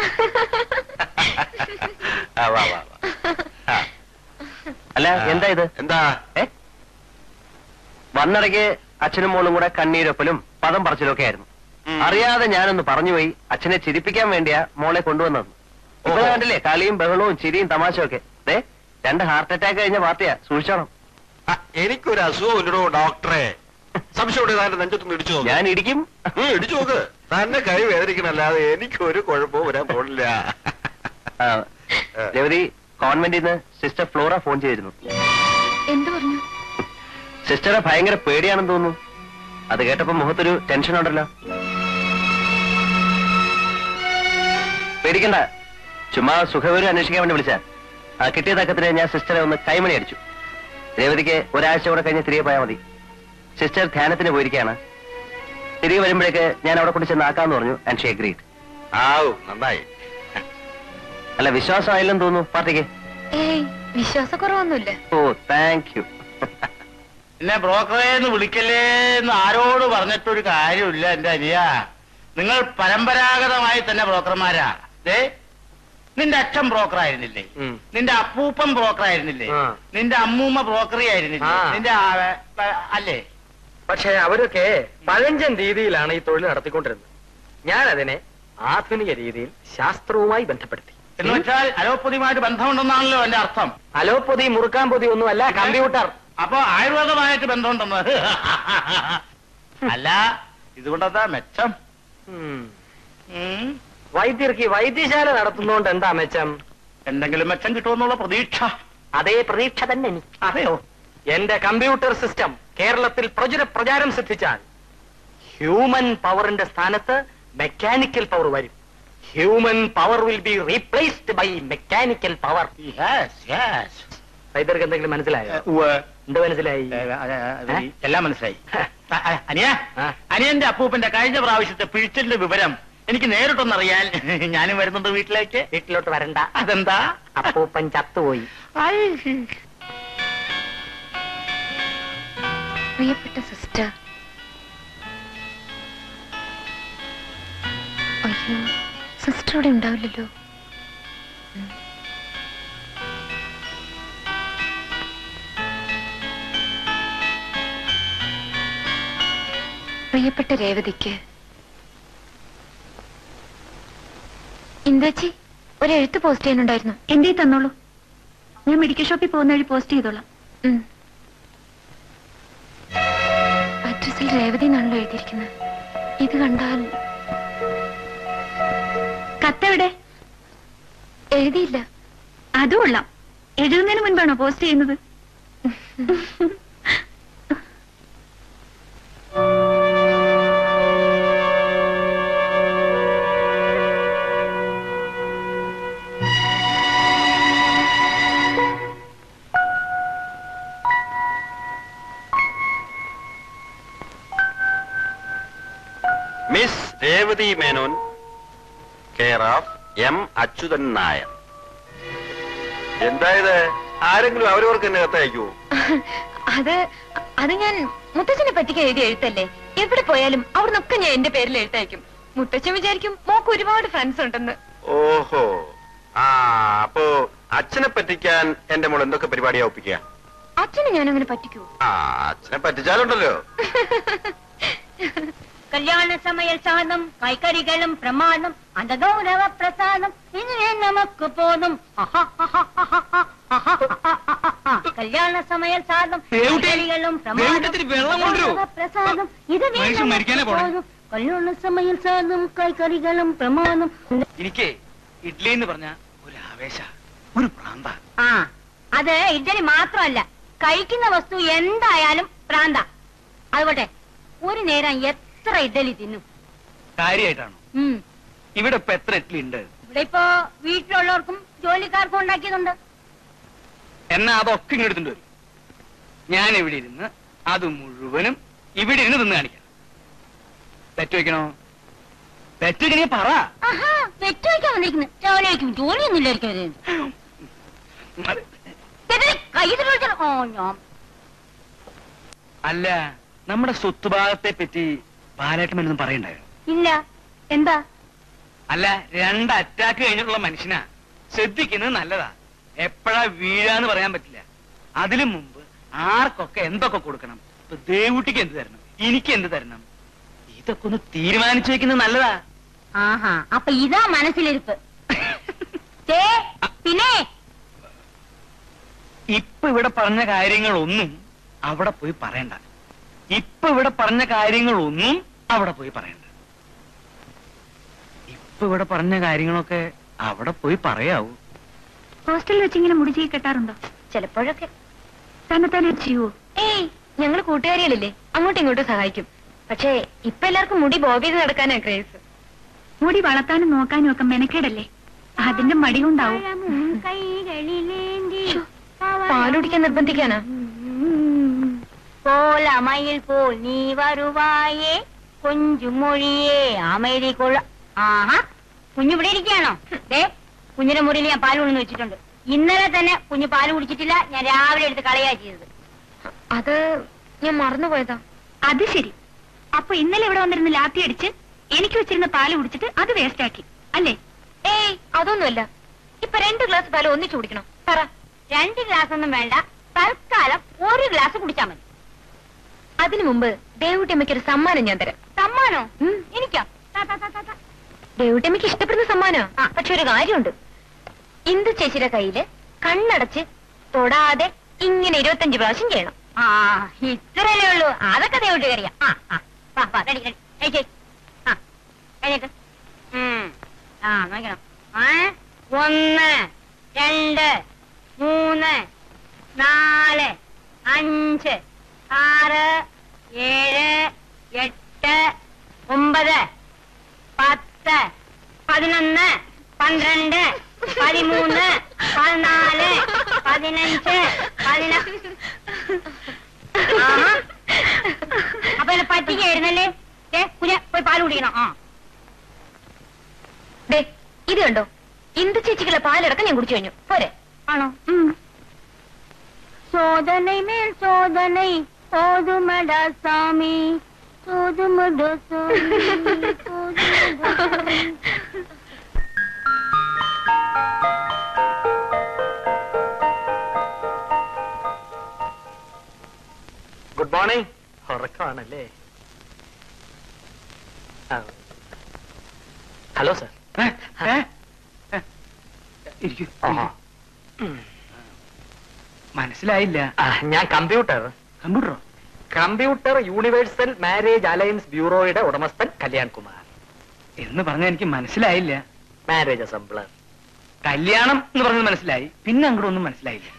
അല്ല, എന്താ ഇത്? എന്താ ഏ വന്നിടയ്ക്ക് അച്ഛനും മോളും കൂടെ കണ്ണീരൊപ്പലും പദം പറച്ചിലും ഒക്കെ ആയിരുന്നു. അറിയാതെ ഞാനൊന്ന് പറഞ്ഞുപോയി. അച്ഛനെ ചിരിപ്പിക്കാൻ വേണ്ടിയാ മോളെ കൊണ്ടുവന്നത്. ഇപ്പൊ കണ്ടില്ലേ, കളിയും ബഹളവും ചിരിയും തമാശയും ഒക്കെ. ദേ, രണ്ട് ഹാർട്ട് അറ്റാക്ക് കഴിഞ്ഞ പാർട്ടിയാ, സൂക്ഷിച്ചോണം. എനിക്കൊരു അസുഖമില്ലടോ ഡോക്ടറെ. സംശയം നെഞ്ചത്തൊന്ന് ഇടിച്ചു നോക്ക്. ഞാൻ ഇടിക്കും. ഇടിച്ചു നോക്ക്. തന്നെ കൈ വേദനിക്കണല്ലാതെ എനിക്കൊരു കുഴപ്പവും വരാൻ പോണില്ല. രവതി, കോൺവെന്റിൽ നിന്ന് സിസ്റ്റർ ഫ്ലോറ ഫോൺ ചെയ്തിരുന്നു. എന്ത് പറഞ്ഞു? സിസ്റ്ററെ ഭയങ്കര പേടിയാണെന്ന് തോന്നുന്നു. അത് കേട്ടപ്പോ മുഖത്തൊരു ടെൻഷൻ ഉണ്ടല്ലോ. പേടിക്കണ്ട, ചുമ്മാ സുഖവിവരം അന്വേഷിക്കാൻ വേണ്ടി വിളിച്ചാ. ആ കിട്ടിയ തക്കത്തിന് ഞാൻ സിസ്റ്ററെ ഒന്ന് കൈമണി അടിച്ചു. രേവതിക്ക് ഒരാഴ്ച കൂടെ കഴിഞ്ഞ് തിരികെ പോയാൽ മതി. സിസ്റ്റർ ധ്യാനത്തിന് പോയിരിക്കുകയാണ്. തിരികെ വരുമ്പോഴേക്ക് ഞാൻ അവിടെ കൊണ്ട് ചെന്ന് ആക്കാന്ന് പറഞ്ഞു. And she agreed. ആവൂ, നന്നായി. അല്ല, വിശ്വാസമായില്ലെന്ന് തോന്നുന്നു പാർട്ടിക്ക്. ഏയ്, വിശ്വാസക്കുറവൊന്നുമില്ല. ഓ, താങ്ക് യു. എന്നെ ബ്രോക്കറേന്ന് വിളിക്കല്ലേ എന്ന് ആരോട് പറഞ്ഞിട്ടൊരു കാര്യമില്ല എന്റെ അനിയ. നിങ്ങൾ പരമ്പരാഗതമായി തന്നെ ബ്രോക്കർമാരാ. ദേ, നിന്റെ അച്ഛൻ ബ്രോക്കർ ആയിരുന്നില്ലേ? നിന്റെ അപ്പൂപ്പൻ ബ്രോക്കർ ആയിരുന്നില്ലേ? നിന്റെ അമ്മൂമ്മ ബ്രോക്കറി ആയിരുന്നില്ലേ? നിന്റെ അല്ലേ? പക്ഷെ അവരൊക്കെ പഴഞ്ചൻ രീതിയിലാണ് ഈ തൊഴിൽ നടത്തിക്കൊണ്ടിരുന്നത്. ഞാൻ അതിനെ ആധുനിക രീതിയിൽ ശാസ്ത്രവുമായി ബന്ധപ്പെടുത്തി. എന്ന് വെച്ചാൽ അലോപ്പതിയുമായിട്ട് ബന്ധമുണ്ടെന്നാണല്ലോ എന്റെ അർത്ഥം. അലോപ്പതി മുറുക്കാൻ പൊതി ഒന്നുമല്ല, കമ്പ്യൂട്ടർ. അപ്പൊ ആയുർവേദമായിട്ട് ബന്ധമുണ്ടെന്ന്. അല്ല, ഇതുകൊണ്ടെന്താ മെച്ചം? വൈദ്യർക്ക് വൈദ്യശാല നടത്തുന്നോണ്ട് എന്താ മെച്ചം? എന്തെങ്കിലും മെച്ചം കിട്ടുമെന്നുള്ള പ്രതീക്ഷ. അതേ പ്രതീക്ഷ തന്നെ എനിക്ക്. അതെയോ? എന്റെ കമ്പ്യൂട്ടർ സിസ്റ്റം കേരളത്തിൽ പ്രചുര പ്രചാരം സിദ്ധിച്ചാൽ ഹ്യൂമൻ പവറിന്റെ സ്ഥാനത്ത് മെക്കാനിക്കൽ പവർ വരും. Human power will be replaced by mechanical power. വൈദ്യർക്ക് എന്തെങ്കിലും മനസ്സിലായോ? എന്ത് മനസ്സിലായി? എല്ലാം മനസ്സിലായി. അനിയ, അനിയന്റെ അപ്പൂപ്പന്റെ കഴിഞ്ഞ പ്രാവശ്യത്തെ പിഴിച്ചലിന്റെ വിവരം എനിക്ക് നേരിട്ടൊന്നറിയാൻ ഞാനും വരുന്നുണ്ട് വീട്ടിലേക്ക്. വീട്ടിലോട്ട് വരണ്ട. അതെന്താ? അപ്പൂപ്പൻ ചത്തുപോയി. പ്രിയപ്പെട്ട സിസ്റ്റർ, അയ്യോ, സിസ്റ്റർ ഇവിടെ ഉണ്ടാവില്ലല്ലോ. പ്രിയപ്പെട്ട രേവതിക്ക് ഇന്ദുച്ചി ഒരു എഴുത്ത് പോസ്റ്റ് ചെയ്യാനുണ്ടായിരുന്നു. എന്തേ തന്നോളൂ. ഞാൻ മെഡിക്കൽ ഷോപ്പിൽ പോകുന്ന വഴി പോസ്റ്റ് ചെയ്തോളാം. അഡ്രസ്സിൽ രേവതി എന്നാണല്ലോ എഴുതിയിരിക്കുന്നത്. ഇത് കണ്ടാൽ കത്തെവിടെ? എഴുതിയില്ല. അതും കൊള്ളാം. എഴുതുന്നതിന് മുൻപാണോ പോസ്റ്റ് ചെയ്യുന്നത്? Miss Revathi Menon, care of M Achuthan Nair. എന്തായത്? ആരെങ്കിലും അവരവർക്ക് എന്നെ കത്തയക്കൂ? അത് അത് ഞാൻ മുത്തച്ഛനെ പറ്റിക്ക് എഴുതി എഴുത്തല്ലേ. എവിടെ പോയാലും അവിടെ നിന്നൊക്കെ ഞാൻ എന്റെ പേരിൽ എഴുത്തയക്കും. മുത്തച്ഛൻ വിചാരിക്കും മോക്ക് ഒരുപാട് ഫ്രണ്ട്സ് ഉണ്ടെന്ന്. ഓഹോ, ആ അപ്പോ അച്ഛനെ പറ്റിക്കാൻ എന്റെ മോൾ എന്തൊക്കെ പരിപാടിയാ ഒപ്പിക്കുക? അച്ഛനെ ഞാൻ അങ്ങനെ പറ്റിക്കൂ? ആ, അച്ഛനെ പറ്റിച്ചാലുണ്ടല്ലോ. കല്യാണ സമയ സാധനം കൈക്കറികളും പ്രമാണം அந்த கௌரவ பிரசாதம் இதுவே நமக்கு போதும் கல்யாண சமையல் சாதம் பிரசாதம் இதுவே போதுം കല്യാണ സമയം സാധനം കൈക്കറികളും പ്രമാണം. എനിക്ക് ഇഡ്ഡലി എന്ന് പറഞ്ഞ ഒരു ആവേശ ഒരു പ്രാന്ത. ആ അത് ഇഡ്ഡലി മാത്രമല്ല, കഴിക്കുന്ന വസ്തു എന്തായാലും പ്രാന്ത. അതുകൊട്ടെ ഒരു നേരം എത്ര ഇഡ്ഡലി തിന്നും? കാര്യമായിട്ടാണോ? ഇവിടെ ഇപ്പൊ എത്ര ഇഡ്ഡലി ഉണ്ട്? ഇവിടെ ഇപ്പോ വീട്ടിലുള്ളവർക്കും ജോലിക്കാർക്കും ഉണ്ടാക്കിയതുണ്ട്. എന്നാ അതൊക്കെ ഇങ്ങെടുത്തിട്ട് വരും. ഞാൻ ഇവിടെ ഇരുന്ന് അത് മുഴുവനും ഇവിടെ ഇരുന്ന് തിന്ന് കാണിക്കാം. തെറ്റ് വയ്ക്കണോ? തെറ്റ് വയ്ക്കണേ പറ. തെറ്റ് വയ്ക്കാൻ വന്നിരിക്കുന്നു. രാവിലെ വയ്ക്കും, ജോലിയൊന്നും ഇല്ലായിരിക്കും. അല്ല, നമ്മുടെ സ്വത്തുഭാഗത്തെ പറ്റി ബാലേട്ടനൊന്നും പറയണ്ടായോ? ഇല്ല. എന്താ? അല്ല, രണ്ട് അറ്റാക്ക് കഴിഞ്ഞിട്ടുള്ള മനുഷ്യനാ. ശ്രദ്ധിക്കുന്നത് നല്ലതാ. എപ്പോഴാ വീഴാന്ന് പറയാൻ പറ്റില്ല. അതിനു മുമ്പ് ആർക്കൊക്കെ എന്തൊക്കെ കൊടുക്കണം, ഇപ്പൊ ദേവുട്ടിക്ക് എന്ത് തരണം, എനിക്ക് എന്ത് തരണം, ഇതൊക്കെ ഒന്ന് തീരുമാനിച്ചു വെക്കുന്നത് നല്ലതാ. ആഹാ, അപ്പൊ ഇതാ മനസ്സിലിരിപ്പ്. പിന്നെ ഇപ്പൊ ഇവിടെ പറഞ്ഞ കാര്യങ്ങളൊന്നും അവിടെ പോയി പറയണ്ട. ഇപ്പൊ ഇവിടെ പറഞ്ഞ കാര്യങ്ങളൊന്നും അവിടെ പോയി പറയണ്ട. ഇപ്പൊ ഇവിടെ പറഞ്ഞ കാര്യങ്ങളൊക്കെ അവിടെ പോയി പറയാവൂ. ഹോസ്റ്റലിൽ വെച്ചിങ്ങനെ മുടി ചെയ്യി കെട്ടാറുണ്ടോ? ചിലപ്പോഴൊക്കെ. തന്നെ തന്നെ ചെയ്യുവോ? ഏയ്, ഞങ്ങൾ കൂട്ടുകാരികളില്ലേ, അങ്ങോട്ടും ഇങ്ങോട്ടും സഹായിക്കും. പക്ഷേ ഇപ്പൊ എല്ലാവർക്കും മുടി ബോബ് ചെയ്ത് നടക്കാനാ ക്രേസ്. മുടി വളർത്താനും നോക്കാനും ഒക്കെ മെനക്കേടല്ലേ, അതിന്റെ മടി കൊണ്ടാവും. പാലുടിക്കാൻ നിർബന്ധിക്കാനാ? പോലമയിൽ പോൽ നീ വരുവായേ കുഞ്ചുമൊഴിയേ അമേരി കൊള്ള. ആഹാ, കുഞ്ഞിവിടെ ഇരിക്കുകയാണോ? ദേ, കുഞ്ഞിന്റെ മുറിയിൽ ഞാൻ പാല് കൊണ്ടു വെച്ചിട്ടുണ്ട്. ഇന്നലെ തന്നെ കുഞ്ഞ് പാല് കുടിച്ചിട്ടില്ല. ഞാൻ രാവിലെ എടുത്ത് കളയാ ചെയ്തത്. അത് ഞാൻ മറന്നുപോയതാ. അത് ശരി. അപ്പൊ ഇന്നലെ ഇവിടെ വന്നിരുന്ന് ലാത്തി അടിച്ച് എനിക്ക് വെച്ചിരുന്ന പാല് കുടിച്ചിട്ട് അത് വേസ്റ്റ് ആക്കി അല്ലേ? ഏയ്, അതൊന്നുമല്ല. ഇപ്പൊ രണ്ട് ഗ്ലാസ് പാല് ഒന്നിച്ചു കുടിക്കണം. പറ. രണ്ട് ഗ്ലാസ് ഒന്നും വേണ്ട, തൽക്കാലം ഒരു ഗ്ലാസ് കുടിച്ചാൽ മതി. അതിനു മുമ്പ് ദേവുട്ടിയമ്മയ്ക്ക് ഒരു സമ്മാനം ഞാൻ തരാം. സമ്മാനോ? എനിക്കാ? ദേവുട്ടിയമ്മയ്ക്ക് ഇഷ്ടപ്പെടുന്ന സമ്മാനോ? പക്ഷെ ഒരു കാര്യമുണ്ട്. ഇന്ദു ചേച്ചിയുടെ കയ്യില് കണ്ണടച്ച് തൊടാതെ ഇങ്ങനെ ഇരുപത്തഞ്ച് പ്രാവശ്യം ചെയ്യണം. ആ, ഇത്രയല്ലേ ഉള്ളൂ. അതൊക്കെ ദേവുട്ടി കറിയാം. ആ ആ റെഡി റെഡി ആ കഴിഞ്ഞിട്ട് ആ നോക്കണം. ഒന്ന്, രണ്ട്, മൂന്ന്, നാല്, അഞ്ച്, ആറ്, ഏഴ്, എട്ട്, ഒമ്പത്, പത്ത്, പതിനൊന്ന്, പന്ത്രണ്ട്, പതിമൂന്ന്, പതിനാല്, പതിനഞ്ച്, പതിനാറ്. അപ്പൊ എന്നെ പറ്റിക്കായിരുന്നല്ലേ? കുഞ്ഞ പോയി പാല് കുടിക്കണം. ആ ദേ, ഇത് കണ്ടോ, ഇന്ദു ചേച്ചിക്കുള്ള പാലടക്കം ഞാൻ കുടിച്ചു കഴിഞ്ഞു. പോരെ? ആണോ? சோதனை மேல் சோதனை போதுமடா சாமி, போதுமடா சாமி, போதுமடா. Good morning. ഉറക്കമാണല്ലേ? Hello sir. മനസ്സിലായില്ല. ഞാൻ കമ്പ്യൂട്ടർ കമ്പ്യൂട്ടറോ? കമ്പ്യൂട്ടർ യൂണിവേഴ്സൽ മാരേജ് അലയൻസ് ബ്യൂറോയുടെ ഉടമസ്ഥൻ കല്യാൺ കുമാർ എന്ന് പറഞ്ഞ എനിക്ക് മനസ്സിലായില്ല. Marriage assembler. കല്യാണം എന്ന് പറഞ്ഞത് മനസ്സിലായി, പിന്നെ അങ്ങോട്ടൊന്നും മനസ്സിലായില്ല.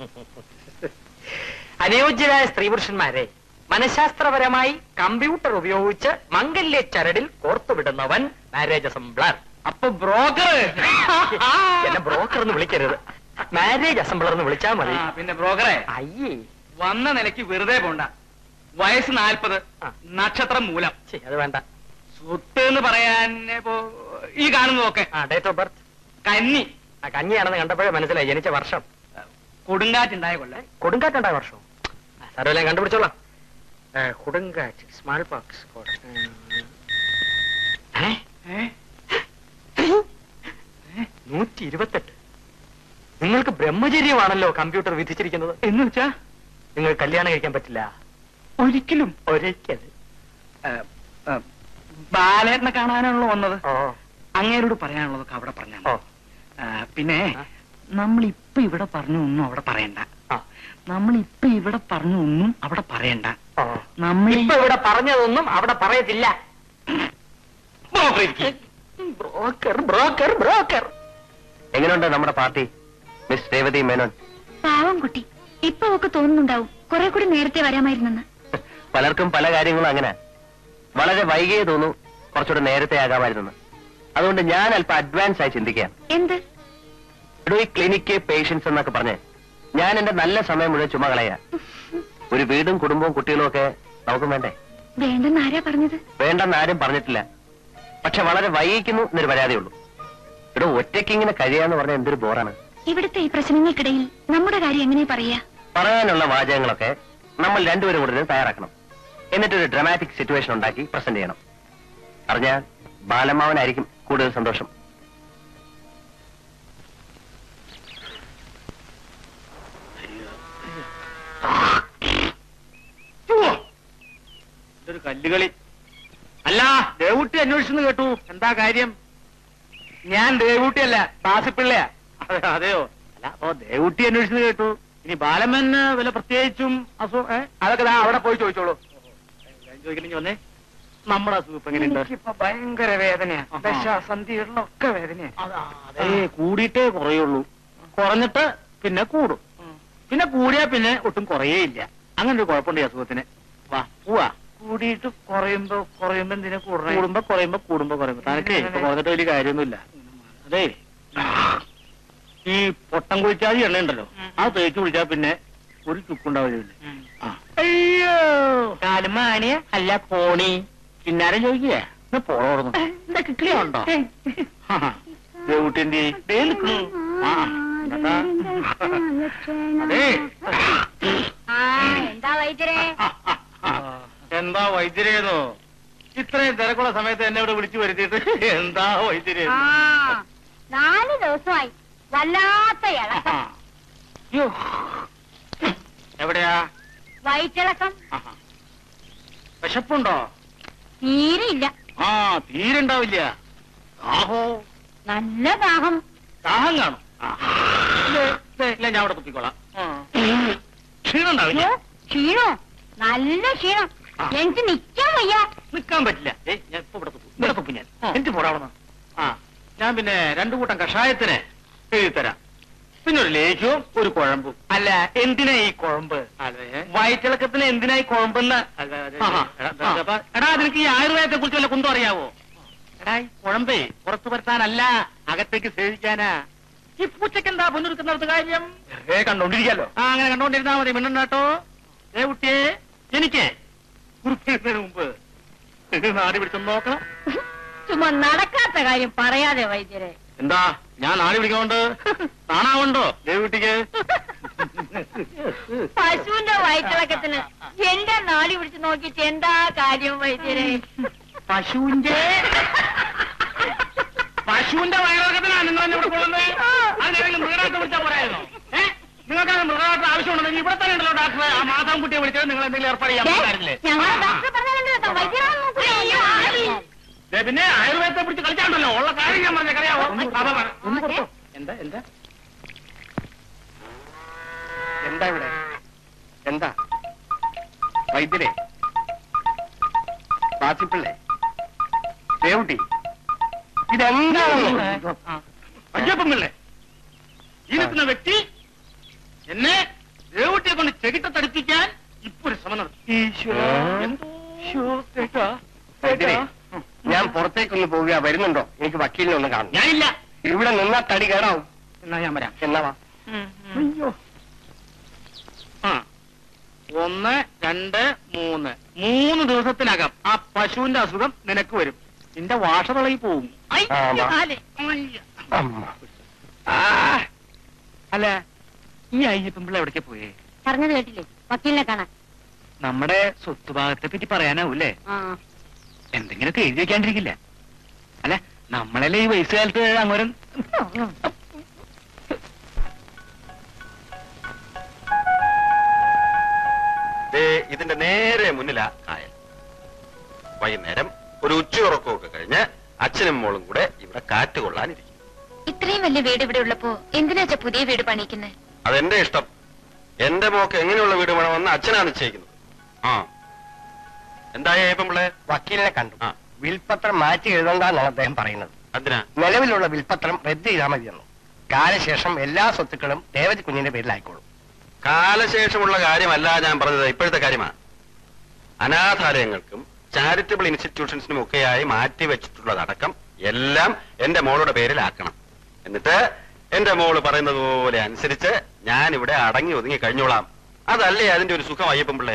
അനുയോജ്യരായ സ്ത്രീ പുരുഷന്മാരെ മനഃശാസ്ത്രപരമായി കമ്പ്യൂട്ടർ ഉപയോഗിച്ച് മംഗല്യ ചരടിൽ കോർത്തുവിടുന്നവൻ മാരേജ് അസംബ്ലർ. അപ്പൊ ബ്രോക്കർ? എന്നെ ബ്രോക്കർ എന്ന് വിളിക്കരുത്, മാരേജ് അസംബ്ലർ എന്ന് വിളിച്ചാൽ മതി. പിന്നെ ബ്രോക്കറെ അയ്യേ, വന്ന നിലയ്ക്ക് വെറുതെ പോണ്ട. വയസ്സ് നാൽപ്പത്, നക്ഷത്രം മൂലം. അത് വേണ്ട. സ്വത്ത് എന്ന് പറയാൻ ഇപ്പോ ഈ കാണുന്നതൊക്കെ. ആ, ഡേറ്റ് ഓഫ് ബർത്ത് കന്നി. ആ, കന്നിയാണെന്ന് കണ്ടപ്പോഴേ മനസ്സിലായി. ജനിച്ച വർഷം. കൊടുങ്കാറ്റുണ്ടായ കൊല്ലം. കൊടുങ്കാറ്റുണ്ടായ വർഷം സാരമില്ല, കണ്ടുപിടിച്ചോളാം. കൊടുങ്കാറ്റ്, സ്മാൾ പോക്സ്. നൂറ്റി ഇരുപത്തെട്ട്. നിങ്ങൾക്ക് ബ്രഹ്മചര്യമാണല്ലോ കമ്പ്യൂട്ടർ വിധിച്ചിരിക്കുന്നത്. എന്ന് വെച്ചാ നിങ്ങൾ കല്യാണം കഴിക്കാൻ പറ്റില്ല. ഒരിക്കലും. ഒരിക്കൽ. ബാലേട്ടനെ കാണാനാണല്ലോ വന്നത്. ഓ, അങ്ങേരോട് പറയാനുള്ളതൊക്കെ അവിടെ പറഞ്ഞാൽ പിന്നെ നമ്മൾ ഇപ്പൊ ഇവിടെ പറഞ്ഞു ഒന്നും അവിടെ പറയണ്ട. നമ്മൾ ഇപ്പൊ ഇവിടെ പറഞ്ഞു ഒന്നും അവിടെ പറയണ്ട. നമ്മൾ ഇപ്പൊ ഇവിടെ പറഞ്ഞതൊന്നും അവിടെ പറയത്തില്ല. Broker broker broker. എങ്ങനെയുണ്ട് നമ്മുടെ പാർട്ടി മിസ് രേവതി മേനോൻ? പാവം കുട്ടി. ഇപ്പൊ ഒക്കെ തോന്നുന്നുണ്ടാവും കുറെ കൂടി നേരത്തെ വരാമായിരുന്നെന്ന്. പലർക്കും പല കാര്യങ്ങളും അങ്ങനെ. വളരെ വൈകിയേ തോന്നു കുറച്ചുകൂടെ നേരത്തെ ആകാമായിരുന്നെന്ന്. അതുകൊണ്ട് ഞാൻ അല്പം അഡ്വാൻസ് ആയി ചിന്തിക്കാം. എന്ത്? ഇവിടെ ഈ ക്ലിനിക്ക് പേഷ്യൻസ് എന്നൊക്കെ പറഞ്ഞ് ഞാൻ എന്റെ നല്ല സമയം മുഴുവൻ ചുമ കളയാ. ഒരു വീടും കുടുംബവും കുട്ടികളും ഒക്കെ നമുക്കും വേണ്ടേ? വേണ്ടെന്ന് ആരാ പറഞ്ഞത്? വേണ്ടെന്ന് ആരും പറഞ്ഞിട്ടില്ല. പക്ഷെ വളരെ വൈകിക്കുന്നു എന്നൊരു പരാതിയുള്ളൂ. ഇവിടെ ഒറ്റയ്ക്ക് ഇങ്ങനെ കഴിയാന്ന് പറഞ്ഞാൽ എന്തൊരു ബോറാണ്. ഇവിടുത്തെ ഈ പ്രശ്നങ്ങൾക്കിടയിൽ നമ്മുടെ കാര്യം എങ്ങനെ പറയാ? പറയാനുള്ള വാചകങ്ങളൊക്കെ നമ്മൾ രണ്ടുപേരും കൂടെ തയ്യാറാക്കണം. എന്നിട്ടൊരു ഡ്രാമാറ്റിക് സിറ്റുവേഷൻ ഉണ്ടാക്കി പ്രസന്റ് ചെയ്യണം. അറിഞ്ഞാൽ ബാലമാവനായിരിക്കും കൂടുതൽ സന്തോഷം. ഇതൊരു കല്ലുകളി. അല്ല, ദേവൂട്ടി അന്വേഷിച്ചെന്ന് കേട്ടു. എന്താ കാര്യം? ഞാൻ ദേവൂട്ടിയല്ല, ബാസിപ്പിള്ളയാ. അതെയോ? അല്ല, അപ്പൊ ദേവൂട്ടി അന്വേഷിച്ചെന്ന് കേട്ടു. ഇനി ബാലമ്മന് വല്ല പ്രത്യേകിച്ചും അസു അതൊക്കെ ദാ അവിടെ പോയി ചോദിച്ചോളൂ. ചോദിക്കണമെങ്കിൽ വന്നേ. നമ്മുടെ അസുഖം ഇപ്പൊ എങ്ങനെയുണ്ട്? ഇപ്പൊ ഭയങ്കര വേദനയാ. ദശാസന്ധികളിലൊക്കെ വേദനയാ. അതേ കൂടിയിട്ടേ കുറയുള്ളൂ. കുറഞ്ഞിട്ട് പിന്നെ കൂടും. പിന്നെ കൂടിയാ പിന്നെ ഒട്ടും കുറയേയില്ല. അങ്ങനെ ഒരു കുഴപ്പമുണ്ട് ഈ അസുഖത്തിന്. വാ പോവാ. കൂടിയിട്ട് കുറയുമ്പോ കുറയുമ്പോ എന്തിനാ കൂടണേ? കൂടുമ്പോ കുറയുമ്പോ കൂടുമ്പോ കുറയുമ്പോ തനക്ക് ഇപ്പൊ കുറഞ്ഞിട്ട് വലിയ കാര്യമൊന്നുമില്ല. അതെ, ഈ പൊട്ടം കുഴിച്ചാതി എണ്ണ ഉണ്ടല്ലോ, അത് തേച്ച് കുടിച്ചാൽ പിന്നെ ഒരു ചുക്കുണ്ടാവില്ല. അയ്യോ, കാലുമാണിയ അല്ല പോണി. പിന്നാരെ ചോദിക്കുക പോണോർന്നു കിളിയുണ്ടോ? ദേവൂട്ടിന്റെ അതെ. എന്താ വൈദ്യരെ? എന്താ വൈദ്യരേന്നോ? ഇത്രയും തിരക്കുള്ള സമയത്ത് എന്നെ ഇവിടെ വിളിച്ചു വരുത്തിയിട്ട് എന്താ വൈദ്യരേ? നാല് ദിവസമായി വല്ലാത്ത ഇളക്കം. എവിടെയാ? വയറ്റിളക്കം. വിശപ്പുണ്ടോ? തീരെ ഇല്ല. ആ, തീരെ ഉണ്ടാവില്ല. ആഹോ, നല്ല ദാഹം. ദാഹം കാണും. ഇല്ല, ഞാൻ അവിടെ തുപ്പിക്കോളാം. ക്ഷീണം ഉണ്ടാവില്ല. ക്ഷീണോ? നല്ല ക്ഷീണം. എനിക്ക് നിക്കാൻ വയ്യ. നിക്കാൻ പറ്റില്ല. ഏയ്, ഞാൻ ഇപ്പൊ ഇവിടെ തുപ്പും. ഇവിടെ തുപ്പും ഞാൻ. എനിക്ക് പോടാവുന്ന. ആ, ഞാൻ പിന്നെ രണ്ടു കൂട്ടം കഷായത്തിന് എഴുതിത്തരാം. പിന്നെ ഒരു ലേഖ്യവും ഒരു കുഴമ്പും. അല്ല, എന്തിനാ ഈ കുഴമ്പ്? അതെ, വയറ്റിളക്കത്തിന് എന്തിനാ ഈ കുഴമ്പെന്ന്? എടാ, നിനക്ക് ഈ ആയുർവേദത്തെ കുറിച്ച് വല്ല കുന്തം അറിയാവോ? എടാ, ഈ കുഴമ്പേ പുറത്തു വരുത്താനല്ല, അകത്തേക്ക് സേവിക്കാനാ. ഈ പൂച്ചക്ക് എന്താ പൊന്നെടുക്കുന്നിടത്ത് കാര്യം? കണ്ടോണ്ടിരിക്കാലോ. ആ, അങ്ങനെ കണ്ടോണ്ടിരുന്നാ മതി. മിണ്ടോ ഏ കുട്ടിയെ, എനിക്ക് കുറിപ്പിടുന്നതിന് മുമ്പ് നാടി പിടിച്ചൊന്ന് നോക്കണം. ചുമ്മാ നടക്കാത്ത കാര്യം പറയാതെ വൈദ്യരെ. എന്താ, ഞാൻ നാടി പിടിക്കൊണ്ട് കാണാവുണ്ടോ ദേവകുട്ടിക്ക്? പശുവിന്റെ വയറ്റിളക്കത്തിന് എന്റെ നാടി പിടിച്ച് നോക്കിട്ട് എന്താ കാര്യം വൈദ്യരെ? പശുവിന്റെ പശുവിന്റെ വയറിളക്കത്തിനാണ് നിങ്ങൾ ഇവിടെ കൊള്ളുന്നത്. അതിനെങ്കിലും മൃഗഡോക്ടറെ വിളിച്ചാൽ പോരായിരുന്നോ? ഏഹ്, നിങ്ങൾക്ക് മൃഗഡോക്ടർ ആവശ്യമുണ്ടെങ്കിൽ ഇവിടെ തന്നെ ഉണ്ടല്ലോ ഡോക്ടറെ. ആ മാധവൻ കുട്ടിയെ വിളിച്ചത് നിങ്ങൾ എന്തെങ്കിലും ഏർപ്പാട് ചെയ്യാൻ പറ്റില്ലേ? പിന്നെ ആയുർവേദത്തെ പിടിച്ച് കളിച്ചാണ്ടല്ലോ. ഉള്ള കാര്യം ഞാൻ പറഞ്ഞ അറിയാവോ? എന്താ എന്താ എന്താ ഇവിടെ? എന്താ വൈദ്യരെ? ബാസിപ്പിള്ളേ, ദേവുട്ടി, ഇതെന്താണെന്ന് അയ്യപ്പൻ പിള്ളേ, ഈ നിൽക്കുന്ന വ്യക്തി എന്നെ ദേവുട്ടിയെ കൊണ്ട് ചെകിട്ട തടിപ്പിക്കാൻ ഇപ്പൊ ഒരു ശ്രമം നടത്തി. വൈദ്യരെ, ഞാൻ പുറത്തേക്കൊന്ന് പോവുക. വരുന്നുണ്ടോ? എനിക്ക് വക്കീലിനെ ഒന്ന് കാണും. ഞാനില്ല. ഇവിടെ നിന്നാ തടി കേടാവും. എന്നാ ഞാൻ വരാം. എന്നാ വാ. അയ്യോ. ആ, ഒന്ന് രണ്ട് മൂന്ന് മൂന്ന് ദിവസത്തിനകം ആ പശുവിന്റെ അസുഖം നിനക്ക് വരും. നിന്റെ വാഷതളയിൽ പോവും. ആ, വാ. അമ്മ. അല്ല, ഈ അയ്യപ്പൻ പിള്ള എവിടേക്ക് പോയേ? പറഞ്ഞത് കേട്ടില്ലേ? വക്കീലിനെ കാണാൻ. നമ്മുടെ സ്വത്തുഭാഗത്തെ പറ്റി പറയാനാവൂല്ലേ? ആ, എന്തെങ്കിലുമൊക്കെ എഴുതി വെക്കാണ്ടിരിക്കില്ല. അല്ല, നമ്മളല്ലേ ഈ വയസ്സുകാലത്ത് അങ്ങോരം. ഇതിന്റെ നേരെ മുന്നിലാ കായൽ. വൈകുന്നേരം ഒരു ഉച്ചയുറക്കമൊക്കെ കഴിഞ്ഞ് അച്ഛനും മോളും കൂടെ ഇവിടെ കാറ്റ് കൊള്ളാനിരിക്കും. ഇത്രയും വലിയ വീട് ഇവിടെ ഉള്ളപ്പോ എന്തിനാച്ച പുതിയ വീട് പണിയിക്കുന്നത്? അതെന്റെ ഇഷ്ടം. എന്റെ മോക്ക് എങ്ങനെയുള്ള വീട് വേണമെന്ന് അച്ഛനാണ് നിശ്ചയിക്കുന്നത്. ആ എന്തായാ ഇപ്പം പിള്ളേ? വക്കീലിനെ കണ്ടു. വിൽപത്രം മാറ്റി എഴുതണ്ടെന്നാണ് അദ്ദേഹം പറയുന്നത്. അതിനാ? നിലവിലുള്ള വിൽപത്രം റദ്ദ് ചെയ്താൽ മതിയെന്നു. കാലശേഷം എല്ലാ സ്വത്തുക്കളും രേവതി കുഞ്ഞിന്റെ പേരിലായിക്കോളും. കാലശേഷമുള്ള കാര്യമല്ല ഞാൻ പറഞ്ഞത്, ഇപ്പോഴത്തെ കാര്യമാണ്. അനാഥാലയങ്ങൾക്കും ചാരിറ്റബിൾ ഇൻസ്റ്റിറ്റ്യൂഷൻസിനും ഒക്കെയായി മാറ്റി വെച്ചിട്ടുള്ളതടക്കം എല്ലാം എന്റെ മോളുടെ പേരിലാക്കണം. എന്നിട്ട് എന്റെ മോള് പറയുന്നത് പോലെ അനുസരിച്ച് ഞാൻ ഇവിടെ അടങ്ങി ഒതുങ്ങി കഴിഞ്ഞോളാം. അതല്ലേ അതിന്റെ ഒരു സുഖം അയ്യപ്പൻ പിള്ളേ?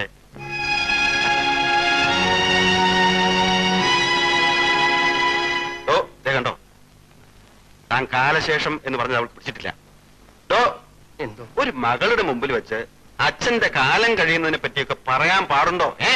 ഓ ദേ കണ്ടോ, താൻ കാലശേഷം എന്ന് പറഞ്ഞത് അവൾ പിടിച്ചിട്ടില്ല. ഡോ എന്തോ ഒരു മകളുടെ മുമ്പിൽ വെച്ച് അച്ഛന്റെ കാലം കഴിയുന്നതിനെ പറ്റിയൊക്കെ പറയാൻ പാടുണ്ടോ? ഏ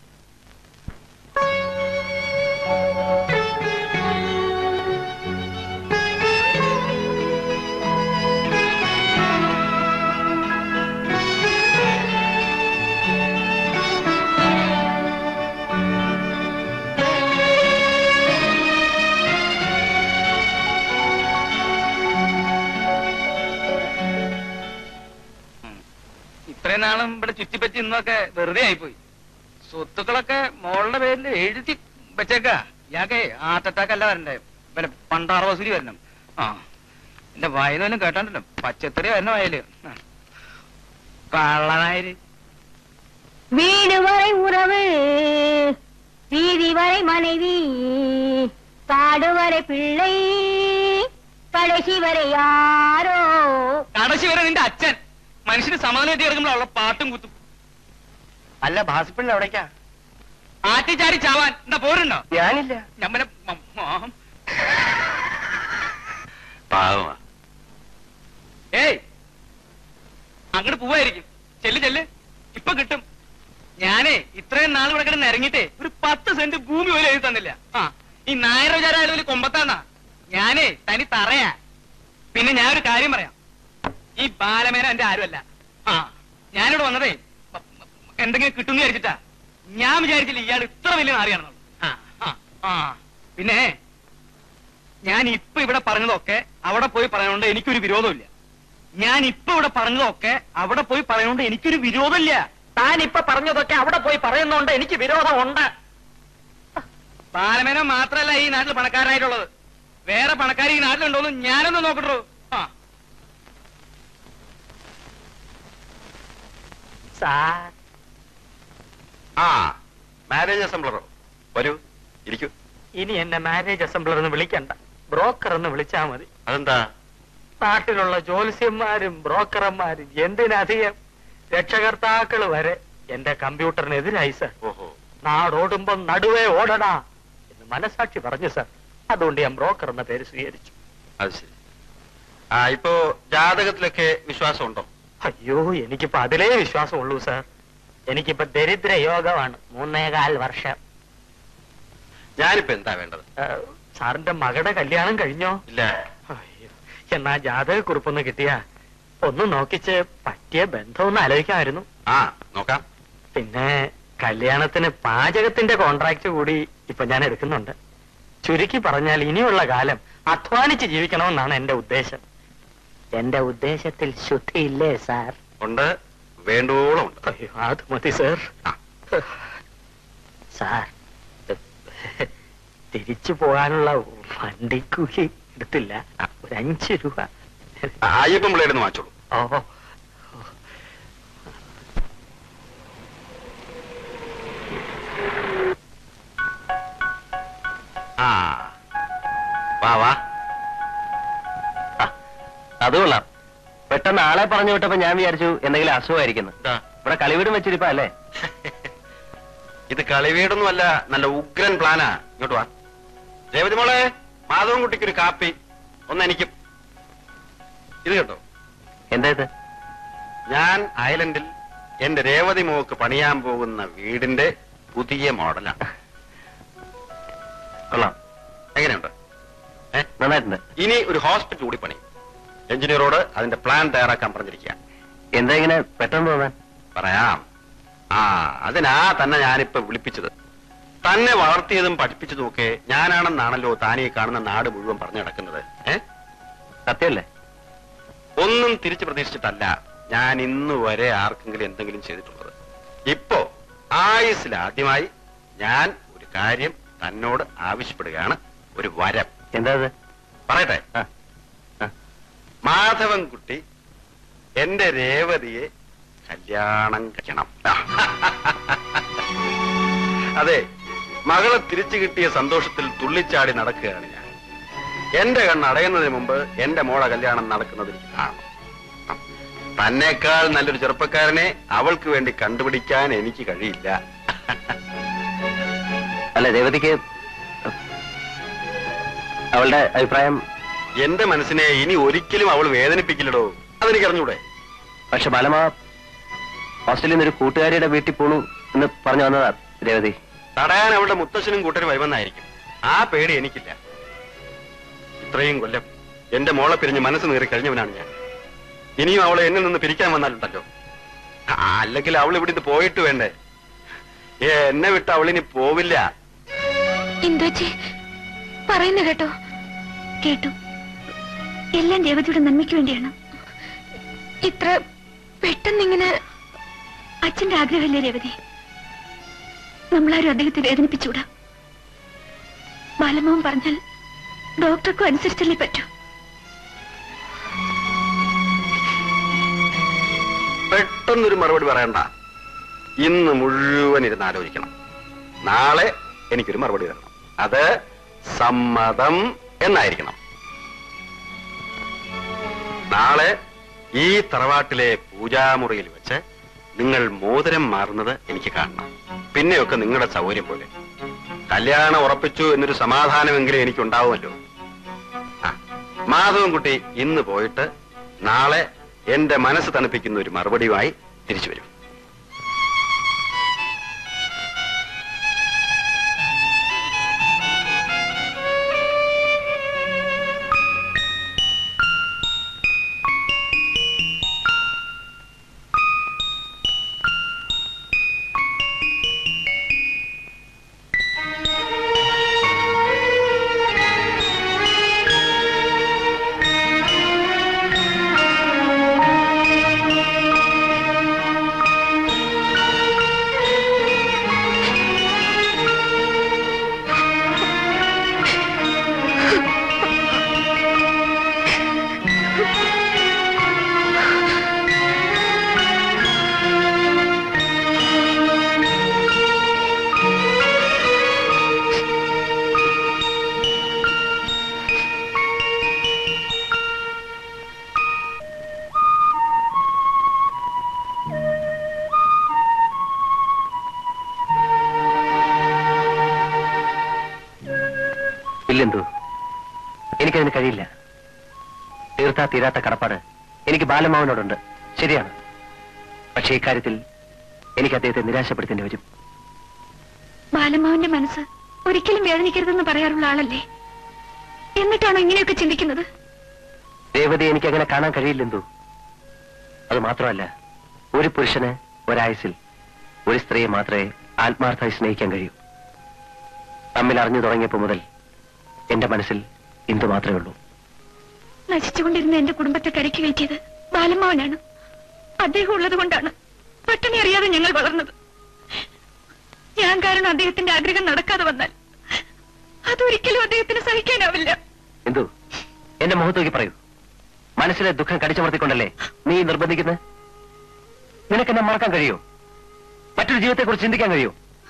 ഇത്രയും നാളും ഇവിടെ ചുറ്റിപ്പറ്റി ഇന്നൊക്കെ വെറുതെ ആയിപ്പോയി. സ്വത്തുക്കളൊക്കെ മോളുടെ പേരിൽ എഴുതി വെച്ചേക്കാ. ഇയാൾക്കേ ഹാർട്ട് അറ്റാക്ക് അല്ല വരണ്ടേ, പിന്നെ പണ്ടാറ വസൂരി വരണം. ആ എന്റെ വായനൊന്നും കേട്ടാണ്ടല്ലോ, പച്ചത്തറി വരണ വയല് കള്ളനായര്. வீடு வரை உறவு, வீதி வரை மனைவி, காடு வரை பிள்ளை, കടശി വരെ യാരോ. കടശി വരെ നിന്റെ അച്ഛൻ മനുഷ്യന് സമാധാനം കിടക്കുമ്പോഴുള്ള പാട്ടും കുത്തും. അല്ല ഭാസിപ്പിള്ള എവിടേക്കാ? ആറ്റിച്ചാരി ചാവാൻ എന്താ പോരുണ്ടോ? ഞാനില്ല. ഞമ്മനെ പാവമാ. ഏയ് അങ്ങോട്ട് പോവായിരിക്കും. ചെല്ല് ചെല്ല്, ഇപ്പൊ കിട്ടും. ഞാനേ ഇത്രയും നാൾ ഇവിടെ കിടന്ന് ഇറങ്ങിട്ടേ ഒരു പത്ത് സെന്റ് ഭൂമി പോലും എഴുതി തന്നില്ല. ആ ഈ നായര വിചാരം കൊമ്പത്താന്നാ. ഞാനേ തനി തറയാ. പിന്നെ ഞാനൊരു കാര്യം പറയാം, ഈ ബാലമേന എന്റെ ആരുമല്ല. ആ ഞാനിവിടെ വന്നതേ എന്തെങ്കിലും കിട്ടുമെന്ന് വിചാരിച്ചിട്ടാ. ഞാൻ വിചാരിച്ചില്ല ഇയാൾ ഇത്ര വലിയ നാറിയാണെന്നുള്ളു. ആ ആ ആ പിന്നെ ഞാൻ ഇപ്പൊ ഇവിടെ പറഞ്ഞതൊക്കെ അവിടെ പോയി പറയുന്നോണ്ട് എനിക്കൊരു വിരോധമില്ല. ഞാൻ ഇപ്പൊ ഇവിടെ പറഞ്ഞതൊക്കെ അവിടെ പോയി പറയുന്നോണ്ട് എനിക്കൊരു വിരോധമില്ല. താൻ ഇപ്പൊ പറഞ്ഞതൊക്കെ അവിടെ പോയി പറയുന്നോണ്ട് എനിക്ക് വിരോധമുണ്ട്. ബാലമേന മാത്രല്ല ഈ നാട്ടിൽ പണക്കാരനായിട്ടുള്ളത്. വേറെ പണക്കാർ ഈ നാട്ടിലുണ്ടോന്ന് ഞാനൊന്ന് നോക്കട്ടോ. ആ സാർ. ആ മാരേജ് അസംബ്ലറോ, വരൂ ഇരിക്കൂ. ഇനി എന്നെ മാരേജ് അസംബ്ലർ എന്ന് വിളിക്കണ്ട, ബ്രോക്കർ എന്ന് വിളിച്ചാ മതി. അതെന്താ? നാട്ടിലുള്ള ജ്യോത്സ്യന്മാരും ബ്രോക്കർമാരും എന്തിനധികം രക്ഷകർത്താക്കള് വരെ എന്റെ കമ്പ്യൂട്ടറിനെതിരായി സർ. ഓഹോ, നാടോടുമ്പം നടുവേ ഓടടാ എന്ന് മനസാക്ഷി പറഞ്ഞു സർ. അതുകൊണ്ട് ഞാൻ ബ്രോക്കർ എന്ന പേര് സ്വീകരിച്ചു. അത് ശരി. ആ ഇപ്പോ ജാതകത്തിലൊക്കെ വിശ്വാസം ഉണ്ടോ? അയ്യോ എനിക്കിപ്പോ അതിലേ വിശ്വാസമുള്ളൂ സാർ. എനിക്കിപ്പോ ദരിദ്ര യോഗമാണ്. മൂന്നേകാൽ വർഷം. ഞാനിപ്പോ എന്താ വേണ്ടത്? സാറിന്റെ മകളുടെ കല്യാണം കഴിഞ്ഞോ? ഇല്ല. അയ്യോ, എന്നാ ജാതകക്കുറിപ്പൊന്ന് കിട്ടിയാ ഒന്ന് നോക്കിച്ച് പറ്റിയ ബന്ധം ഒന്ന് ആലോചിക്കാമായിരുന്നു. ആ നോക്കാം. പിന്നെ കല്യാണത്തിന് പാചകത്തിന്റെ കോൺട്രാക്ട് കൂടി ഇപ്പൊ ഞാൻ എടുക്കുന്നുണ്ട്. ചുരുക്കി പറഞ്ഞാൽ ഇനിയുള്ള കാലം അധ്വാനിച്ച് ജീവിക്കണമെന്നാണ് എന്റെ ഉദ്ദേശം. എന്റെ ഉദ്ദേശത്തിൽ ശുദ്ധിയില്ലേ സാർ? ഉണ്ട്, വേണ്ടോളം ഉണ്ട്. അയ്യോ അത് മതി സാർ. സാർ തിരിച്ചു പോകാനുള്ള വണ്ടിക്കൂലി എടുത്തില്ല, ഒരു അഞ്ച് രൂപ. അയ്യപ്പൻ പിള്ളേരുന്ന് വാങ്ങിച്ചോളൂ. ഓ ആ വാ വാ. അത് കൊള്ളാം. പെട്ടെന്ന് ആളെ പറഞ്ഞു വിട്ടപ്പോ ഞാൻ വിചാരിച്ചു എന്തെങ്കിലും അസുഖമായിരിക്കുന്നു. ഇവിടെ കളിവീടും വെച്ചിരിപ്പാ അല്ലേ? ഇത് കളിവീടൊന്നും അല്ല, നല്ല ഉഗ്രൻ പ്ലാനാ. ഇങ്ങോട്ട് വാ. രേവതി മോളെ, മാധവൻ കുട്ടിക്കൊരു കാപ്പി ഒന്ന് എനിക്കും. ഇത് കേട്ടോ. എന്താ ഇത്? ഞാൻ ഐലൻഡിൽ എന്റെ രേവതി മോക്ക് പണിയാൻ പോകുന്ന വീടിന്റെ പുതിയ മോഡലാണ്. കൊള്ളാം. എങ്ങനെയുണ്ട്? നന്നായിട്ടുണ്ട്. ഇനി ഒരു ഹോസ്പിറ്റൽ കൂടി പണി. എഞ്ചിനീയറോട് അതിന്റെ പ്ലാൻ തയ്യാറാക്കാൻ പറഞ്ഞിരിക്കുക. എന്താ ഇങ്ങനെ പെട്ടെന്ന് തോന്നാൻ? പറയാം. ആ അതിനാ തന്നെ ഞാനിപ്പോ വിളിപ്പിച്ചത്. തന്നെ വളർത്തിയതും പഠിപ്പിച്ചതും ഒക്കെ ഞാനാണെന്നാണല്ലോ താനീ കാണുന്ന നാട് മുഴുവൻ പറഞ്ഞു നടക്കുന്നത്. ഏ സത്യമല്ലേ? ഒന്നും തിരിച്ചു പ്രതീക്ഷിച്ചിട്ടല്ല ഞാൻ ഇന്ന് വരെ ആർക്കെങ്കിലും എന്തെങ്കിലും ചെയ്തിട്ടുള്ളത്. ഇപ്പോ ആയുസ്സിൽ ആദ്യമായി ഞാൻ ഒരു കാര്യം തന്നോട് ആവശ്യപ്പെടുകയാണ്. ഒരു വരം. എന്താ പറയട്ടെ? മാധവൻകുട്ടി എന്റെ രേവതിയെ കല്യാണം കഴിക്കണം. അതെ, മകളെ തിരിച്ചു കിട്ടിയ സന്തോഷത്തിൽ തുള്ളിച്ചാടി നടക്കുകയാണ് ഞാൻ. എന്റെ കണ്ണ് അടയുന്നതിന് മുമ്പ് എന്റെ മോളെ കല്യാണം നടക്കുന്നത് എനിക്ക് കാണണം. തന്നേക്കാൾ നല്ലൊരു ചെറുപ്പക്കാരനെ അവൾക്ക് വേണ്ടി കണ്ടുപിടിക്കാൻ എനിക്ക് കഴിയില്ല. അല്ല, രേവതിക്ക് അവളുടെ അഭിപ്രായം? എന്റെ മനസ്സിനെ ഇനി ഒരിക്കലും അവൾ വേദനിപ്പിക്കില്ലടോ, അതെനിക്ക് അറിഞ്ഞൂടെ. പക്ഷെ ബാലമ്മ ഹോസ്റ്റലിൽ നിന്ന് ഒരു കൂട്ടുകാരിയുടെ വീട്ടിൽ പോണു എന്ന് പറഞ്ഞു വന്നതാ രേവതി. തടയാൻ അവളുടെ മുത്തശ്ശനും കൂട്ടരും വരുമെന്നായിരിക്കും. ആ പേടി എനിക്കില്ല. ഇത്രയും കൊല്ലം എന്റെ മോളെ പിരിഞ്ഞ് മനസ്സ് നേറി കഴിഞ്ഞവനാണ് ഞാൻ. ഇനിയും അവളെ എന്നിൽ നിന്ന് പിരിക്കാൻ വന്നാലുണ്ടല്ലോ, അല്ലെങ്കിൽ അവൾ ഇവിടുന്ന് പോയിട്ട് വേണ്ടേ? ഏ എന്നെ വിട്ട് അവളിനി പോവില്ല. എന്തോച്ചി പറയുന്ന കേട്ടോ? കേട്ടു. എല്ലാം രേവതിയുടെ നന്മയ്ക്ക് വേണ്ടിയാണ്. ഇത്ര പെട്ടെന്നിങ്ങനെ അച്ഛന്റെ ആഗ്രഹമല്ലേ രേവതി? നമ്മളാരും അദ്ദേഹത്തെ വേദനിപ്പിച്ചുകൂടാ. ബാലമോഹൻ പറഞ്ഞാൽ ഡോക്ടർക്കും അനുസരിച്ചല്ലേ പറ്റൂ. പെട്ടെന്നൊരു മറുപടി പറയണ്ട. ഇന്ന് മുഴുവൻ ഇരുന്ന് ആലോചിക്കണം. നാളെ എനിക്കൊരു മറുപടി തരണം. അത് സമ്മതം എന്നായിരിക്കണം. നാളെ ഈ തറവാട്ടിലെ പൂജാമുറിയിൽ വെച്ച് നിങ്ങൾ മോതിരം മാറുന്നത് എനിക്ക് കാണണം. പിന്നെയൊക്കെ നിങ്ങളുടെ സൗകര്യം പോലെ. കല്യാണം ഉറപ്പിച്ചു എന്നൊരു സമാധാനമെങ്കിലും എനിക്കുണ്ടാവുമല്ലോ. ആ മാധവൻകുട്ടി ഇന്ന് പോയിട്ട് നാളെ എന്റെ മനസ്സ് തണുപ്പിക്കുന്ന ഒരു മറുപടിയുമായി തിരിച്ചു വരും. ഇല്ലെന്തോ, എനിക്കതിന് കഴിയില്ല. തീർത്താ തീരാത്ത കടപ്പാട് എനിക്ക് ബാലമാവനോടുണ്ട്. ശരിയാണ്. പക്ഷേ ഇക്കാര്യത്തിൽ എനിക്ക് അദ്ദേഹത്തെ നിരാശപ്പെടുത്തേണ്ടി വരും. ബാലമാവന്റെ മനസ്സ് ഒരിക്കലും വേദനിക്കരുതെന്ന് പറയാറുള്ള ആളല്ലേ, എന്നിട്ടാണോ ഇങ്ങനെയൊക്കെ ചിന്തിക്കുന്നത്? രേവതി എനിക്ക് അങ്ങനെ കാണാൻ കഴിയില്ലെന്തോ. അത് മാത്രമല്ല, ഒരു പുരുഷന് ഒരായുസിൽ ഒരു സ്ത്രീയെ മാത്രമേ ആത്മാർത്ഥമായി സ്നേഹിക്കാൻ കഴിയൂ. തമ്മിൽ അറിഞ്ഞു തുടങ്ങിയപ്പോ മുതൽ എന്റെ മനസ്സിൽ ഇന്ദു മാത്രമേ ഉള്ളൂ. നശിച്ചുകൊണ്ടിരുന്ന എന്റെ കുടുംബത്തെ കരയ്ക്ക് കയറ്റിയത് ബാലമാവനാണ്. അദ്ദേഹം ഉള്ളത് കൊണ്ടാണ് പട്ടിണി അറിയാതെ ഞങ്ങൾ വളർന്നത്. ഞാൻ കാരണം അദ്ദേഹത്തിന്റെ ആഗ്രഹം നടക്കാതെ വന്നാൽ അതൊരിക്കലും അദ്ദേഹത്തിന് സഹിക്കാനാവില്ല. എന്തു എന്റെ മുഖത്ത് നോക്കി പറയൂ. മനസ്സിലെ ദുഃഖം കടിച്ചമർത്തിക്കൊണ്ടല്ലേ നീ നിർബന്ധിക്കുന്നത്? നിനക്കെന്നെ മറക്കാൻ കഴിയോ? മറ്റൊരു ജീവിതത്തെക്കുറിച്ച് ചിന്തിക്കാൻ കഴിയോ?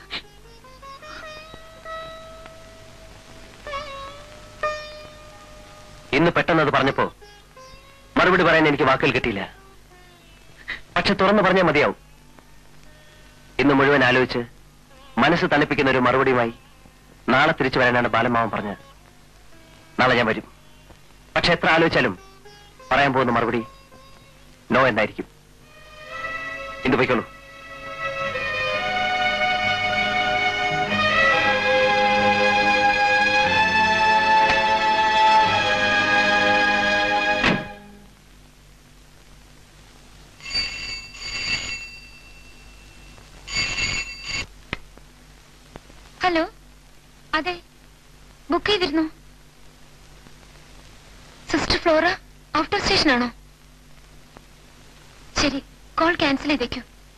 ഇന്ന് പെട്ടെന്ന് അത് പറഞ്ഞപ്പോ മറുപടി പറയാൻ എനിക്ക് വാക്കുകൾ കിട്ടിയില്ല. പക്ഷെ തുറന്നു പറഞ്ഞാൽ മതിയാവും. ഇന്ന് മുഴുവൻ ആലോചിച്ച് മനസ്സ് തണുപ്പിക്കുന്ന ഒരു മറുപടിയുമായി നാളെ തിരിച്ചു വരാനാണ് ബാലമാവൻ പറഞ്ഞത്. നാളെ ഞാൻ വരും. പക്ഷെ എത്ര ആലോചിച്ചാലും പറയാൻ പോകുന്ന മറുപടി നോ എന്നായിരിക്കും. എന്ത് പോയിക്കോളൂ. ഹലോ, അതെ, ബുക്ക് ചെയ്തിരുന്നു. Sister Flora out of station ആണോ? ശരി, കോൾ ക്യാൻസൽ ചെയ്തേക്കൂ.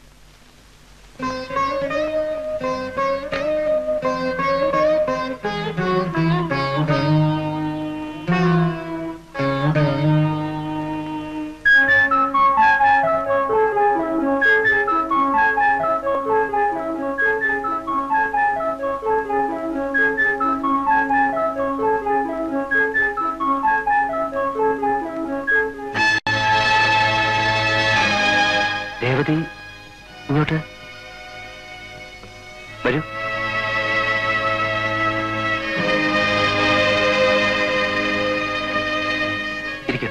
രേവതി, ഇങ്ങോട്ട് വരൂ. ഇരിക്കൂ.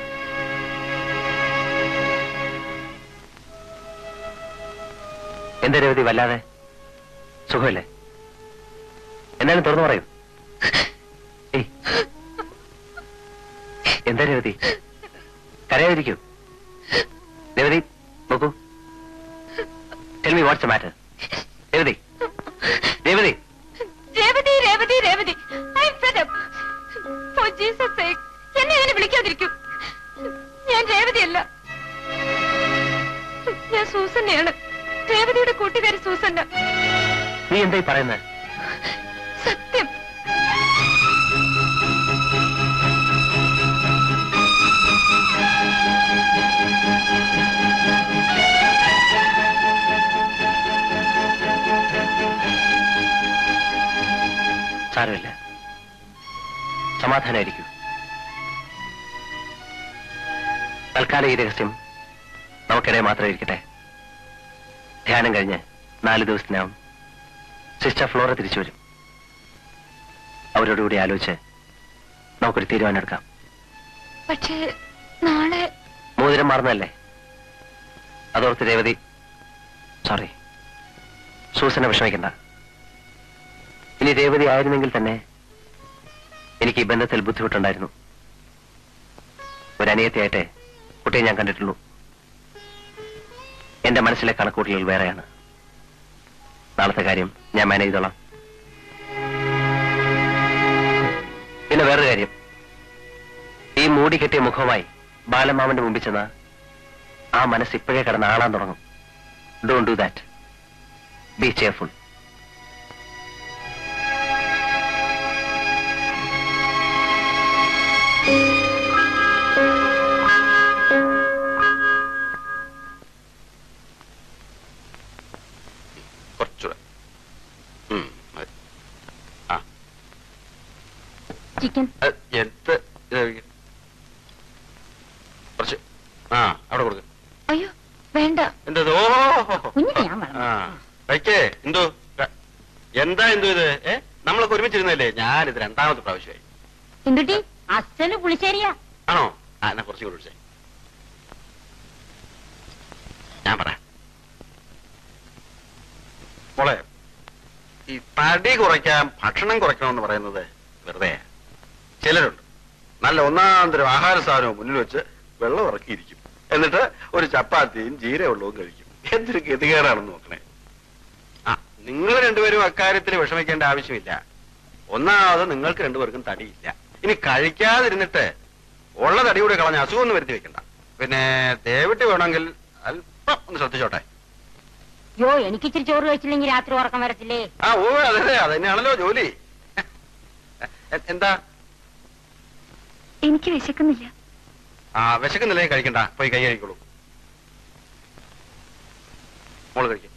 എന്താ രേവതി, വല്ലാതെ സുഖമല്ലേ? എന്തായാലും തുറന്നു പറയൂ. ഏയ്, എന്താ രേവതി, കരയാതിരിക്കൂ. രേവതി, നോക്കൂ. Tell me what's the matter. Revathi, Revathi, Revathi, Revathi, Revathi, I'm fed up. For Jesus' sake, എന്നെ ഇങ്ങനെ വിളിക്കാതിരിക്കൂ. ഞാൻ രേവതിയല്ല, ഞാൻ സൂസന്നയാണ്. രേവതിയുടെ കൂട്ടുകാരി സൂസന്ന. നീ എന്തായി പറയുന്നത്? സത്യം. സാരമില്ല, സമാധാനായിരിക്കൂ. തൽക്കാലം ഈ രഹസ്യം നമുക്കിടെ മാത്രം ഇരിക്കട്ടെ. ധ്യാനം കഴിഞ്ഞ് നാല് ദിവസത്തിനാവും സിസ്റ്റർ ഫ്ലോറ തിരിച്ചു വരും. അവരോടുകൂടി ആലോചിച്ച് നമുക്കൊരു തീരുമാനം എടുക്കാം. പക്ഷേ നാളെ മോതിരം മാറുന്നതല്ലേ? അതോർത്ത് രേവതി, സോറി, സൂസനെ വിഷമിക്കണ്ട. ഇനി രേവതി ആയിരുന്നെങ്കിൽ തന്നെ എനിക്ക് ഈ ബന്ധത്തിൽ ബുദ്ധിമുട്ടുണ്ടായിരുന്നു. ഒരനിയത്തിയായിട്ടേ കുട്ടിയെ ഞാൻ കണ്ടിട്ടുള്ളൂ. എന്റെ മനസ്സിലെ കണക്കൂട്ടലുകൾ വേറെയാണ്. നാളത്തെ കാര്യം ഞാൻ മാനേജ് ചെയ്തോളാം. പിന്നെ വേറൊരു കാര്യം, ഈ മൂടി കെട്ടിയ മുഖവുമായി ബാലമാമന്റെ മുമ്പിൽ ചെന്ന ആ മനസ്സ് ഇപ്പോഴേ കിടന്ന് ആളാൻ തുടങ്ങും. Don't do that. Be careful. Chicken എന്ത് കുറച്ച് ആ അവിടെ കൊടുക്ക. അയ്യോ വേണ്ട. എന്തോ വയ്ക്കേ. എന്തോ എന്താ എന്തോ ഇത്? ഏ നമ്മളൊക്കെ ഒരുമിച്ചിരുന്നല്ലേ? ഞാനിത് രണ്ടാമത്തെ പ്രാവശ്യമായി. എന്തുട്ടി അസല് പുളിശ്ശേരിയാ? ആണോ? ആ എന്നാ കുറച്ചും കൂടി വിളിച്ചേ. ഞാൻ പറയാം മോളെ, ഈ തടി കുറയ്ക്കാൻ ഭക്ഷണം കുറയ്ക്കണമെന്ന് പറയുന്നത് വെറുതെ. ചിലരുണ്ട് നല്ല ഒന്നാം തരം ആഹാര സാധനവും മുന്നിൽ വെച്ച് വെള്ളം ഇറക്കിയിരിക്കും, എന്നിട്ട് ഒരു ചപ്പാത്തിയും ജീരവെള്ളവും കഴിക്കും. എന്തൊരു ഗതികേടാണെന്ന് നോക്കണേ. ആ നിങ്ങൾ രണ്ടുപേരും അക്കാര്യത്തിൽ വിഷമിക്കേണ്ട ആവശ്യമില്ല. ഒന്നാമത് നിങ്ങൾക്ക് രണ്ടുപേർക്കും തടിയില്ല. ഇനി കഴിക്കാതിരുന്നിട്ട് ഉള്ള തടി കൂടെ കളഞ്ഞ അസുഖം ഒന്നും വരുത്തി വെക്കണ്ട. പിന്നെ ദേവിട്ടി വേണമെങ്കിൽ അല്പം ഒന്ന് ശ്രദ്ധിച്ചോട്ടെ. യോ എനിക്ക് ഇച്ചിരി ചോറ് കഴിച്ചില്ലെങ്കിൽ രാത്രി ഉറക്കം വരത്തില്ലേ? ആ ഓ അതെ അതെ, അത് തന്നെയാണല്ലോ ജോലി. എന്താ? എനിക്ക് വിശക്കുന്നില്ല. ആ വിശക്കുന്നില്ലെങ്കിൽ കഴിക്കണ്ട, പോയി കൈ കഴിക്കോളൂ. മോള് കഴിക്കും.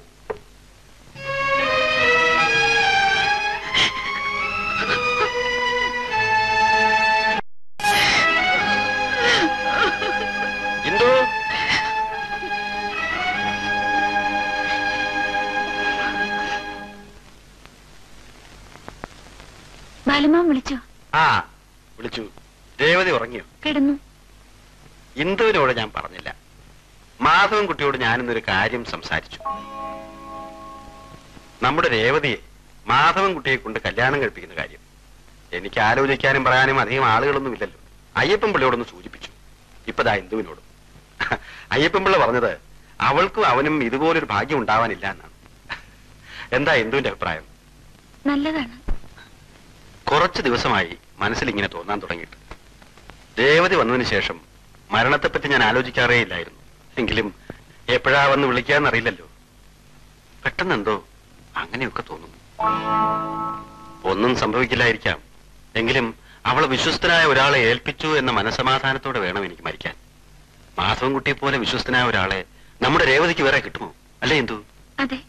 എന്തോ ബാലമാം വിളിച്ചോ? ആ വിളിച്ചു. രേവതി ഉറങ്ങിയോ? കിടന്നു. ഇന്ദുവിനോട് ഞാൻ പറഞ്ഞില്ല. മാധവൻ കുട്ടിയോട് ഞാനിന്നൊരു കാര്യം സംസാരിച്ചു. നമ്മുടെ രേവതിയെ മാധവൻ കുട്ടിയെ കൊണ്ട് കല്യാണം കഴിപ്പിക്കുന്ന കാര്യം എനിക്ക് ആലോചിക്കാനും പറയാനും അധികം ആളുകളൊന്നും ഇല്ലല്ലോ. അയ്യപ്പൻ പിള്ളയോടൊന്ന് സൂചിപ്പിച്ചു. ഇപ്പതാ ഇന്ദുവിനോടും. അയ്യപ്പൻ പിള്ള പറഞ്ഞത് അവൾക്കും അവനും ഇതുപോലൊരു ഭാഗ്യം ഉണ്ടാവാനില്ല എന്നാണ്. എന്താ ഇന്ദുവിന്റെ അഭിപ്രായം? നല്ലതാണ്. കുറച്ചു ദിവസമായി മനസ്സിൽ ഇങ്ങനെ തോന്നാൻ തുടങ്ങിയിട്ട്. രേവതി വന്നതിന് ശേഷം മരണത്തെപ്പറ്റി ഞാൻ ആലോചിക്കാറേ ഇല്ലായിരുന്നു. എങ്കിലും എപ്പോഴാ വന്ന് വിളിക്കാന്നറിയില്ലല്ലോ. പെട്ടെന്നെന്തോ അങ്ങനെയൊക്കെ തോന്നുന്നു. ഒന്നും സംഭവിക്കില്ലായിരിക്കാം. എങ്കിലും അവളെ വിശ്വസ്തനായ ഒരാളെ ഏൽപ്പിച്ചു എന്ന മനസമാധാനത്തോടെ വേണം എനിക്ക് മരിക്കാൻ. മാധവൻകുട്ടിയെ പോലെ വിശ്വസ്തനായ ഒരാളെ നമ്മുടെ രേവതിക്ക് വേറെ കിട്ടുമോ? അല്ലേ എന്തു? അതെ.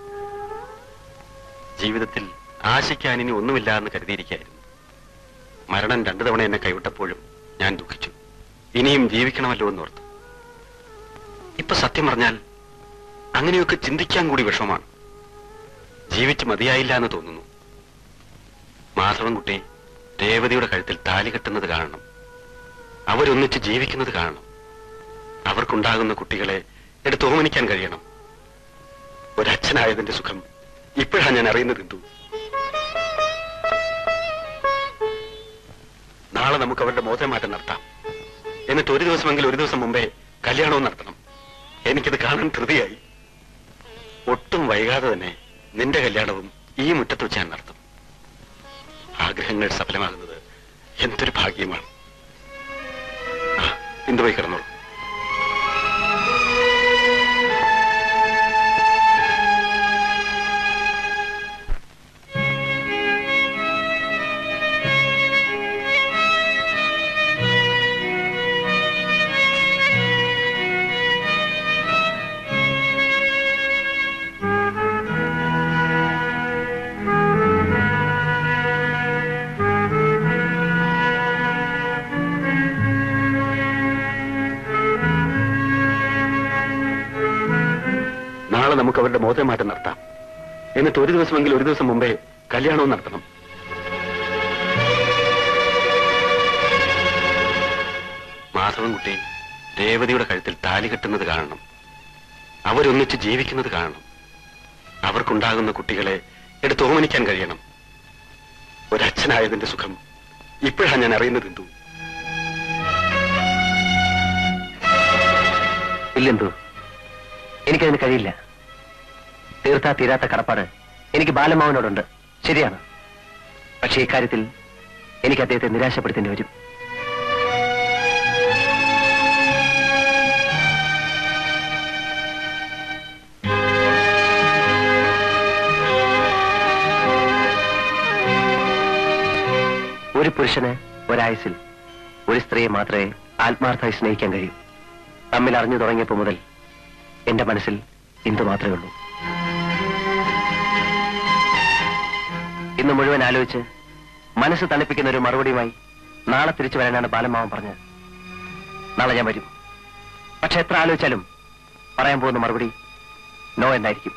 ജീവിതത്തിൽ ആശിക്കാൻ ഇനി ഒന്നുമില്ല എന്ന് കരുതിയിരിക്കായിരുന്നു. മരണം രണ്ടു തവണ എന്നെ കൈവിട്ടപ്പോഴും ഞാൻ ദുഃഖിച്ചു. ഇനിയും ജീവിക്കണമല്ലോ എന്നോർത്തു. ഇപ്പൊ സത്യം പറഞ്ഞാൽ അങ്ങനെയൊക്കെ ചിന്തിക്കാൻ കൂടി വിഷമമാണ്. ജീവിച്ച് മതിയായില്ല എന്ന് തോന്നുന്നു. മാധവൻകുട്ടി രേവതിയുടെ കഴുത്തിൽ താലി കെട്ടുന്നത് കാണണം. അവരൊന്നിച്ച് ജീവിക്കുന്നത് കാണണം. അവർക്കുണ്ടാകുന്ന കുട്ടികളെ എടുത്ത് ഓമനിക്കാൻ കഴിയണം. ഒരച്ഛനായതിന്റെ സുഖം ഇപ്പോഴാണ് ഞാൻ അറിയുന്നത്. എന്തു നാളെ നമുക്ക് അവരുടെ മോചനമാറ്റം നടത്താം. എന്നിട്ട് ഒരു ദിവസമെങ്കിൽ ഒരു ദിവസം മുമ്പേ കല്യാണവും നടത്തണം. എനിക്കത് കാണാൻ ധൃതിയായി. ഒട്ടും വൈകാതെ തന്നെ നിന്റെ കല്യാണവും ഈ മുറ്റത്ത് വെച്ച് ഞാൻ നടത്തും. ആഗ്രഹങ്ങൾ സഫലമാകുന്നത് എന്തൊരു ഭാഗ്യമാണ്. ഇന്ദു പോയി കിടന്നോളൂ. നമുക്ക് അവരുടെ മോചനമാറ്റം നടത്താം. എന്നിട്ട് ഒരു ദിവസമെങ്കിൽ ഒരു ദിവസം മുമ്പേ കല്യാണവും നടത്തണം. മാധവൻകുട്ടി രേവതിയുടെ കഴുത്തിൽ താലി കെട്ടുന്നത് കാണണം. അവരൊന്നിച്ച് ജീവിക്കുന്നത് കാണണം. അവർക്കുണ്ടാകുന്ന കുട്ടികളെ എടുത്ത് ഓമനിക്കാൻ കഴിയണം. ഒരച്ഛനായതിന്റെ സുഖം ഇപ്പോഴാണ് ഞാൻ അറിയുന്നത്. എന്തു ഇല്ലെന്തോ, എനിക്കതിന് കഴിയില്ല. തീർത്താ തീരാത്ത കടപ്പാട് എനിക്ക് ബാലമാവനോടുണ്ട്. ശരിയാണ്. പക്ഷേ ഇക്കാര്യത്തിൽ എനിക്ക് അദ്ദേഹത്തെ നിരാശപ്പെടുത്തേണ്ടി വരും. ഒരു പുരുഷന് ഒരായുസിൽ ഒരു സ്ത്രീയെ മാത്രമേ ആത്മാർത്ഥമായി സ്നേഹിക്കാൻ കഴിയൂ. തമ്മിൽ അറിഞ്ഞു തുടങ്ങിയപ്പോൾ മുതൽ എന്റെ മനസ്സിൽ ഇന്ദു മാത്രമേ ഉള്ളൂ. ഇന്ന് മുഴുവൻ ആലോചിച്ച് മനസ്സ് തണുപ്പിക്കുന്ന ഒരു മറുപടിയുമായി നാളെ തിരിച്ചു വരാനാണ് ബാലമാവൻ പറഞ്ഞത്. നാളെ ഞാൻ വരും. പക്ഷെ എത്ര ആലോചിച്ചാലും പറയാൻ പോകുന്ന മറുപടി നോ എന്നായിരിക്കും.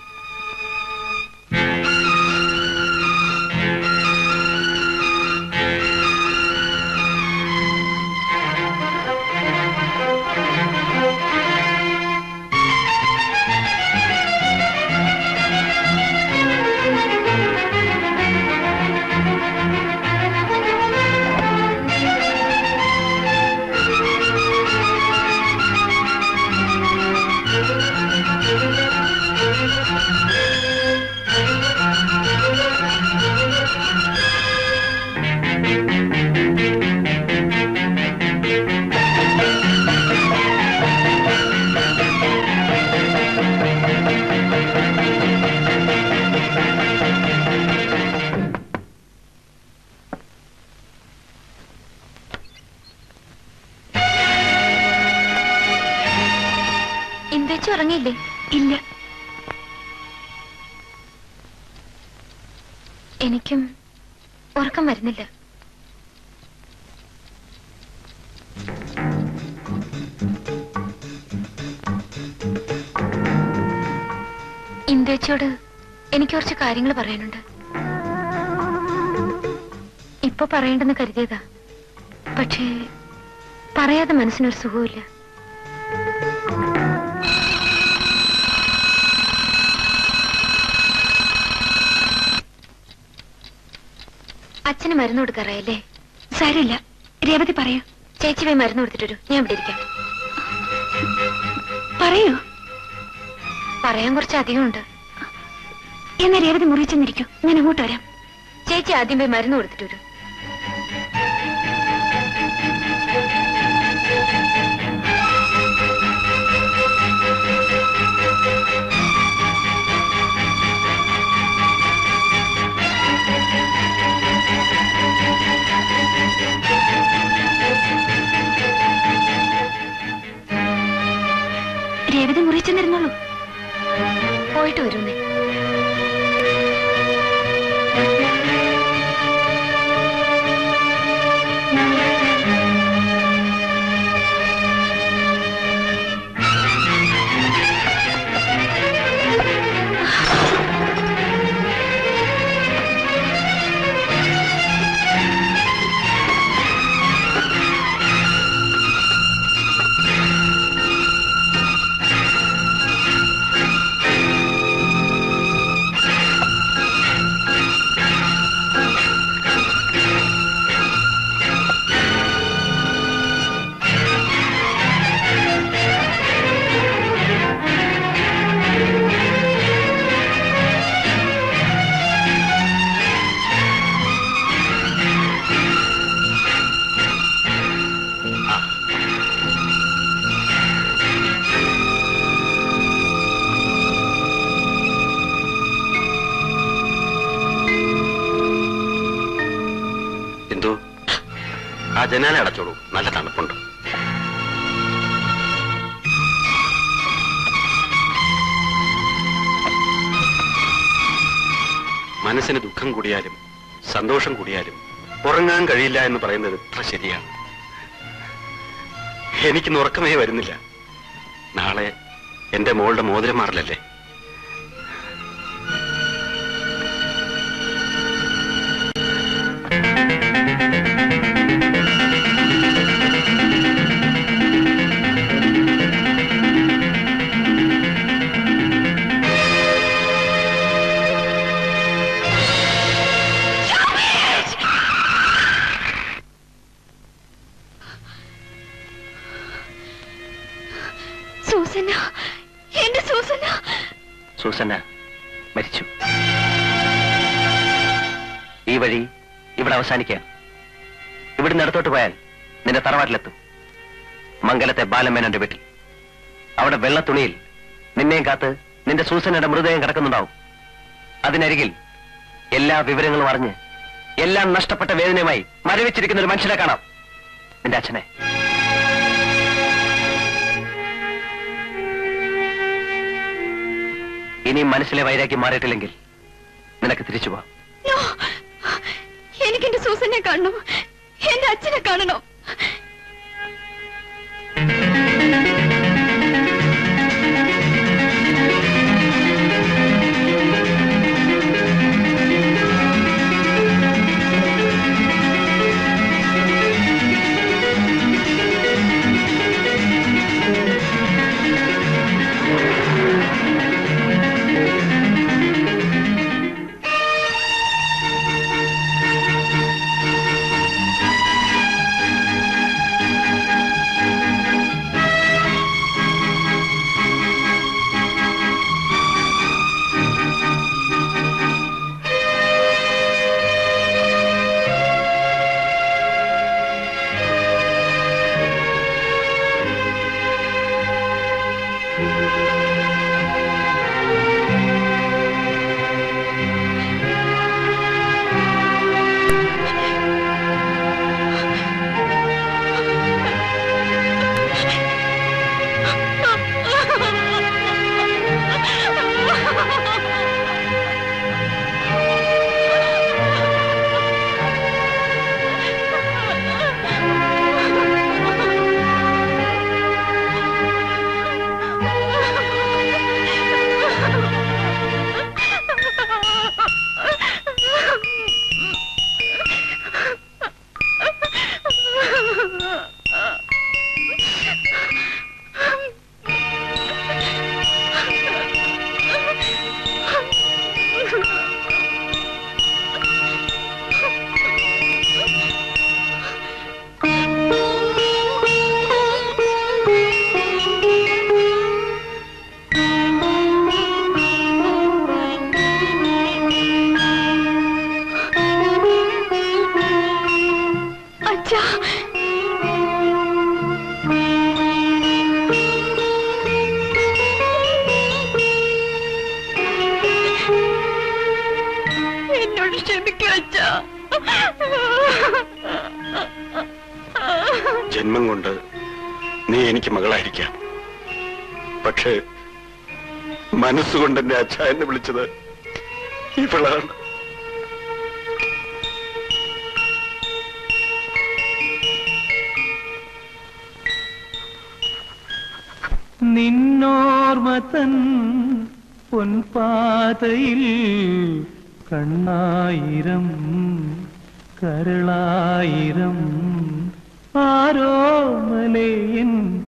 ഉറങ്ങിയില്ലേ? ഇല്ല. എനിക്കും ഉറക്കം വരുന്നില്ല. ഇന്ദുവച്ചിയോട് എനിക്ക് കുറച്ച് കാര്യങ്ങൾ പറയാനുണ്ട്. ഇപ്പൊ പറയേണ്ടെന്ന് കരുതിയതാ. പക്ഷേ പറയാതെ മനസ്സിനൊരു സുഖമില്ല. അച്ഛന് മരുന്ന് കൊടുക്കാറായല്ലേ? സാരമില്ല, രേവതി പറയൂ. ചേച്ചി പോയി മരുന്ന് കൊടുത്തിട്ടൊരു, ഞാൻ ഇവിടെ ഇരിക്കാം. പറയൂ. പറയാൻ കുറച്ച് അധികമുണ്ട്. എന്നാ രേവതി മുറിച്ചെന്നിരിക്കൂ, ഞാൻ അങ്ങോട്ട് വരാം. ചേച്ചി ആദ്യം പോയി മരുന്ന് കൊടുത്തിട്ട് വരൂ. രേവതി മുറി ചെന്നിരുന്നോളൂ. പോയിട്ട് വരുന്നേ. ആ ജനാല അടച്ചോളൂ, നല്ല തണുപ്പുണ്ട്. മനസ്സിന് ദുഃഖം കൂടിയാലും സന്തോഷം കൂടിയാലും ഉറങ്ങാൻ കഴിയില്ല എന്ന് പറയുന്നത് ഇത്ര ശരിയാണ്. എനിക്കിന്ന് ഉറക്കമേ വരുന്നില്ല. നാളെ എന്റെ മോളുടെ മോതിരം മാറലല്ലേ. സൂസന്ന മരിച്ചു. ഈ വഴി ഇവിടെ അവസാനിക്കാം. ഇവിടുന്ന് അടുത്തോട്ട് പോയാൽ നിന്റെ തറവാട്ടിലെത്തും, മംഗലത്തെ ബാലമേനന്റെ വീട്ടിൽ. അവിടെ വെള്ളത്തുണിയിൽ നിന്നെയും കാത്ത് നിന്റെ സൂസന്നയുടെ മൃതദേഹം കിടക്കുന്നുണ്ടാവും. അതിനരികിൽ എല്ലാ വിവരങ്ങളും അറിഞ്ഞ് എല്ലാം നഷ്ടപ്പെട്ട വേദനയുമായി മരവിച്ചിരിക്കുന്ന ഒരു മനുഷ്യനെ കാണാം, നിന്റെ അച്ഛനെ. ഇനിയും മനസ്സിലെ വൈരാഗ്യം മാറിയിട്ടില്ലെങ്കിൽ നിനക്ക് തിരിച്ചു പോവാം. എനിക്ക് എന്റെ സൂസനെ കാണണം, എന്റെ അച്ഛനെ കാണണം. ക്ഷമിക്കച്ച. ജന്മം കൊണ്ട് നീ എനിക്ക് മകളായിരിക്കാം, പക്ഷേ മനസ്സുകൊണ്ട് എന്നെ അച്ഛ എന്ന് വിളിച്ചത് ഇവളാണ്. നിന്നോർമതൻ പൊൻപാതയിൽ കണ്ണായിരം കരളായിരം ആരോ മലയൻ